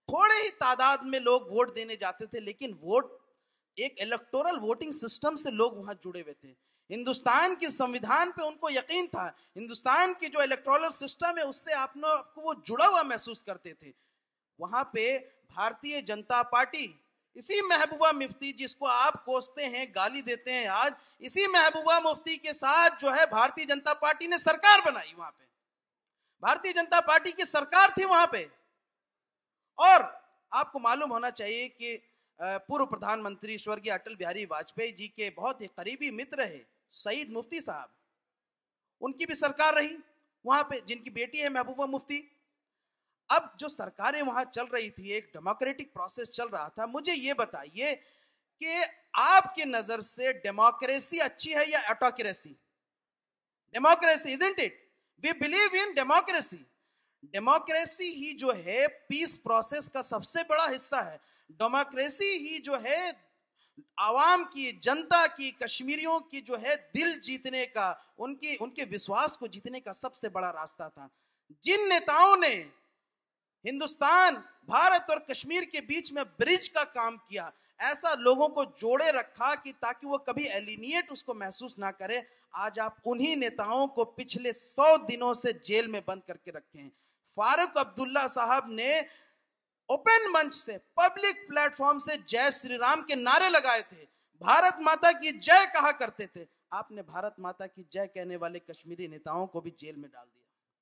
थोड़े ही तादाद में लोग वोट देने जाते थे, लेकिन वोट एक इलेक्टोरल वोटिंग सिस्टम से लोग वहां जुड़े हुए थे। हिंदुस्तान के संविधान पे उनको यकीन था, हिंदुस्तान की जो इलेक्टोरल सिस्टम है उससे आपने आपको वो जुड़ा हुआ महसूस करते थे। वहां पे भारतीय जनता पार्टी, इसी महबूबा मुफ्ती जिसको आप कोसते हैं, गाली देते हैं, आज इसी महबूबा मुफ्ती के साथ जो है भारतीय जनता पार्टी ने सरकार बनाई। वहां पे भारतीय जनता पार्टी की सरकार थी वहां पे। और आपको मालूम होना चाहिए कि पूर्व प्रधानमंत्री स्वर्गीय अटल बिहारी वाजपेयी जी के बहुत ही करीबी मित्र है सईद मुफ्ती साहब, उनकी भी सरकार रही वहां पे, जिनकी बेटी है महबूबा मुफ्ती। अब जो सरकारें वहां चल रही थी, एक डेमोक्रेटिक प्रोसेस चल रहा था। मुझे ये बताइए कि आपके नजर से डेमोक्रेसी अच्छी है या autocracy? Democracy, isn't it? We believe in democracy. Democracy ही जो है पीस प्रोसेस का सबसे बड़ा हिस्सा है। डेमोक्रेसी ही जो है आवाम की, जनता की, कश्मीरियों की जो है दिल जीतने का, उनकी उनके विश्वास को जीतने का सबसे बड़ा रास्ता था। जिन नेताओं ने हिंदुस्तान, भारत और कश्मीर के बीच में ब्रिज का काम किया, ऐसा लोगों को जोड़े रखा कि ताकि वो कभी एलिनिएट उसको महसूस ना करे, आज आप उन्हीं नेताओं को पिछले सौ दिनों से जेल में बंद करके रखे हैं। फारूक अब्दुल्ला साहब ने ओपन मंच से, पब्लिक प्लेटफॉर्म से जय श्री राम के नारे लगाए थे, भारत माता की जय कहा करते थे। आपने भारत माता की जय कहने वाले कश्मीरी नेताओं को भी जेल में डाल दिया।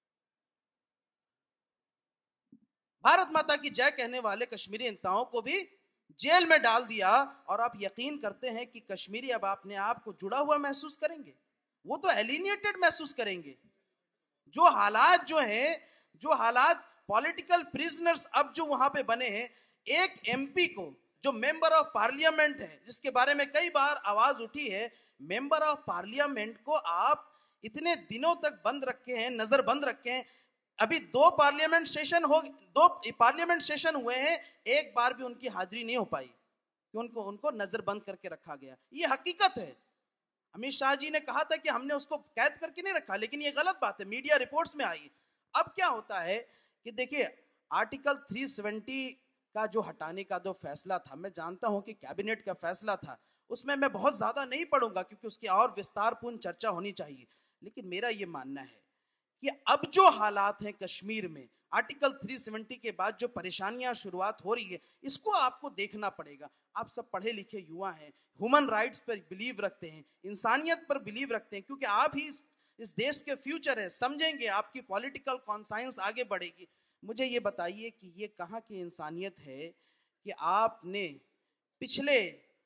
भारत माता की जय कहने वाले कश्मीरी नेताओं को भी जेल में डाल दिया। और आप यकीन करते हैं कि कश्मीरी अब अपने आप को जुड़ा हुआ महसूस करेंगे? वो तो एलिनिएटेड महसूस करेंगे। जो हालात जो हैं, जो हालात पॉलिटिकल प्रिजनर्स अब जो वहां पे बने हैं, एक एमपी को जो मेंबर ऑफ पार्लियामेंट है, जिसके बारे में कई बार आवाज उठी है, मेंबर ऑफ पार्लियामेंट को आप इतने दिनों तक बंद रखे हैं, नजरबंद रखे हैं। अभी दो पार्लियामेंट सेशन हो दो पार्लियामेंट सेशन हुए हैं, एक बार भी उनकी हाजिरी नहीं हो पाई कि उनको उनको नजरबंद करके रखा गया। ये हकीकत है। अमित शाह जी ने कहा था कि हमने उसको कैद करके नहीं रखा, लेकिन ये गलत बात है, मीडिया रिपोर्ट्स में आई। अब क्या होता है कि देखिए, आर्टिकल तीन सौ सत्तर का जो हटाने का जो फैसला था, मैं जानता हूं कि कैबिनेट का फैसला था, उसमें मैं बहुत ज्यादा नहीं पढ़ूंगा क्योंकि उसकी और विस्तारपूर्ण चर्चा होनी चाहिए। लेकिन मेरा ये मानना है कि अब जो हालात हैं कश्मीर में, आर्टिकल तीन सौ सत्तर के बाद जो परेशानियां शुरुआत हो रही है, इसको आपको देखना पड़ेगा। आप सब पढ़े लिखे युवा हैं, ह्यूमन राइट्स पर बिलीव रखते हैं, इंसानियत पर बिलीव रखते हैं, क्योंकि आप ही इस देश के फ्यूचर है। समझेंगे, आपकी पॉलिटिकल कॉन्साइंस आगे बढ़ेगी। मुझे ये बताइए कि ये कहाँ की इंसानियत है कि आपने पिछले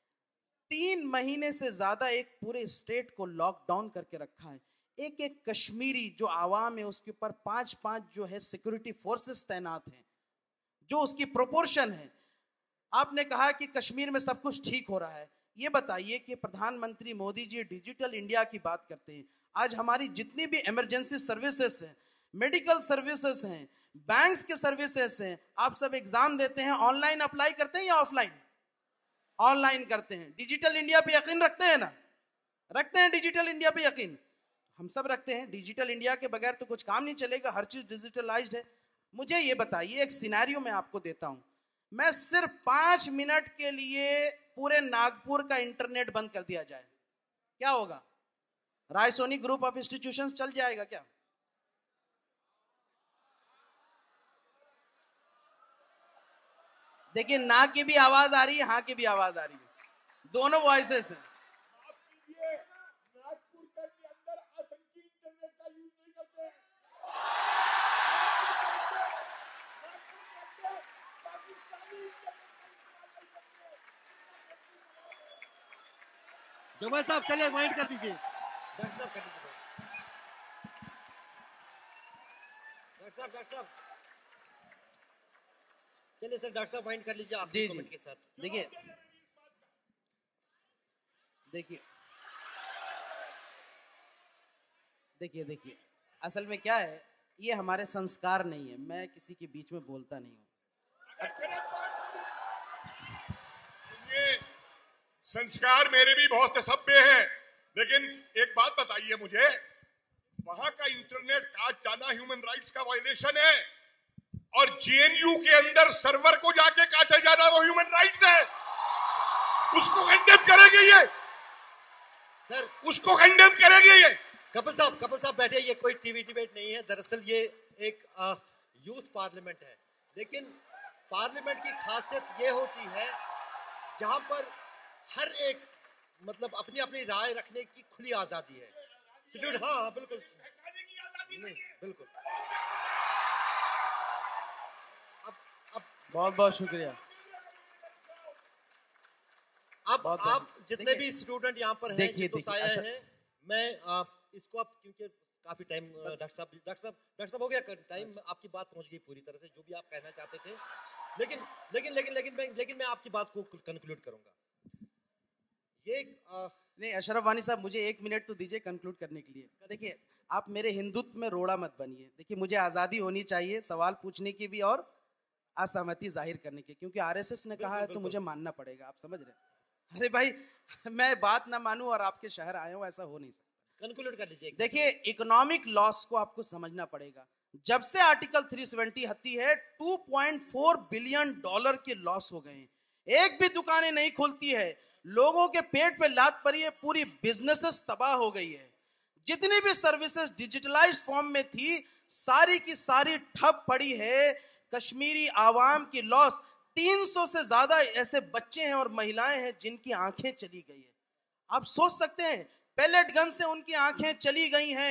तीन महीने से ज्यादा एक पूरे स्टेट को लॉकडाउन करके रखा है। एक एक कश्मीरी जो आवाम है उसके ऊपर पांच पांच जो है सिक्योरिटी फोर्सेस तैनात हैं, जो उसकी प्रोपोर्शन है। आपने कहा कि कश्मीर में सब कुछ ठीक हो रहा है। ये बताइए कि प्रधानमंत्री मोदी जी डिजिटल इंडिया की बात करते हैं। आज हमारी जितनी भी इमरजेंसी सर्विसेज हैं, मेडिकल सर्विसेज हैं, बैंक्स के सर्विसेज हैं, आप सब एग्जाम देते हैं, ऑनलाइन अप्लाई करते हैं या ऑफलाइन? ऑनलाइन करते हैं। डिजिटल इंडिया पे यकीन रखते हैं ना? रखते हैं डिजिटल इंडिया पे यकीन? हम सब रखते हैं। डिजिटल इंडिया के बगैर तो कुछ काम नहीं चलेगा, हर चीज डिजिटलाइज्ड है। मुझे ये बताइए, एक सिनेरियो मैं आपको देता हूं, मैं सिर्फ पांच मिनट के लिए पूरे नागपुर का इंटरनेट बंद कर दिया जाए, क्या होगा? रायसोनी ग्रुप ऑफ इंस्टीट्यूशंस चल जाएगा क्या? देखिए, ना की भी आवाज आ रही है, हाँ की भी आवाज आ रही है, दोनों वॉइसेस हैं। जमा साहब चलिए वाइट कर दीजिए, डॉक्टर साहब कर दीजिए, डॉक्टर साहब डॉक्टर साहब चलिए सर, डॉक्टर साहब वाइट कर लीजिए आप कमेंट के साथ। देखिए देखिए देखिए देखिए असल में क्या है, ये हमारे संस्कार नहीं है। मैं किसी के बीच में बोलता नहीं हूँ। संस्कार मेरे भी बहुत सभ्य हैं, लेकिन एक बात बताइए मुझे, वहां का इंटरनेट काट जाना ह्यूमन राइट्स का वायलेशन है? और जेएनयू के अंदर सर्वर को जाके काटा जाना वो ह्यूमन राइट्स है, उसको कंडेम करेंगे ये सर, उसको कंडेम करेंगे ये। कपिल साहब कपिल साहब बैठे, ये कोई टीवी डिबेट नहीं है, दरअसल ये एक आ, यूथ पार्लियामेंट है। लेकिन पार्लियामेंट की खासियत ये होती है जहां पर हर एक मतलब अपनी अपनी राय रखने की खुली आजादी है। स्टूडेंट, हाँ हाँ बिल्कुल नहीं, बिल्कुल। अब अब बहुत बहुत शुक्रिया। अब आप जितने भी स्टूडेंट यहाँ पर हैं, देखिए तो साया हैं, मैं आ, इसको अब क्योंकि काफी टाइम डॉक्टर साहब डॉक्टर साहब डॉक्टर साहब हो गया टाइम, आपकी बात पहुंच गई पूरी तरह से, जो भी आप कहना चाहते थे। लेकिन लेकिन लेकिन लेकिन मैं लेकिन मैं आपकी बात को कंक्लूड करूंगा। ये आ, नहीं अशरफ वानी साहब, मुझे एक मिनट तो दीजिए कंक्लूड करने के लिए। देखिए, आप मेरे हिंदुत्व में रोड़ा मत बनिए। देखिए, मुझे आज़ादी होनी चाहिए सवाल पूछने की भी और असहमति जाहिर करने की, क्योंकि आरएसएस ने कहा है तो मुझे मानना पड़ेगा। आप समझ रहे हैं? अरे भाई, मैं बात ना मानूं और आपके शहर आया हूं, ऐसा हो नहीं सकता। कंक्लूड कर लीजिए। देखिए, इकोनॉमिक लॉस को आपको समझना पड़ेगा। जब से आर्टिकल तीन सौ सत्तर हती है, दो पॉइंट चार बिलियन डॉलर के लॉस हो गए हैं। एक भी दुकानें नहीं खुलती है, लोगों के पेट पे लात पड़ी है, पूरी बिजनेसेस तबाह हो गई है। जितनी भी सर्विसेज डिजिटलाइज्ड फॉर्म में थी, सारी की सारी ठप पड़ी है। कश्मीरी आवाम की लॉस, तीन सौ से ज्यादा ऐसे बच्चे हैं और महिलाएं हैं जिनकी आंखें चली गई है। आप सोच सकते हैं, पैलेट गन से उनकी आंखें चली गई हैं।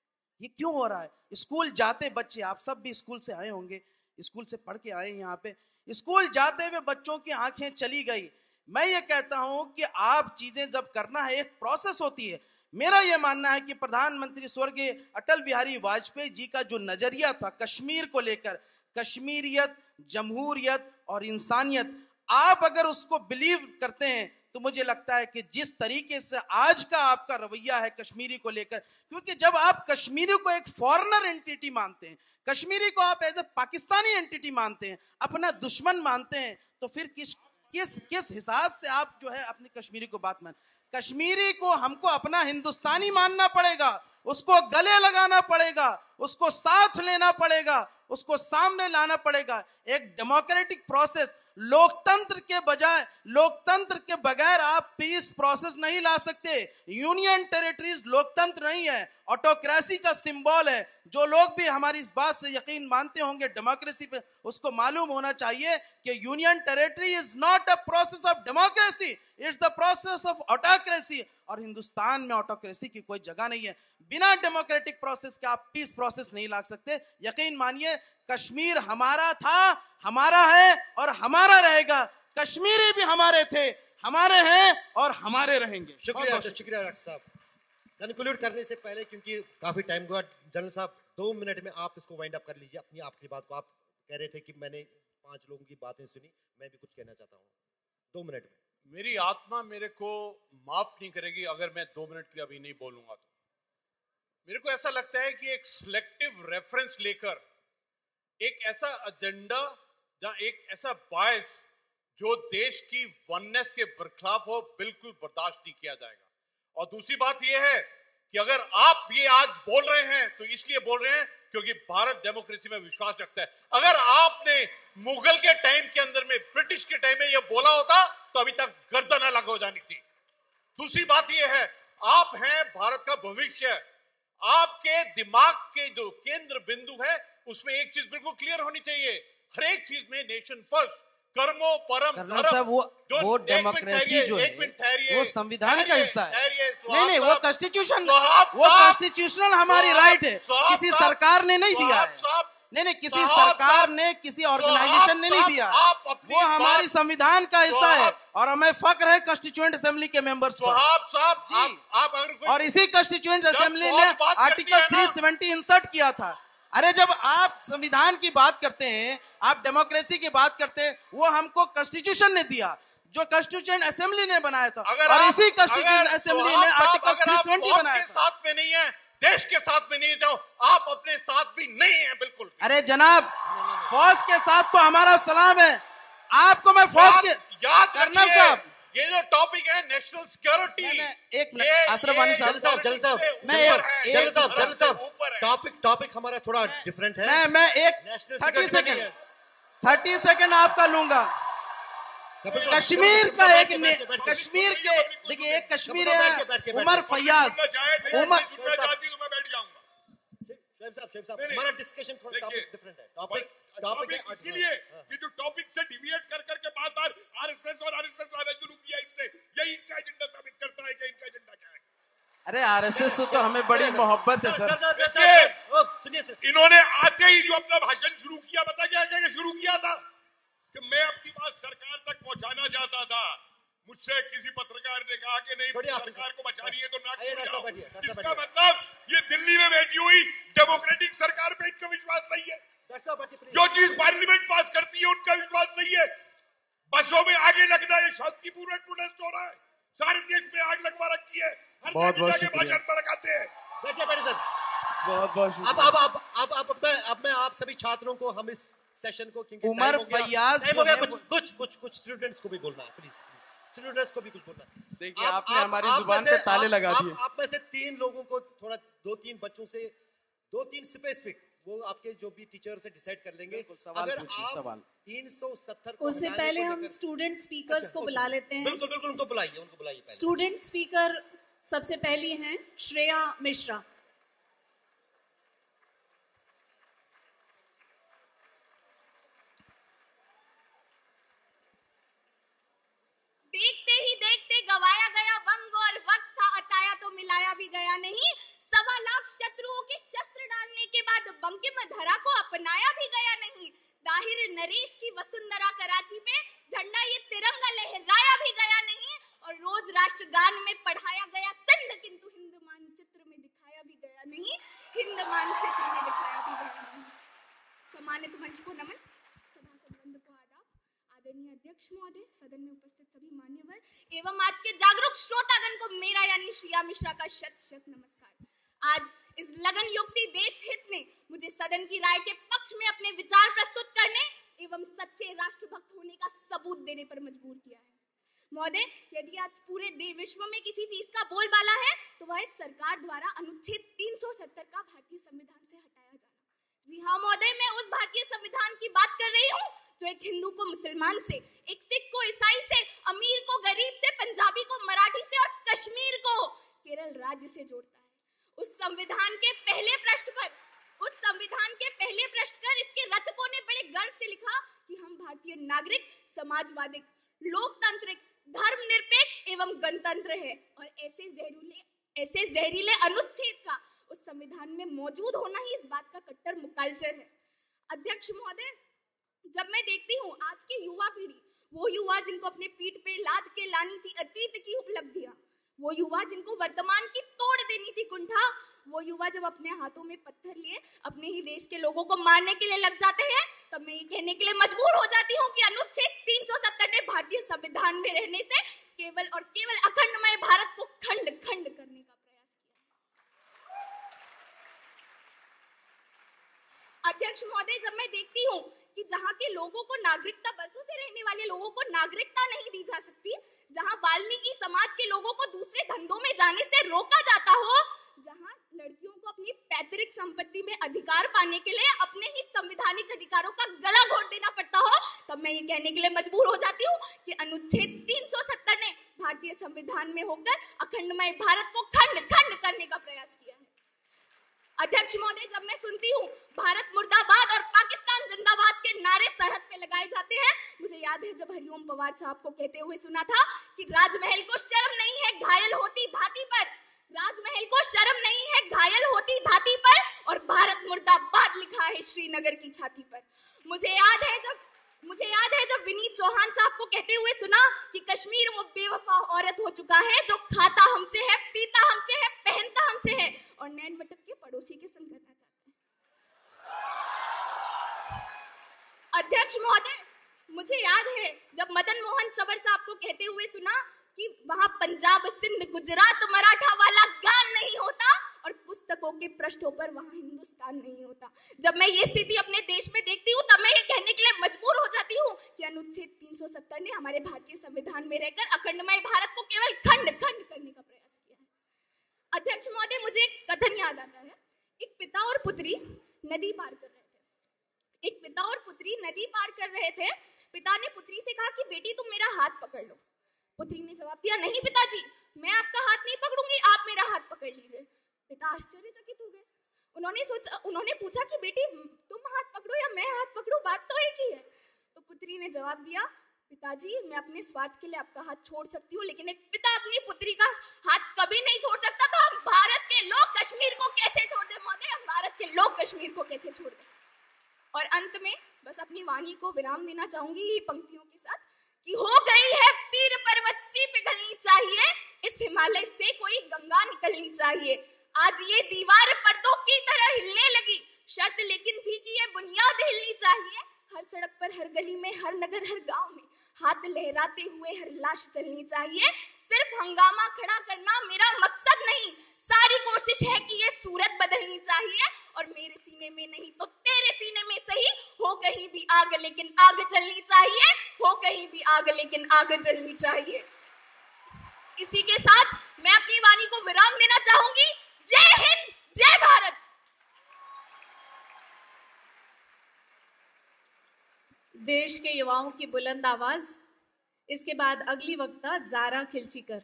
ये क्यों हो रहा है? स्कूल जाते बच्चे, आप सब भी स्कूल से आए होंगे, स्कूल से पढ़ के आए यहाँ पे, स्कूल जाते हुए बच्चों की आंखें चली गई। मैं ये कहता हूं कि आप चीजें जब करना है, एक प्रोसेस होती है। मेरा यह मानना है कि प्रधानमंत्री स्वर्गीय अटल बिहारी वाजपेयी जी का जो नजरिया था कश्मीर को लेकर, कश्मीरियत, जमहूरियत और इंसानियत, आप अगर उसको बिलीव करते हैं तो मुझे लगता है कि जिस तरीके से आज का आपका रवैया है कश्मीरी को लेकर, क्योंकि जब आप कश्मीरी को एक फॉरेनर एंटिटी मानते हैं, कश्मीरी को आप एज ए पाकिस्तानी एंटिटी मानते हैं, अपना दुश्मन मानते हैं, तो फिर किस किस किस हिसाब से आप जो है अपनी कश्मीरी को बात मान? कश्मीरी को हमको अपना हिंदुस्तानी मानना पड़ेगा, उसको गले लगाना पड़ेगा, उसको साथ लेना पड़ेगा, उसको सामने लाना पड़ेगा। एक डेमोक्रेटिक प्रोसेस, लोकतंत्र के बजाय, लोकतंत्र के बगैर आप पीस प्रोसेस नहीं ला सकते। यूनियन टेरिटरीज लोकतंत्र नहीं है, ऑटोक्रेसी का सिंबल है। जो लोग भी हमारी इस बात से यकीन मानते होंगे डेमोक्रेसी पे, उसको मालूम होना चाहिए कि union territory is not a process of democracy, it's the process of autocracy. और हिंदुस्तान में ऑटोक्रेसी की कोई जगह नहीं है। बिना डेमोक्रेटिक प्रोसेस के आप पीस प्रोसेस नहीं ला सकते। यकीन मानिए, कश्मीर हमारा था, हमारा है और हमारा रहेगा। कश्मीरी भी हमारे थे, हमारे हैं और हमारे रहेंगे। शुक्रिया शुक्रिया डॉक्टर साहब। कंक्लूड करने से पहले, क्योंकि काफी टाइम हुआ, जनरल साहब दो मिनट में आप इसको वाइंड अप कर लीजिए अपनी आखिरी बात को। आप कह रहे थे कि मैंने पांच लोगों की बातें सुनी, मैं भी कुछ कहना चाहता हूँ दो मिनट में। मेरी आत्मा मेरे को माफ नहीं करेगी अगर मैं दो मिनट के लिए अभी नहीं बोलूंगा तो। मेरे को ऐसा लगता है कि एक सिलेक्टिव रेफरेंस लेकर एक ऐसा एजेंडा या एक ऐसा बायस जो देश की वननेस के बरखिलाफ हो, बिल्कुल बर्दाश्त नहीं किया जाएगा। और दूसरी बात यह है कि अगर आप ये आज बोल रहे हैं तो इसलिए बोल रहे हैं क्योंकि भारत डेमोक्रेसी में विश्वास रखता है। अगर आपने मुगल के टाइम के अंदर में, ब्रिटिश के टाइम में ये बोला होता तो अभी तक गर्दन अलग हो जानी थी। दूसरी बात यह है, आप हैं भारत का भविष्य। आपके दिमाग के जो केंद्र बिंदु है उसमें एक चीज बिल्कुल क्लियर होनी चाहिए, हर एक चीज में नेशन फर्स्ट, कर्मो परम धर्म। वो वो डेमोक्रेसी जो है वो संविधान का हिस्सा है। नहीं नहीं, वो कॉन्स्टिट्यूशन, वो कॉन्स्टिट्यूशनल हमारी राइट है, किसी सरकार ने नहीं दिया है। नहीं नहीं, किसी सरकार ने, किसी ऑर्गेनाइजेशन ने नहीं दिया, वो हमारी संविधान का हिस्सा है और हमें फक्र है कॉन्स्टिट्यूएंट असेंबली के मेंबर्स पर। और इसी कॉन्स्टिट्यूएंट असेंबली ने आर्टिकल तीन सौ सत्तर इंसर्ट किया था। अरे जब आप संविधान की बात करते हैं, आप डेमोक्रेसी की बात करते हैं, वो हमको कॉन्स्टिट्यूशन ने दिया, जो कॉन्स्टिट्यूएंट असेंबली ने बनाया था। और इसी कॉन्स्टिट्यूएंट असेंबली ने आर्टिकल तीन सौ बीस बनाया था। साथ में नहीं है, देश के साथ में नहीं जाओ, आप अपने साथ भी नहीं है बिल्कुल। अरे जनाब, फौज के साथ तो हमारा सलाम है। आपको मैं फौज के याद कर्नल साहब, ये जो टॉपिक है नेशनल सिक्योरिटी, एक मिनट अशरफ वानी साहब, जल साहब जल साहब मैं जल साहब जल साहब टॉपिक टॉपिक हमारा थोड़ा डिफरेंट है। मैं मैं एक थर्टी सेकेंड थर्टी सेकेंड आपका लूंगा। कश्मीर का एक कश्मीर के देखिए एक कश्मीर है उमर फैयाज उमर हमारा डिस्कशन थोड़ा टॉपिक डिफरेंट है। टॉपिक टॉपिक है इसीलिए कि जो टॉपिक से डिविएट कर करके बार बार आरएसएस और आरएसएस लाना शुरू किया इसने, यही इनका एजेंडा साबित करता है कि इनका एजेंडा क्या है। अरे आरएसएस से तो हमें बड़ी मोहब्बत है सर। सुनिए इन्होंने आते ही जो अपना भाषण शुरू किया, बता क्या क्या शुरू किया था कि मैं अपनी बात सरकार तक पहुंचाना चाहता था। मुझसे किसी पत्रकार ने कहा कि नहीं सरकार को बचानी है तो नागपुर जाओ। इसका मतलब ये दिल्ली में बैठी हुई डेमोक्रेटिक सरकार पे इनका विश्वास नहीं है। जो चीज पार्लियामेंट पास करती है उनका विश्वास नहीं है। बसों में आगे लगना एक शांतिपूर्वक प्रोटेस्ट हो रहा है। सारे देश में आग लगवा रखी है। हर बहुत बहुत जगह भाषण भड़काते हैं। बैठिए बैठिए सर। बहुत बहुत अब अब अब अब अब मैं अब मैं आप सभी छात्रों को हम इस सेशन को उमर फैयाज कुछ कुछ कुछ कुछ स्टूडेंट्स को भी बोलना है प्लीज। स्टूडेंट्स को भी कुछ बोलना है। देखिए आपने हमारी जुबान पे ताले लगा दिए। आप में से तीन लोगों को थोड़ा दो तीन बच्चों से दो तीन स्पेसिफिक वो आपके जो भी टीचर से डिसाइड कर लेंगे। अगर आप तीन सौ सत्तर उससे पहले हम स्टूडेंट स्पीकर्स को बुला लेते हैं। बिल्कुल बिल्कुल उनको बुलाइए उनको बुलाइए। स्टूडेंट स्पीकर सबसे पहली हैं श्रेया मिश्रा। देखते ही देखते गवाया गया वंग और वक्त था अताया तो मिलाया भी गया नहीं। सवा लाख शत्रुओं के शस्त्र डालने के बाद बंकिम धरा को अपनाया भी गया नहीं। दाहिर नरेश की वसुंधरा कराची में झंडा ये तिरंगा लहराया भी गया नहीं। और रोज राष्ट्रगान में पढ़ाया गया संध किंतु हिंद मानचित्र में दिखाया भी गया नहीं। हिंद मानचित्र में दिखाया भी गया नहीं। सम्मानित मंच को नमन, सभा संबंध को आदाब। आदरणीय अध्यक्ष महोदय, सदन में उपस्थित सभी मान्यवर एवं आज के जागरूक श्रोतागण को मेरा यानी श्रेया मिश्रा का शत शत नमस्कार। आज इस लगन युक्ति देश हित ने मुझे सदन की राय के पक्ष में अपने विचार प्रस्तुत करने एवं सच्चे राष्ट्रभक्त होने का सबूत देने पर मजबूर किया है। महोदय, यदि आज पूरे विश्व में किसी चीज का बोलबाला है तो वह सरकार द्वारा अनुच्छेद तीन सौ सत्तर का भारतीय संविधान से हटाया जाना। जी हाँ महोदय, मैं उस भारतीय संविधान की बात कर रही हूँ जो एक हिंदू को मुसलमान से, एक सिख को ईसाई से, अमीर को गरीब से, पंजाबी को मराठी से और कश्मीर को केरल राज्य से जोड़ता है। उस संविधान के पहले पृष्ठ पर उस संविधान के पहले पृष्ठ पर इसके रचकों ने बड़े गर्व से लिखा कि हम भारतीय नागरिक समाजवादी, लोकतांत्रिक, धर्मनिरपेक्ष एवं गणतंत्र है। और ऐसे जहरीले ऐसे जहरीले अनुच्छेद का उस संविधान में मौजूद होना ही इस बात का कट्टर मुकालचर है। अध्यक्ष महोदय, जब मैं देखती हूँ आज की युवा पीढ़ी, वो युवा जिनको अपने पीठ पे लाद के लानी थी अतीत की उपलब्धियां, वो युवा जिनको वर्तमान की तोड़ देनी थी कुंठा, वो युवा जब अपने हाथों में पत्थर लिए अपने ही देश के लोगों को मारने के लिए लग जाते हैं, तब मैं ये कहने के लिए मजबूर हो जाती हूँ कि अनुच्छेद तीन सौ सत्तर ने भारतीय संविधान में रहने से केवल और केवल अखंडमय भारत को खंड खंड करने का प्रयास किया। अध्यक्ष महोदय, जब मैं देखती हूँ कि जहाँ के लोगों को नागरिकता, बरसों से रहने वाले लोगों को नागरिकता नहीं दी जा सकती, जहाँ वाल्मीकि समाज के लोगों को दूसरे धंधों में जाने से रोका जाता हो, जहाँ लड़कियों को अपनी पैतृक संपत्ति में अधिकार पाने के लिए अपने ही संवैधानिक अधिकारों का गला घोट देना पड़ता हो, तब मैं ये कहने के लिए मजबूर हो जाती हूँ कि अनुच्छेद तीन सौ सत्तर ने भारतीय संविधान में होकर अखंडमय भारत को खंड खंड करने का प्रयास किया है। अध्यक्ष महोदय, जब मैं सुनती हूँ भारत मुर्दाबाद और पाकिस्तान जिंदाबाद के नारे सरहद पे लगाए जाते हैं, मुझे याद है जब हरिओम पवार साहब को कहते हुए सुना था कि राजमहल को शर्म नहीं है घायल होती धाती पर, राजमहल को शर्म नहीं है घायल होती धाती पर, और भारत मुर्दाबाद लिखा है श्रीनगर की छाती पर। मुझे याद है जब मुझे याद है जब विनीत चौहान साहब को कहते हुए सुना कि कश्मीर वो बेवफा औरत हो चुका है जो खाता हमसे है, पीता हमसे है, पहनता हमसे है और नैन मटक के पड़ोसी के संग करना चाहता है। अध्यक्ष महोदय, मुझे याद है जब मदन मोहन सवर साहब को कहते हुए सुना कि वहां पंजाब, सिंध, गुजरात, मराठा वाला गान नहीं होता और पुस्तकों के पृष्ठों पर वहां हिंदुस्तान नहीं होता। जब मैं ये स्थिति अपने देश में देखती हूँ तब मैं ये कहने के लिए मजबूर हो जाती हूँ कि अनुच्छेद तीन सौ सत्तर ने हमारे भारतीय संविधान में रहकर अखंडमय भारत को केवल खंड खंड करने का प्रयास किया है। अध्यक्ष महोदय, मुझे एक कथन याद आता है। एक पिता और पुत्री नदी पार कर रहे थे। एक पिता और पुत्री नदी पार कर रहे थे। पिता ने पुत्री से कहा कि बेटी तुम मेरा हाथ पकड़ लो। पुत्री ने जवाब दिया, नहीं पिताजी, मैं आपका हाथ नहीं पकड़ूंगी, आप मेरा हाथ पकड़ लीजिए। पिता आश्चर्यचकित हो गए। उन्होंने सोचा उन्होंने पूछा कि बेटी तुम हाथ पकड़ो या मैं हाथ पकड़ूं, बात तो एक ही है। तो पुत्री ने जवाब दिया, पिताजी मैं अपने स्वार्थ के लिए आपका हाथ छोड़ सकती हूँ, लेकिन एक पिता अपनी पुत्री का हाथ कभी नहीं छोड़ सकता। तो हम भारत के लोग कश्मीर को कैसे छोड़ दें महोदय, हम भारत के लोग कश्मीर को कैसे छोड़ दें। और अंत में बस अपनी वाणी को विराम देना चाहूंगी ये पंक्तियों के साथ कि हो गई है पीर पर्वत सी पिघलनी चाहिए, इस हिमालय से कोई गंगा निकलनी चाहिए। आज ये दीवार पर्दों की तरह हिलने लगी, शर्त लेकिन थी कि ये बुनियाद हिलनी चाहिए। हर सड़क पर, हर गली में, हर नगर, हर गांव में हाथ लहराते हुए हर लाश चलनी चाहिए। सिर्फ हंगामा खड़ा करना मेरा मकसद नहीं, सारी कोशिश है कि ये सूरत बदलनी चाहिए। और मेरे सीने में नहीं तो तेरे सीने में सही, हो कहीं भी आग लेकिन आग जलनी चाहिए, हो कहीं भी आग लेकिन आग जलनी चाहिए। इसी के साथ मैं अपनी वाणी को विराम देना चाहूंगी। जय हिंद, जय भारत। देश के युवाओं की बुलंद आवाज। इसके बाद अगली वक्ता Zara Khilchikar.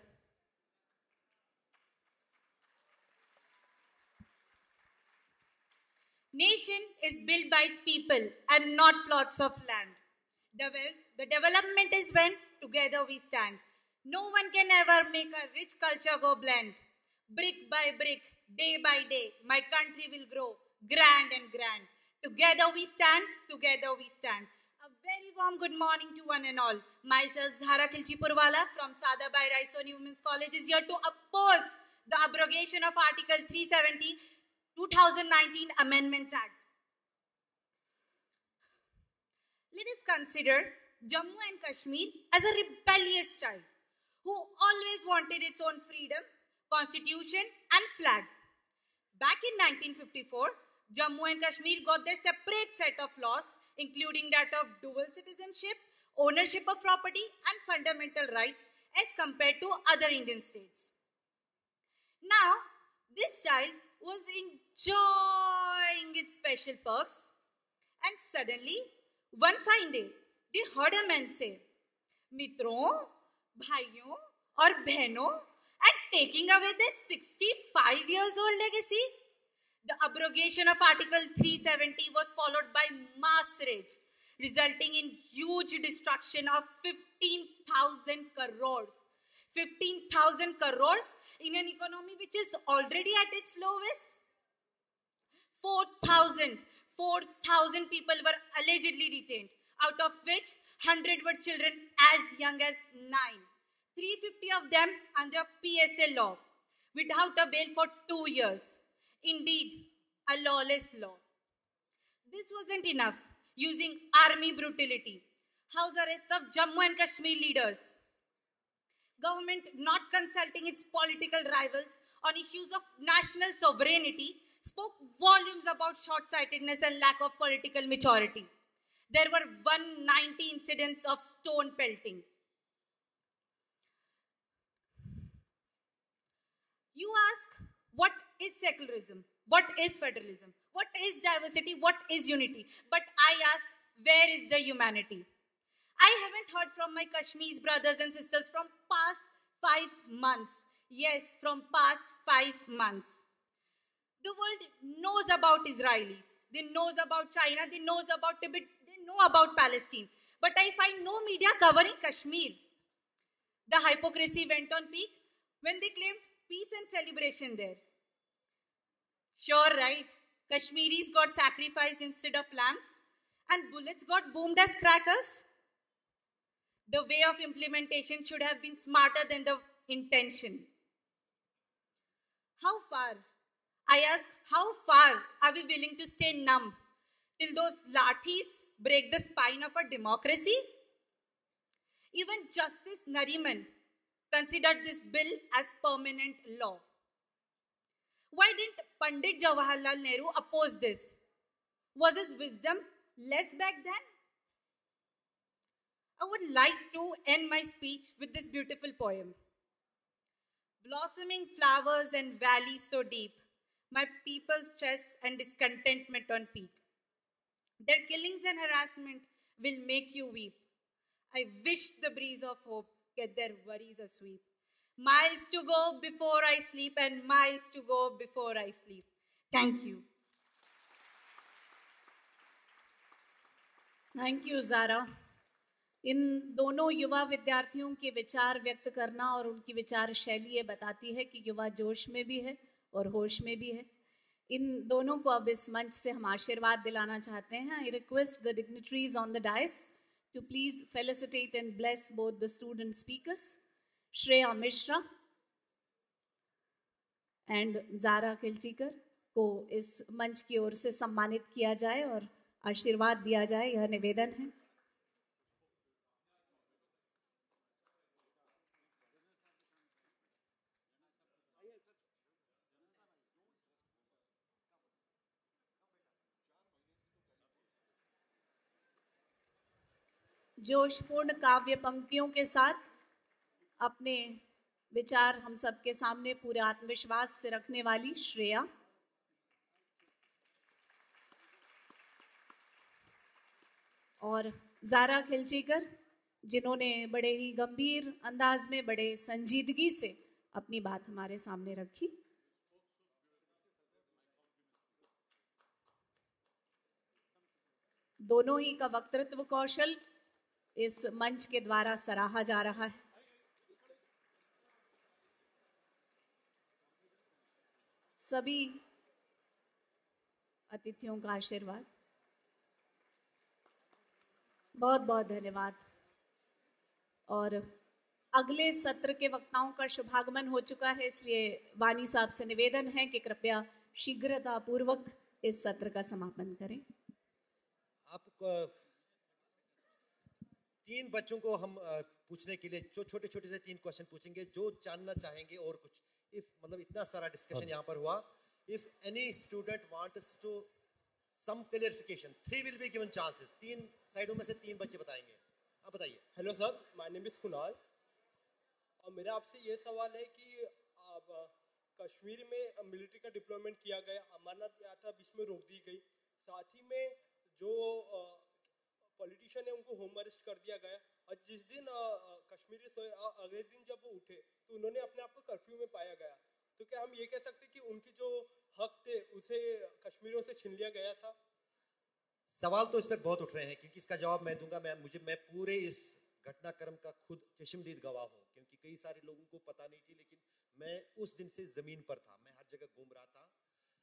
Nation is built by its people and not plots of land. The, the development is when together we stand. No one can ever make a rich culture go blend. Brick by brick, day by day, my country will grow grand and grand. Together we stand, together we stand. A very warm good morning to one and all. Myself, Zahra Khilchipurwala from Sadabai Raisoni Women's College is here to oppose the abrogation of Article three seventy, two thousand nineteen Amendment Act. Let us consider Jammu and Kashmir as a rebellious child who always wanted its own freedom, constitution and flag. Back in nineteen fifty-four, Jammu and Kashmir got their separate set of laws, including that of dual citizenship, ownership of property and fundamental rights as compared to other Indian states. Now, this child was enjoying its special perks, and suddenly, one fine day, they heard a man say, "Mitron, bhaiyon aur behnon," and taking away their sixty-five years old legacy. The abrogation of Article three seventy was followed by mass rage, resulting in huge destruction of fifteen thousand crores. fifteen thousand crores in an economy which is already at its lowest. four thousand, four thousand people were allegedly detained, out of which one hundred were children as young as nine. three hundred fifty of them under P S A law, without a bail for two years. Indeed, a lawless law. This wasn't enough, using army brutality, house arrest of Jammu and Kashmir leaders, government not consulting its political rivals on issues of national sovereignty, spoke volumes about short-sightedness and lack of political maturity. There were one hundred ninety incidents of stone pelting. You ask, what is secularism? What is federalism? What is diversity? What is unity? But I ask, where is the humanity? I haven't heard from my Kashmir's brothers and sisters from past five months. Yes, from past five months. The world knows about Israelis. They knows about China. They knows about Tibet. They know about Palestine. But I find no media covering Kashmir. The hypocrisy went on peak when they claimed peace and celebration there. Sure, right? Kashmiris got sacrificed instead of lambs, and bullets got boomed as crackers. The way of implementation should have been smarter than the intention. How far? I ask, how far are we willing to stay numb till those lathis break the spine of our democracy? Even Justice Nariman considered this bill as permanent law. Why didn't Pandit Jawaharlal Nehru oppose this? Was his wisdom less back then? I would like to end my speech with this beautiful poem. Blossoming flowers and valleys so deep, my people's stress and discontentment on peak. Their killings and harassment will make you weep. I wish the breeze of hope get their worries asweep. Miles to go before I sleep and miles to go before I sleep. Thank you. Thank you Zara. इन दोनों युवा विद्यार्थियों के विचार व्यक्त करना और उनकी विचार शैली ये बताती है कि युवा जोश में भी है और होश में भी है। इन दोनों को अब इस मंच से हम आशीर्वाद दिलाना चाहते हैं। I request the dignitaries on the dais to please felicitate and bless both the student speakers, Shreya Mishra and Zara Khilchikar को इस मंच की ओर से सम्मानित किया जाए और आशीर्वाद दिया जाए, यह निवेदन है। जोशपूर्ण काव्य पंक्तियों के साथ अपने विचार हम सबके सामने पूरे आत्मविश्वास से रखने वाली श्रेया, और ज़ारा खिलचीकर जिन्होंने बड़े ही गंभीर अंदाज में बड़े संजीदगी से अपनी बात हमारे सामने रखी। दोनों ही का वक्तृत्व कौशल इस मंच के द्वारा सराहा जा रहा है। सभी अतिथियों का आशीर्वाद। बहुत बहुत धन्यवाद। और अगले सत्र के वक्ताओं का शुभागमन हो चुका है, इसलिए वानी साहब से निवेदन है कि कृपया शीघ्रतापूर्वक इस सत्र का समापन करें। आपको तीन बच्चों को हम पूछने के लिए जो छोटे छोटे से तीन क्वेश्चन पूछेंगे, जो जानना चाहेंगे और कुछ इफ मतलब इतना सारा डिस्कशन यहाँ पर हुआ, if any student wants to some clarification, three will be given chances. तीन साइडों में से तीन बच्चे बताएंगे। आप बताइए। Hello sir, my name is Kunal और मेरा आपसे ये सवाल है कि आप कश्मीर में मिलिट्री का डिप्लॉयमेंट किया गया, अमरनाथ यात्रा बीच में रोक दी गई, साथ ही में जो पॉलिटिशियन है उनको होम अरेस्ट कर दिया गया, और जिस दिन कश्मीरी सोए अगले दिन जब वो उठे तो उन्होंने अपने आप को कर्फ्यू में पाया गया, तो क्या हम ये कह सकते कि उनकी जो हक थे उसे कश्मीरियों से छीन लिया गया था? सवाल तो इस पर बहुत उठ रहे हैं, क्योंकि इसका जवाब मैं दूंगा। मैं मुझे मैं पूरे इस घटनाक्रम का खुद चश्मदीद गवाह हूँ, क्योंकि कई सारे लोगों को पता नहीं थी, लेकिन मैं उस दिन से जमीन पर था, मैं हर जगह घूम रहा था।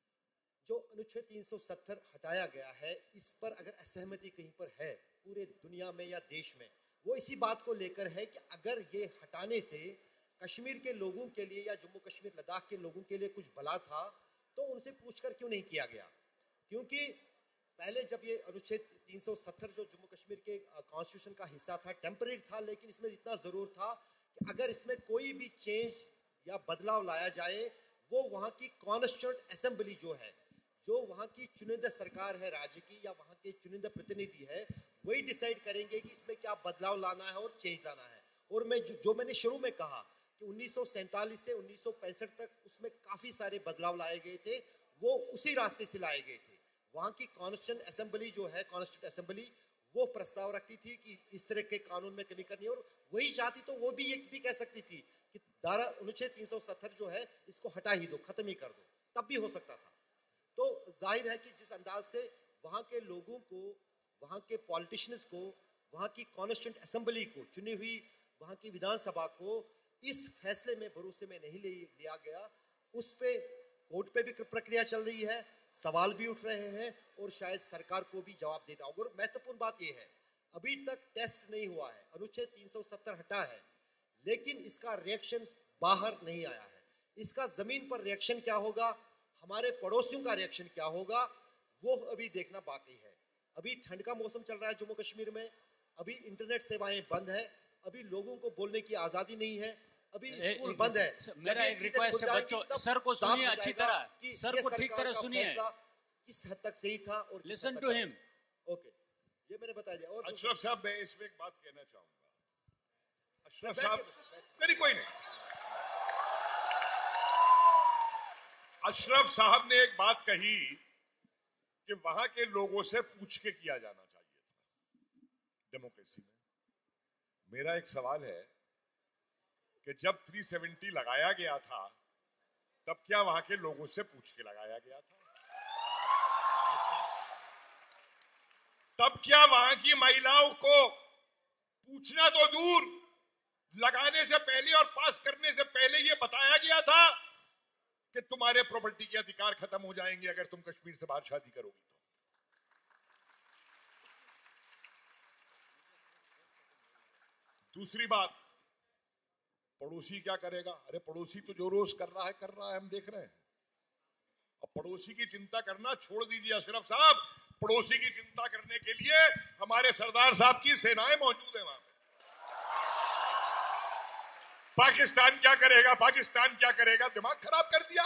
जो अनुच्छेद तीन सौ सत्तर हटाया गया है, इस पर अगर असहमति कहीं पर है पूरे दुनिया में या देश में, वो इसी बात को लेकर है कि अगर ये हटाने से कश्मीर के लोगों के लिए या जम्मू कश्मीर लद्दाख के लोगों के लिए कुछ भला था, तो उनसे पूछकर क्यों नहीं किया गया। क्योंकि पहले जब ये अनुच्छेद तीन सौ सत्तर जो जम्मू कश्मीर के कॉन्स्टिट्यूशन का हिस्सा था, टेम्पररी था, लेकिन इसमें इतना ज़रूर था कि अगर इसमें कोई भी चेंज या बदलाव लाया जाए, वो वहाँ की कॉन्स्टिट्यूंट असेंबली जो है, जो वहाँ की चुनिंदा सरकार है राज्य की या वहाँ के चुनिंदा प्रतिनिधि है, वही डिसाइड करेंगे कि इसमें क्या बदलाव लाना है और चेंज लाना है। और मैं जो, जो मैंने शुरू में कहा कि उन्नीस सौ सैंतालीस से उन्नीस सौ पैंसठ तक उसमें काफ़ी सारे बदलाव लाए गए थे, वो उसी रास्ते से लाए गए थे। वहाँ की कॉन्स्टिट्यूंट असेंबली जो है, कॉन्स्टिट्यूंट असेंबली वो प्रस्ताव रखती थी कि इस तरह के कानून में कमी करनी है, और वही चाहती तो वो भी ये भी कह सकती थी कि धारा अनुच्छेद तीन सौ सत्तर जो है इसको हटा ही दो, खत्म ही कर दो, तब भी हो सकता था। तो जाहिर है कि जिस अंदाज से वहाँ के लोगों को, वहाँ के पॉलिटिशियंस को, वहाँ की कॉन्स्टिट्यूंट असेंबली को, चुनी हुई वहाँ की विधानसभा को इस फैसले में भरोसे में नहीं लिया गया, उस पे कोर्ट पे भी प्रक्रिया चल रही है, सवाल भी उठ रहे हैं और शायद सरकार को भी जवाब देना होगा। और महत्वपूर्ण बात यह है, अभी तक टेस्ट नहीं हुआ है, अनुच्छेद तीन सौ सत्तर हटा है, लेकिन इसका रिएक्शन बाहर नहीं आया है। इसका जमीन पर रिएक्शन क्या होगा, हमारे पड़ोसियों का रिएक्शन क्या होगा, वो अभी देखना बाकी है। अभी ठंड का मौसम चल रहा है जम्मू कश्मीर में, अभी इंटरनेट सेवाएं बंद है, अभी लोगों को बोलने की आजादी नहीं है, अभी स्कूल बंद है। मेरा एक रिक्वेस्ट है बच्चों, सर को सुनिए अच्छी तरह, सर को ठीक तरह सुनिए। किस हद तक सही था और लिसन टू हिम। ओके, ये मैंने बता दिया। और अशरफ साहब, मैं इसमें एक बात कहना चाहूंगा। अशरफ साहब, नहीं कोई नहीं, अशरफ साहब ने एक बात कही कि वहां के लोगों से पूछ के किया जाना चाहिए था डेमोक्रेसी में। मेरा एक सवाल है कि जब तीन सौ सत्तर लगाया गया था तब क्या वहां के लोगों से पूछ के लगाया गया था? तब क्या वहां की महिलाओं को पूछना तो दूर, लगाने से पहले और पास करने से पहले यह बताया गया था कि तुम्हारे प्रॉपर्टी के अधिकार खत्म हो जाएंगे अगर तुम कश्मीर से बाहर शादी करोगी तो? दूसरी बात, पड़ोसी क्या करेगा? अरे पड़ोसी तो जो रोज कर रहा है कर रहा है, हम देख रहे हैं। अब पड़ोसी की चिंता करना छोड़ दीजिए अशरफ साहब, पड़ोसी की चिंता करने के लिए हमारे सरदार साहब की सेनाएं मौजूद है वहां पे। पाकिस्तान क्या करेगा, पाकिस्तान क्या करेगा, दिमाग खराब कर दिया।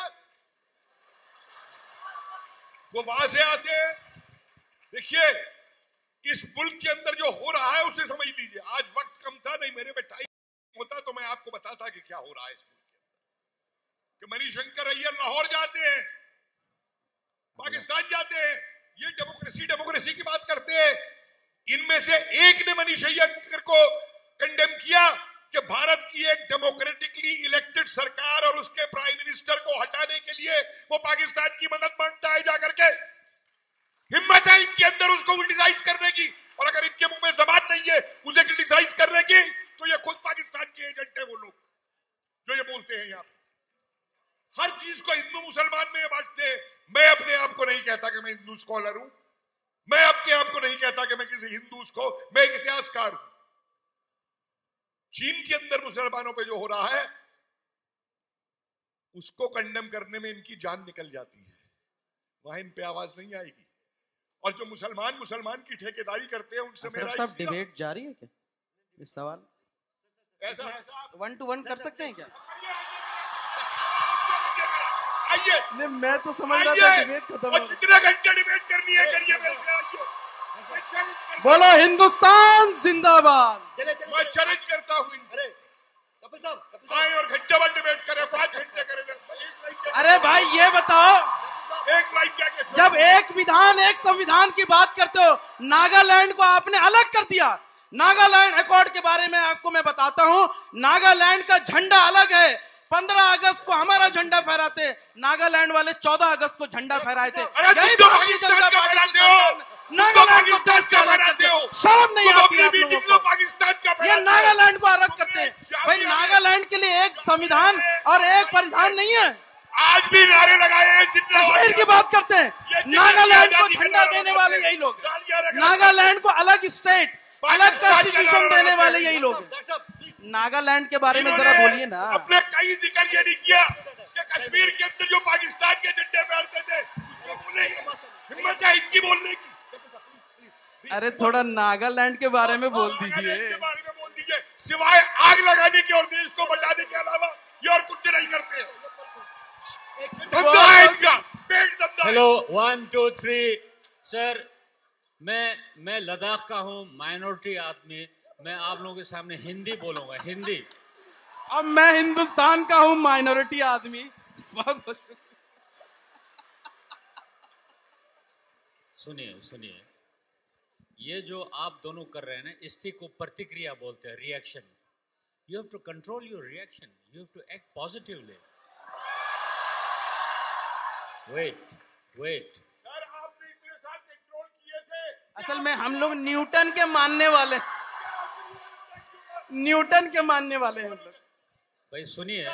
वो वहां से आते हैं। देखिए इस मुल्क के अंदर जो हो रहा है उसे समझ लीजिए। आज वक्त कम था, नहीं मेरे में टाइम होता तो मैं आपको बताता कि क्या हो रहा है इस मुल्क के अंदर। कि मणिशंकर अय्यर लाहौर जाते हैं, पाकिस्तान जाते हैं, ये डेमोक्रेसी डेमोक्रेसी की बात करते हैं। इनमें से एक ने मनीष अय्यर को कंडेम किया कि भारत की एक डेमोक्रेटिकली इलेक्टेड सरकार और उसके प्राइम मिनिस्टर को हटाने के लिए वो पाकिस्तान की मदद मांगता है जाकर के। हिम्मत है इनके अंदर उसको क्रिटिसाइज करने की, और अगर इनके मुंह में जबान नहीं है उसे क्रिटिसाइज करने की तो ये खुद पाकिस्तान के एजेंट है वो लोग जो ये बोलते हैं। यहाँ पे हर चीज को हिंदू मुसलमान में ये बांटते हैं। मैं अपने आप को नहीं कहता कि मैं हिंदू स्कॉलर हूं, मैं अपने आप को नहीं कहता कि मैं किसी हिंदू को, मैं एक इतिहासकार हूं। चीन के अंदर मुसलमानों पे जो हो रहा है उसको कंडेम करने में इनकी जान निकल जाती है, वहां इन पे आवाज नहीं आएगी। और जो मुसलमान मुसलमान की ठेकेदारी करते हैं उनसे मेरा सब डिबेट जारी है क्या? इस सवाल ऐसा वन टू वन कर सकते हैं क्या? आइए, नहीं मैं तो समझ रहा था डिबेट खत्म हो गया। जितने घंटे डिबेट करनी है करिए मेरे से। आइए, बोलो हिंदुस्तान जिंदाबाद। मैं चैलेंज करता हूँ इनको, कपिल साहब आए और घंटे भर डिबेट करें, पांच घंटे करें। अरे भाई ये बताओ, एक लाइन क्या क्या जब एक विधान एक संविधान की बात करते हो, नागालैंड को आपने अलग कर दिया। नागालैंड अकॉर्ड के बारे में आपको मैं बताता हूं, नागालैंड का झंडा अलग है। पंद्रह अगस्त को हमारा झंडा फहराते, नागालैंड वाले चौदह अगस्त को झंडा फहराए थे। यही भारतीय जनता पार्टी की सरकार नागालैंड को देश से अलग करते हो, शर्म नहीं आती आप लोगों को? पाकिस्तान का ये नागालैंड को अलग करते हैं। भाई नागालैंड के लिए एक संविधान और एक परिधान नहीं है। आज भी नारे लगाए हैं, कश्मीर की बात करते हैं, नागालैंड को झंडा देने वाले यही लोग हैं। नागालैंड को अलग स्टेट, अलग कॉन्स्टिट्यूशन देने वाले यही लोग हैं। नागालैंड के बारे में जरा बोलिए ना। अपने कहीं जिक्र ये नहीं किया कि कश्मीर के अंदर जो पाकिस्तान के झंडे फहराते थे उसको बोलेंगे, हिम्मत है इनकी बोलने की। अरे थोड़ा नागालैंड के बारे में बोल दीजिए, के बारे में बोल दीजिए। सिवाय आग लगाने के और देश को बचाने के अलावा ये और कुछ नहीं करते। धंधा है इनका, पेट धंधा। Hello one two three sir, मैं मैं लद्दाख का हूँ, माइनॉरिटी आदमी। मैं आप लोगों के सामने हिंदी बोलूंगा, हिंदी। अब मैं हिंदुस्तान का हूँ, माइनॉरिटी आदमी। बहुत सुनिए सुनिए, ये जो आप दोनों कर रहे हैं ना, इसी को प्रतिक्रिया बोलते हैं, reaction. You have to control your reaction, you have to act positively. Wait wait sir आपने इतने साल कंट्रोल किए थे। असल में हम लोग न्यूटन के मानने वाले, न्यूटन के मानने वाले हैं हम लोग। भाई सुनिए,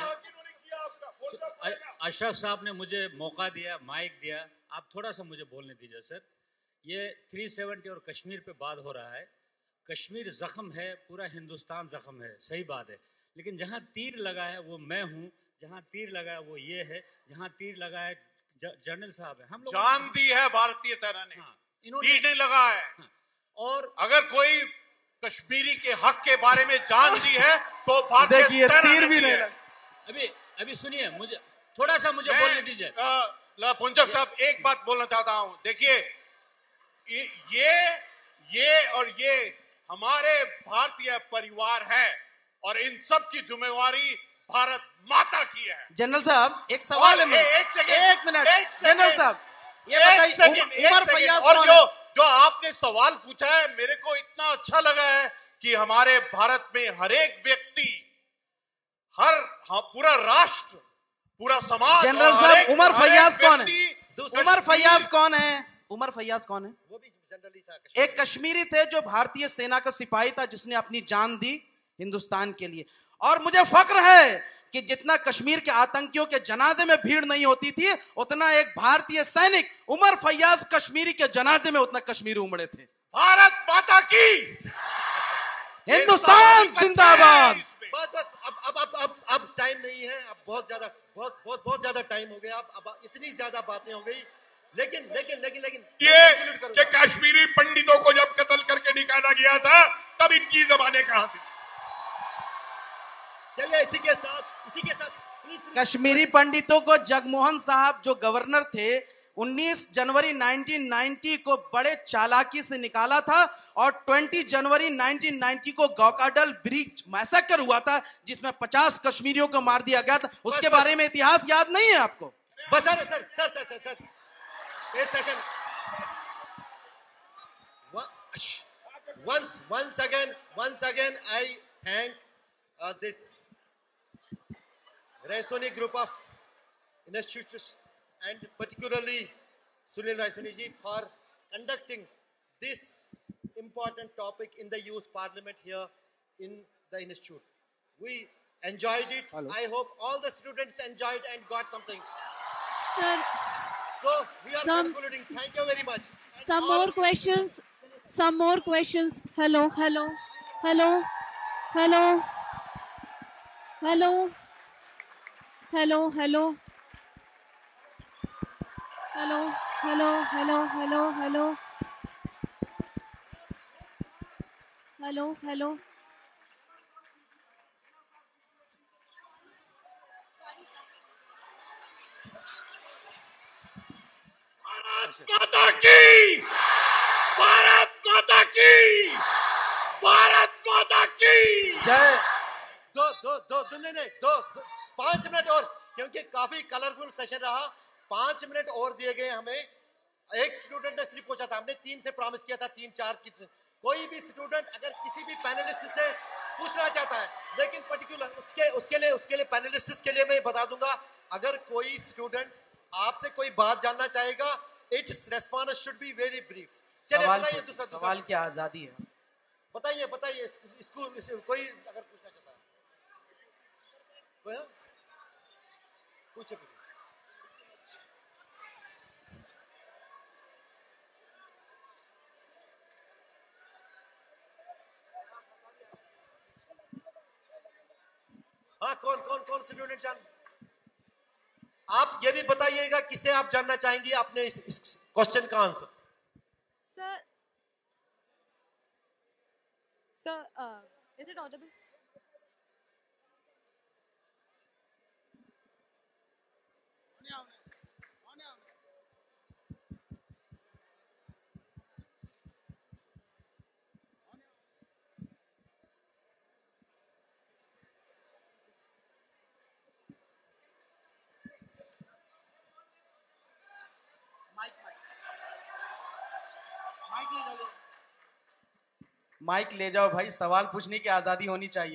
अशरफ साहब ने मुझे मौका दिया, माइक दिया, आप थोड़ा सा मुझे बोलने दीजिए सर। ये तीन सौ सत्तर और कश्मीर पे बात हो रहा है। कश्मीर जख्म है, पूरा हिंदुस्तान जख्म है, सही बात है। लेकिन जहां तीर लगा है वो मैं हूं, जहां तीर लगा है वो ये है, जहां तीर लगा है जनरल साहब है। हम लोग जान दी है भारतीय सेना ने, हाँ, इन्होंने तीर नहीं लगा है। हाँ, और अगर कोई कश्मीरी के हक के बारे में जान दी है तो भारतीय देखिए सेना तीर ने भी दी नहीं है। लगा। अभी अभी सुनिए, मुझे थोड़ा सा मुझे बोलने दीजिए। पुंजक साहब एक बात बोलना चाहता हूं। देखिए ये ये और ये हमारे भारतीय परिवार है और इन सब की जिम्मेवारी भारत माता की है। जनरल साहब एक सवाल है मेरा। एक सेकंड, एक मिनट एक सेकंड, जनरल साहब ये एक बताइए सेकंड, उम- उमर एक सेकंड। फैयाज और कौन जो है? जो आपने सवाल पूछा है मेरे को इतना अच्छा लगा है कि हमारे भारत में हर एक व्यक्ति, हर हाँ, पूरा राष्ट्र, पूरा समाज, जनरल और हर साहब एक- उमर हर एक फैयाज कौन है? व्यक्ति उमर कश्मीर- फैयाज कौन है? उमर फैयाज कौन है? वो भी जनरली था। एक कश्मीरी थे जो भारतीय सेना का सिपाही था जिसने अपनी जान दी हिंदुस्तान के लिए। और मुझे फक्र है कि जितना कश्मीर के आतंकियों के जनाजे में भीड़ नहीं होती थी उतना एक भारतीय सैनिक उमर फैयाज कश्मीरी के जनाजे में उतना कश्मीरी उमड़े थे। भारत माता की, हिंदुस्तान जिंदाबाद। बस बस अब अब अब अब अब टाइम नहीं है। अब बहुत ज्यादा बहुत बहुत बहुत ज्यादा टाइम हो गया। अब अब इतनी ज्यादा बातें हो गई। लेकिन लेकिन लेकिन लेकिन ये कि कश्मीरी पंडितों को जब कत्ल करके निकाला गया था तब इनकी जबानें कहां थी? चलिए इसी के साथ इसी के साथ प्लीज कश्मीरी पंडितों को जगमोहन साहब जो गवर्नर थे उन्नीस जनवरी उन्नीस सौ नब्बे को बड़े चालाकी से निकाला था और बीस जनवरी उन्नीस सौ नब्बे को गौकाडल ब्रिज मैसेकर हुआ था जिसमें पचास कश्मीरियों को मार दिया गया था। उसके बस, बारे में इतिहास याद नहीं है आपको? बस sir sir sir sir sir sir इस session once once again once again I thank uh, this Raisoni group of institutes and particularly Sunil Raisoni ji for conducting this important topic in the youth parliament here in the institute. We enjoyed it. Hello. I hope all the students enjoyed and got something. Sir, So we are Some- concluding. Thank you very much. And some all- more questions. Some more questions. Hello, hello, hello, hello, hello, hello, hello, hello, hello, hello, hello, hello, hello, hello. माता की, भारत माता की, भारत माता की जय। दो दो दो दो नहीं नहीं दो, दो पांच मिनट और, क्योंकि काफी कलरफुल सेशन रहा। पांच मिनट और दिए गए हमें। एक स्टूडेंट ने सिर्फ पूछा था, हमने तीन से प्रॉमिस किया था, तीन चार की। कोई भी स्टूडेंट अगर किसी भी पैनलिस्ट से पूछना चाहता है, लेकिन पर्टिकुलर उसके उसके लिए उसके लिए पैनलिस्ट के लिए मैं बता दूंगा, अगर कोई स्टूडेंट आपसे कोई बात जानना चाहेगा, its response should be very brief. चलिए सवाल बताइए दूसरा सवाल दूसरा की आजादी है। बताइए बताइए इसको कोई अगर पूछना चाहता है कोई है? पूछे पूछे। हाँ कौन कौन कौन स्टूडेंट जान, आप ये भी बताइएगा किसे आप जानना चाहेंगी आपने इस, इस क्वेश्चन का answer. Sir, sir, uh, is it audible? Mic ले जाओ भाई, सवाल पूछने की आजादी होनी चाहिए।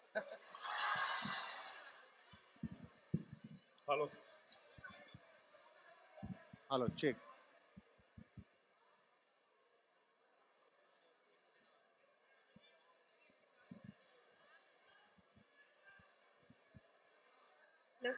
Hello hello check. Hello.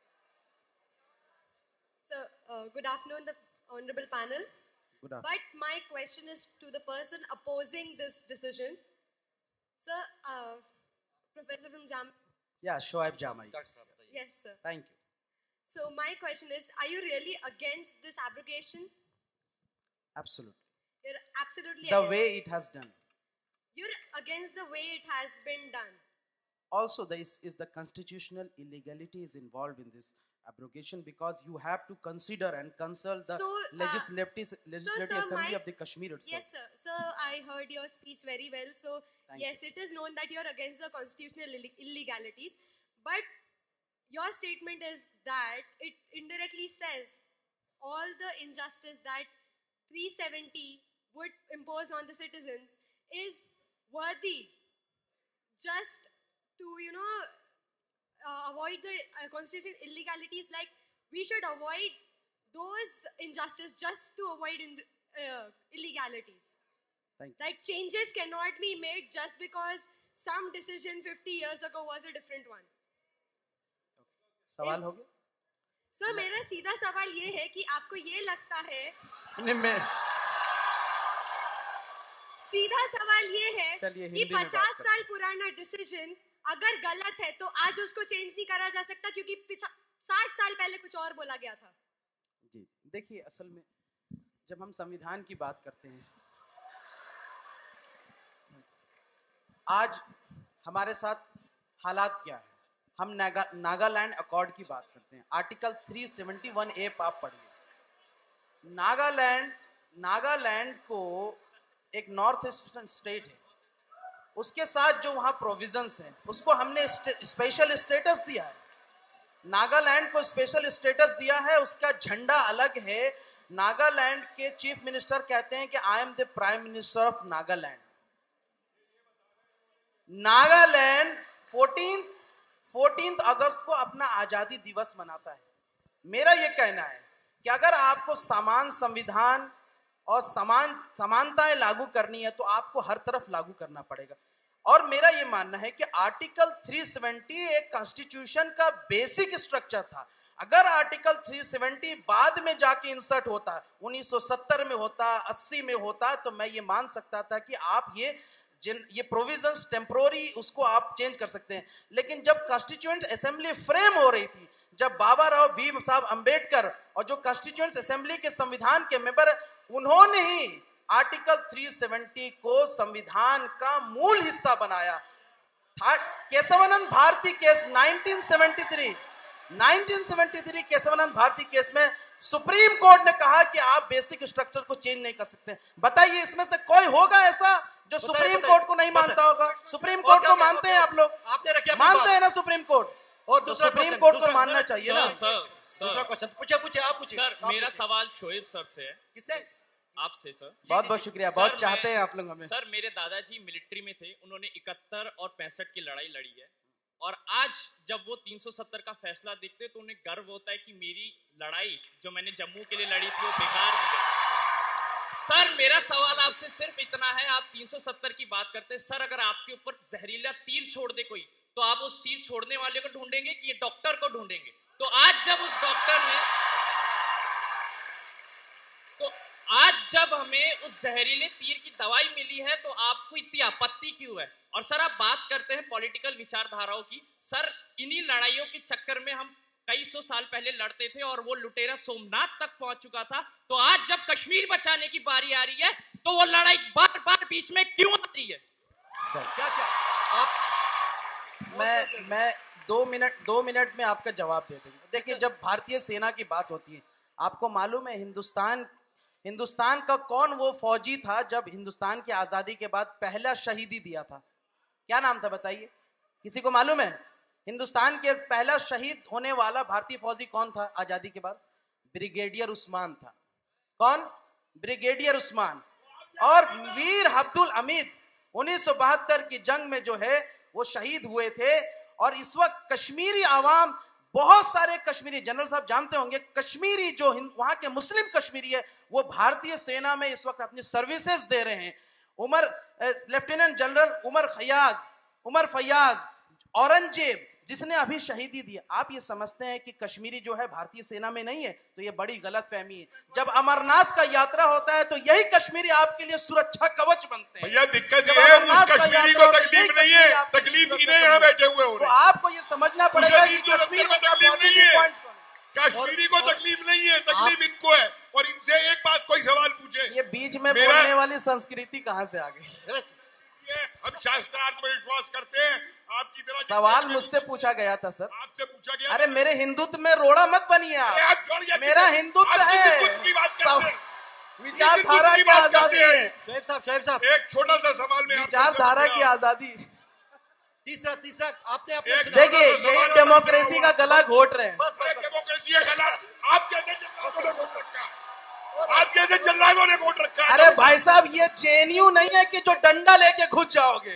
So, uh, good afternoon, the honorable panel. Good afternoon. But my question is to the person opposing this decision. Sir, uh, Professor from Jam. Yeah, Shoaib Jamai. Yes, sir. Thank you. So, my question is, are you really against this abrogation? Absolutely. You're absolutely The against. way it has done. You're against the way it has been done. Also, there is, is the constitutional illegality is involved in this abrogation because you have to consider and consult the So, uh, legislative, legislative sir, assembly my- of the Kashmir itself. Yes, sir. Sir, I heard your speech very well. So, Thank yes, it is known that you're against the constitutional Ill- illegalities. But your statement is that it indirectly says all the injustice that three seventy would impose on the citizens is worthy just to, you know, uh, avoid the uh, constitutional illegalities. Like, we should avoid those injustice just to avoid in, uh, illegalities. Thank you. Like, changes cannot be made just because some decision fifty years ago was a different one. सवाल हो गया? Sir, मेरा सीधा सवाल ये है कि आपको ये लगता है, नहीं, मैं सीधा सवाल ये है चलिए कि पचास साल पुराना डिसीजन अगर गलत है तो आज उसको चेंज नहीं करा जा सकता क्योंकि साठ साल पहले कुछ और बोला गया था। जी देखिए, असल में जब हम संविधान की बात करते हैं, आज हमारे साथ हालात क्या है, हम नागा नागालैंड अकॉर्ड की बात करते हैं। आर्टिकल तीन सौ इकहत्तर ए आप पढ़िए। नागालैंड नागालैंड को एक नॉर्थ ईस्टर्न स्टेट है, उसके साथ जो वहाँ प्रोविजंस हैं उसको हमने स्पेशल स्टेटस दिया है। नागालैंड को स्पेशल स्टेटस दिया है, उसका झंडा अलग है। नागालैंड के चीफ मिनिस्टर कहते हैं कि I am the prime minister of Nagaland. Nagaland चौदह चौदह अगस्त को अपना आजादी दिवस मनाता है। मेरा यह कहना है कि अगर आपको समान संविधान और समान समानताएं लागू करनी है तो आपको हर तरफ लागू करना पड़ेगा। और मेरा यह मानना है कि आर्टिकल तीन सौ सत्तर एक कॉन्स्टिट्यूशन का बेसिक स्ट्रक्चर था। अगर आर्टिकल तीन सौ सत्तर बाद में जाके इंसर्ट होता, उन्नीस सौ सत्तर में होता, अस्सी में होता, तो मैं ये मान सकता था कि आप ये जिन ये प्रोविजंस टेम्पोररी उसको आप चेंज कर सकते हैं। लेकिन जब कॉन्स्टिट्यूएंट असेंबली फ्रेम हो रही थी, जब बाबा राव भीम साहब अंबेडकर और जो कॉन्स्टिट्यूएंट असेंबली के संविधान के मेंबर, उन्होंने ही आर्टिकल तीन सौ सत्तर को संविधान का मूल हिस्सा बनाया। केशवानंद भारती केस उन्नीस सौ तिहत्तर उन्नीस सौ तिहत्तर केशवानंद भारती केस में सुप्रीम कोर्ट ने कहा कि आप बेसिक स्ट्रक्चर को चेंज नहीं कर सकते। बताइए, इसमें से कोई होगा ऐसा जो सुप्रीम कोर्ट को नहीं मानता होगा? सुप्रीम कोर्ट को मानते हैं आप लोग, आपने रखा मानते हैं ना सुप्रीम कोर्ट? और दूसरा सुप्रीम कोर्ट को मानना चाहिए ना। दूसरा क्वेश्चन पूछे पूछे आप पूछिए। सर, मेरा सवाल शोएब सर से है। किससे? आपसे सर। बहुत बहुत शुक्रिया, बहुत चाहते हैं आप लोग हमें। सर, मेरे दादाजी मिलिट्री में थे, उन्होंने इकहत्तर और पैंसठ की लड़ाई लड़ी है, और आज जब वो तीन सौ सत्तर का फैसला देखते तो उन्हें गर्व होता है कि मेरी लड़ाई जो मैंने जम्मू के लिए लड़ी थी वो बेकार हो गई। सर, मेरा सवाल आपसे सिर्फ इतना है, आप तीन सौ सत्तर की बात करते हैं, सर अगर आपके ऊपर जहरीला तीर छोड़ दे कोई, तो आप उस तीर छोड़ने वाले को ढूंढेंगे कि ये डॉक्टर को ढूंढेंगे? तो आज जब उस डॉक्टर ने तो आज जब हमें उस जहरीले तीर की दवाई मिली है तो आपको इतनी आपत्ति क्यों है? और सर, आप बात करते हैं पॉलिटिकल विचारधाराओं की। सर, इन्हीं लड़ाइयों के चक्कर में हम कई सौ साल पहले लड़ते थे और वो लुटेरा सोमनाथ तक पहुंच चुका था। तो आज जब कश्मीर बचाने की बारी आ रही है तो वो लड़ाई बार बार बीच में क्यों आ रही है? क्या क्या आप मैं मैं दो मिनट दो मिनट में आपका जवाब दे दूंगा। देखिए, जब भारतीय सेना की बात होती है, आपको मालूम है हिंदुस्तान हिंदुस्तान का कौन वो फौजी था जब हिंदुस्तान की आजादी के बाद पहला शहीदी दिया था? क्या नाम था बताइए, किसी को मालूम है? हिंदुस्तान के पहला शहीद होने वाला भारतीय फौजी कौन था आजादी के बाद? ब्रिगेडियर उस्मान था। कौन? ब्रिगेडियर उस्मान। और वीर अब्दुल हमीद उन्नीस सौ बहत्तर की जंग में जो है वो शहीद हुए थे। और इस वक्त कश्मीरी आवाम, बहुत सारे कश्मीरी, जनरल साहब जानते होंगे, कश्मीरी जो वहां के मुस्लिम कश्मीरी है वो भारतीय सेना में इस वक्त अपनी सर्विसेज दे रहे हैं। उमर लेफ्टिनेंट जनरल उमर फयाज उमर फयाज औरंगजेब जिसने अभी शहीदी दी। आप ये समझते हैं कि कश्मीरी जो है भारतीय सेना में नहीं है, तो ये बड़ी गलतफहमी है। जब अमरनाथ का यात्रा होता है तो यही कश्मीरी आपके लिए सुरक्षा कवच बनते हैं। भैया दिक्कत ये है, उस कश्मीरी को तकलीफ नहीं है, तकलीफ इन्हें यहाँ बैठे हुए हो रहे हैं। तो आपको ये समझना पड़ेगा कि कश्मीर में तकलीफ नहीं है, कश्मीरी को तकलीफ नहीं है, तकलीफ इनको है। और इनसे एक बात कोई सवाल पूछे, ये बीच में बोलने वाली संस्कृति कहाँ से आ गई? हम शास्त्रार्थ में विश्वास करते हैं, आपकी तरह सवाल मुझसे पूछा गया था सर। आपसे पूछा गया। अरे मेरे हिंदुत्व में रोड़ा मत बनिए आप, मेरा हिंदुत्व है, विचारधारा की आजादी है। शोएब साहब शोएब साहब एक छोटा सा सवाल में विचारधारा की आजादी। तीसरा तीसरा आपने अपने देखिए यही डेमोक्रेसी का गला घोट रहे हैं। डेमोक्रेसी का गला आप कैसे चिल्लाओगे घोट रखा आप कैसे चिल्लाओगे घोट रखा अरे भाई साहब ये जेएनयू नहीं है कि जो डंडा लेके घुस जाओगे।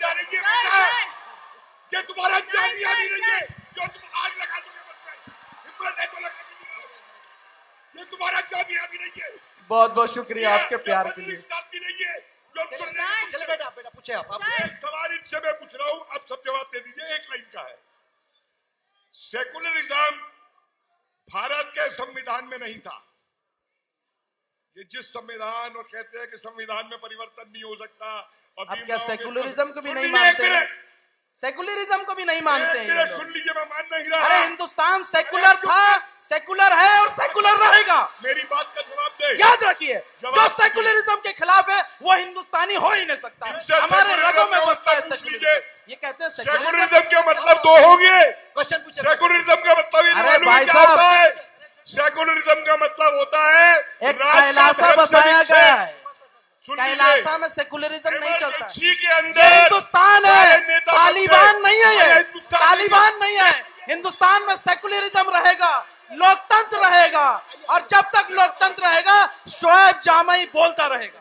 ये तुम्हारा जामिया भी नहीं है जो तुम आग लगा दोगे बस में हिम्मत है तो लगा के दिखाओ। ये तुम्हारा जामिया भी नहीं है। बहुत बहुत शुक्रिया आपके प्यार के लिए। नहीं है लोग सुन रहे हैं। चले बेटा बेटा पूछे आप एक सवाल इनसे मैं पूछ रहा हूं आप सब जवाब दे दीजिए। एक लाइन का है सेकुलरिज्म भारत के संविधान में नहीं था। ये जिस संविधान और कहते हैं कि संविधान में परिवर्तन नहीं हो सकता। आप क्या सेकुलरिज्म को भी नहीं मानते हैं? सेकुलरिज्म को भी नहीं मानते हैं। सुन लीजिए मैं मान नहीं रहा। अरे हिंदुस्तान सेकुलर था, सेकुलर है और सेकुलर रहेगा। मेरी बात का जवाब दे। याद रखिए जो सेकुलरिज्म के खिलाफ है वो हिंदुस्तानी हो ही नहीं सकता। हमारे रगों में बसता है सेकुलरिज्म। ये कहते हैं सेकुलरिज्म के मतलब दो होंगे। क्वेश्चन पूछे। सेकुलरिज्म का मतलब अरे भाई साहब सेकुलरिज्म का मतलब होता है एक कैलासा बसाया गया है। कैलासा में सेकुलरिज्म नहीं चलता। के अंदर हिंदुस्तान है, तालिबान नहीं है। ये तालिबान नहीं है। हिंदुस्तान में सेकुलरिज्म रहेगा, लोकतंत्र रहेगा और जब तक लोकतंत्र रहेगा शोएब जामई बोलता रहेगा।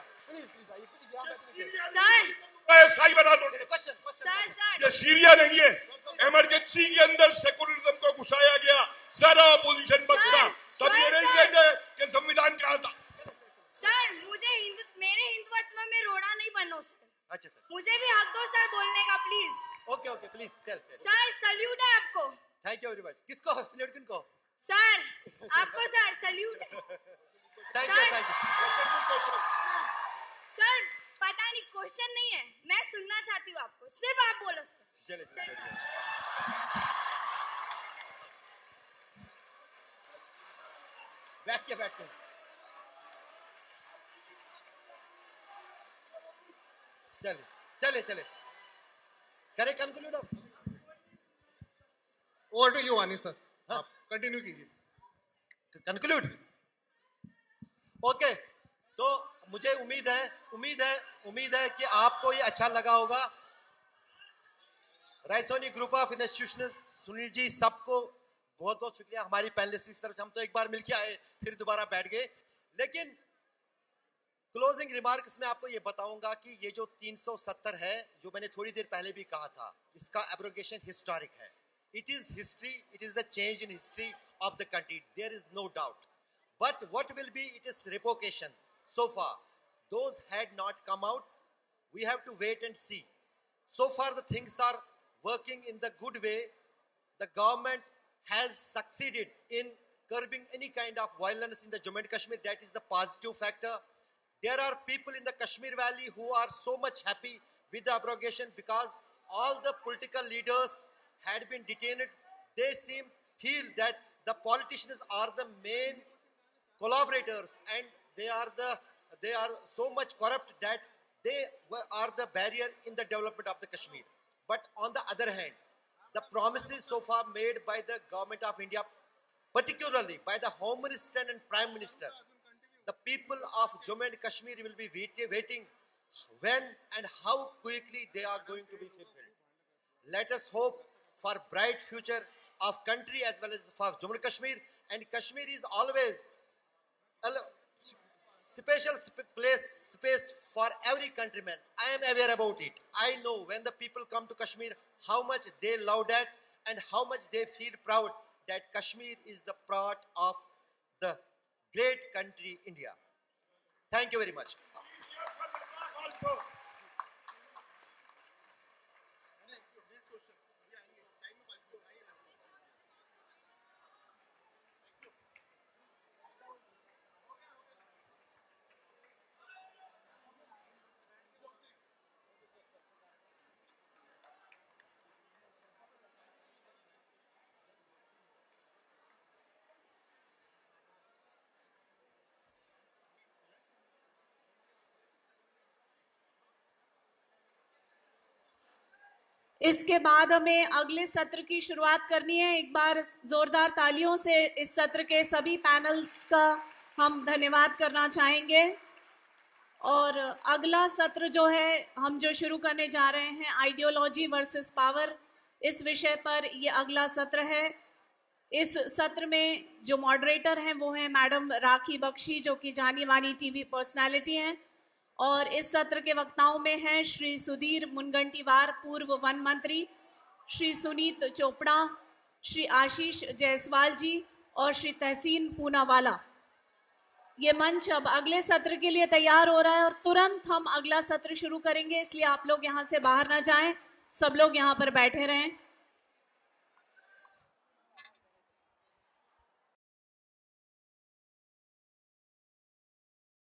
सही बता दो। ये सीरिया नहीं है। इमरजेंसी के अंदर सेकुलरिज्म को घुसाया गया। सारा अपोजिशन बचा। तब ये नहीं कहते कि संविधान कहा था। सर मुझे हिंदू मेरे हिंदुत्व में रोड़ा नहीं बनो सर। अच्छा सर मुझे भी हक दो सर बोलने का please. Okay okay please tell sir salute है आपको। Thank you very much. किसको सल्यूट किनको? सर आपको sir salute. Thank you thank you. Sir पता नहीं क्वेश्चन नहीं है मैं सुनना चाहती हूँ आपको सिर्फ आप बोलो सर। चलिए बैठ के बैठ के चले चले चले करे कंक्लूड अब। Over to you Wani sir आप कंटिन्यू कीजिए। कंक्लूड ओके तो मुझे उम्मीद है उम्मीद है उम्मीद है कि आपको ये अच्छा लगा होगा। Raisoni group of institutions Sunil ji सबको बहुत बहुत शुक्रिया। हमारी पैनलिस्ट की तरफ हम तो एक बार मिलके आए फिर दोबारा बैठ गए। लेकिन क्लोजिंग रिमार्क्स में आपको ये बताऊंगा कि ये जो तीन सौ सत्तर है जो मैंने थोड़ी देर पहले भी कहा था इसका एब्रोगेशन हिस्टोरिक है। It is history it is the change in history of the country there is no doubt but what will be it is revocations so far those had not come out we have to wait and see. So far the things are working in the good way. The government has succeeded in curbing any kind of violence in the Jammu and Kashmir. That is the positive factor. There are people in the Kashmir Valley who are so much happy with the abrogation because all the political leaders had been detained. They seem feel that the politicians are the main collaborators and they are the they are so much corrupt that they are the barrier in the development of the Kashmir. But on the other hand, the promises so far made by the government of India, particularly by the Home Minister and Prime Minister, the people of Jammu and Kashmir will be wait waiting when and how quickly they are going to be fulfilled. Let us hope for bright future of country as well as for Jammu and Kashmir. And Kashmir is always a special place space for every countryman. I am aware about it. I know when the people come to Kashmir how much they love that and how much they feel proud that Kashmir is the part of the great country India. Thank you very much. इसके बाद हमें अगले सत्र की शुरुआत करनी है। एक बार जोरदार तालियों से इस सत्र के सभी पैनल्स का हम धन्यवाद करना चाहेंगे और अगला सत्र जो है हम जो शुरू करने जा रहे हैं, आइडियोलॉजी वर्सेस पावर, इस विषय पर ये अगला सत्र है। इस सत्र में जो मॉडरेटर हैं वो हैं मैडम राखी बख्शी, जो कि जानी मानी टीवी पर्सनालिटी हैं, और इस सत्र के वक्ताओं में हैं श्री सुधीर मुनगंटीवार, पूर्व वन मंत्री, श्री सुनीत चोपड़ा, श्री आशीष जायसवाल जी और श्री तहसीन पूनावाला। ये मंच अब अगले सत्र के लिए तैयार हो रहा है और तुरंत हम अगला सत्र शुरू करेंगे, इसलिए आप लोग यहाँ से बाहर ना जाएं, सब लोग यहाँ पर बैठे रहें।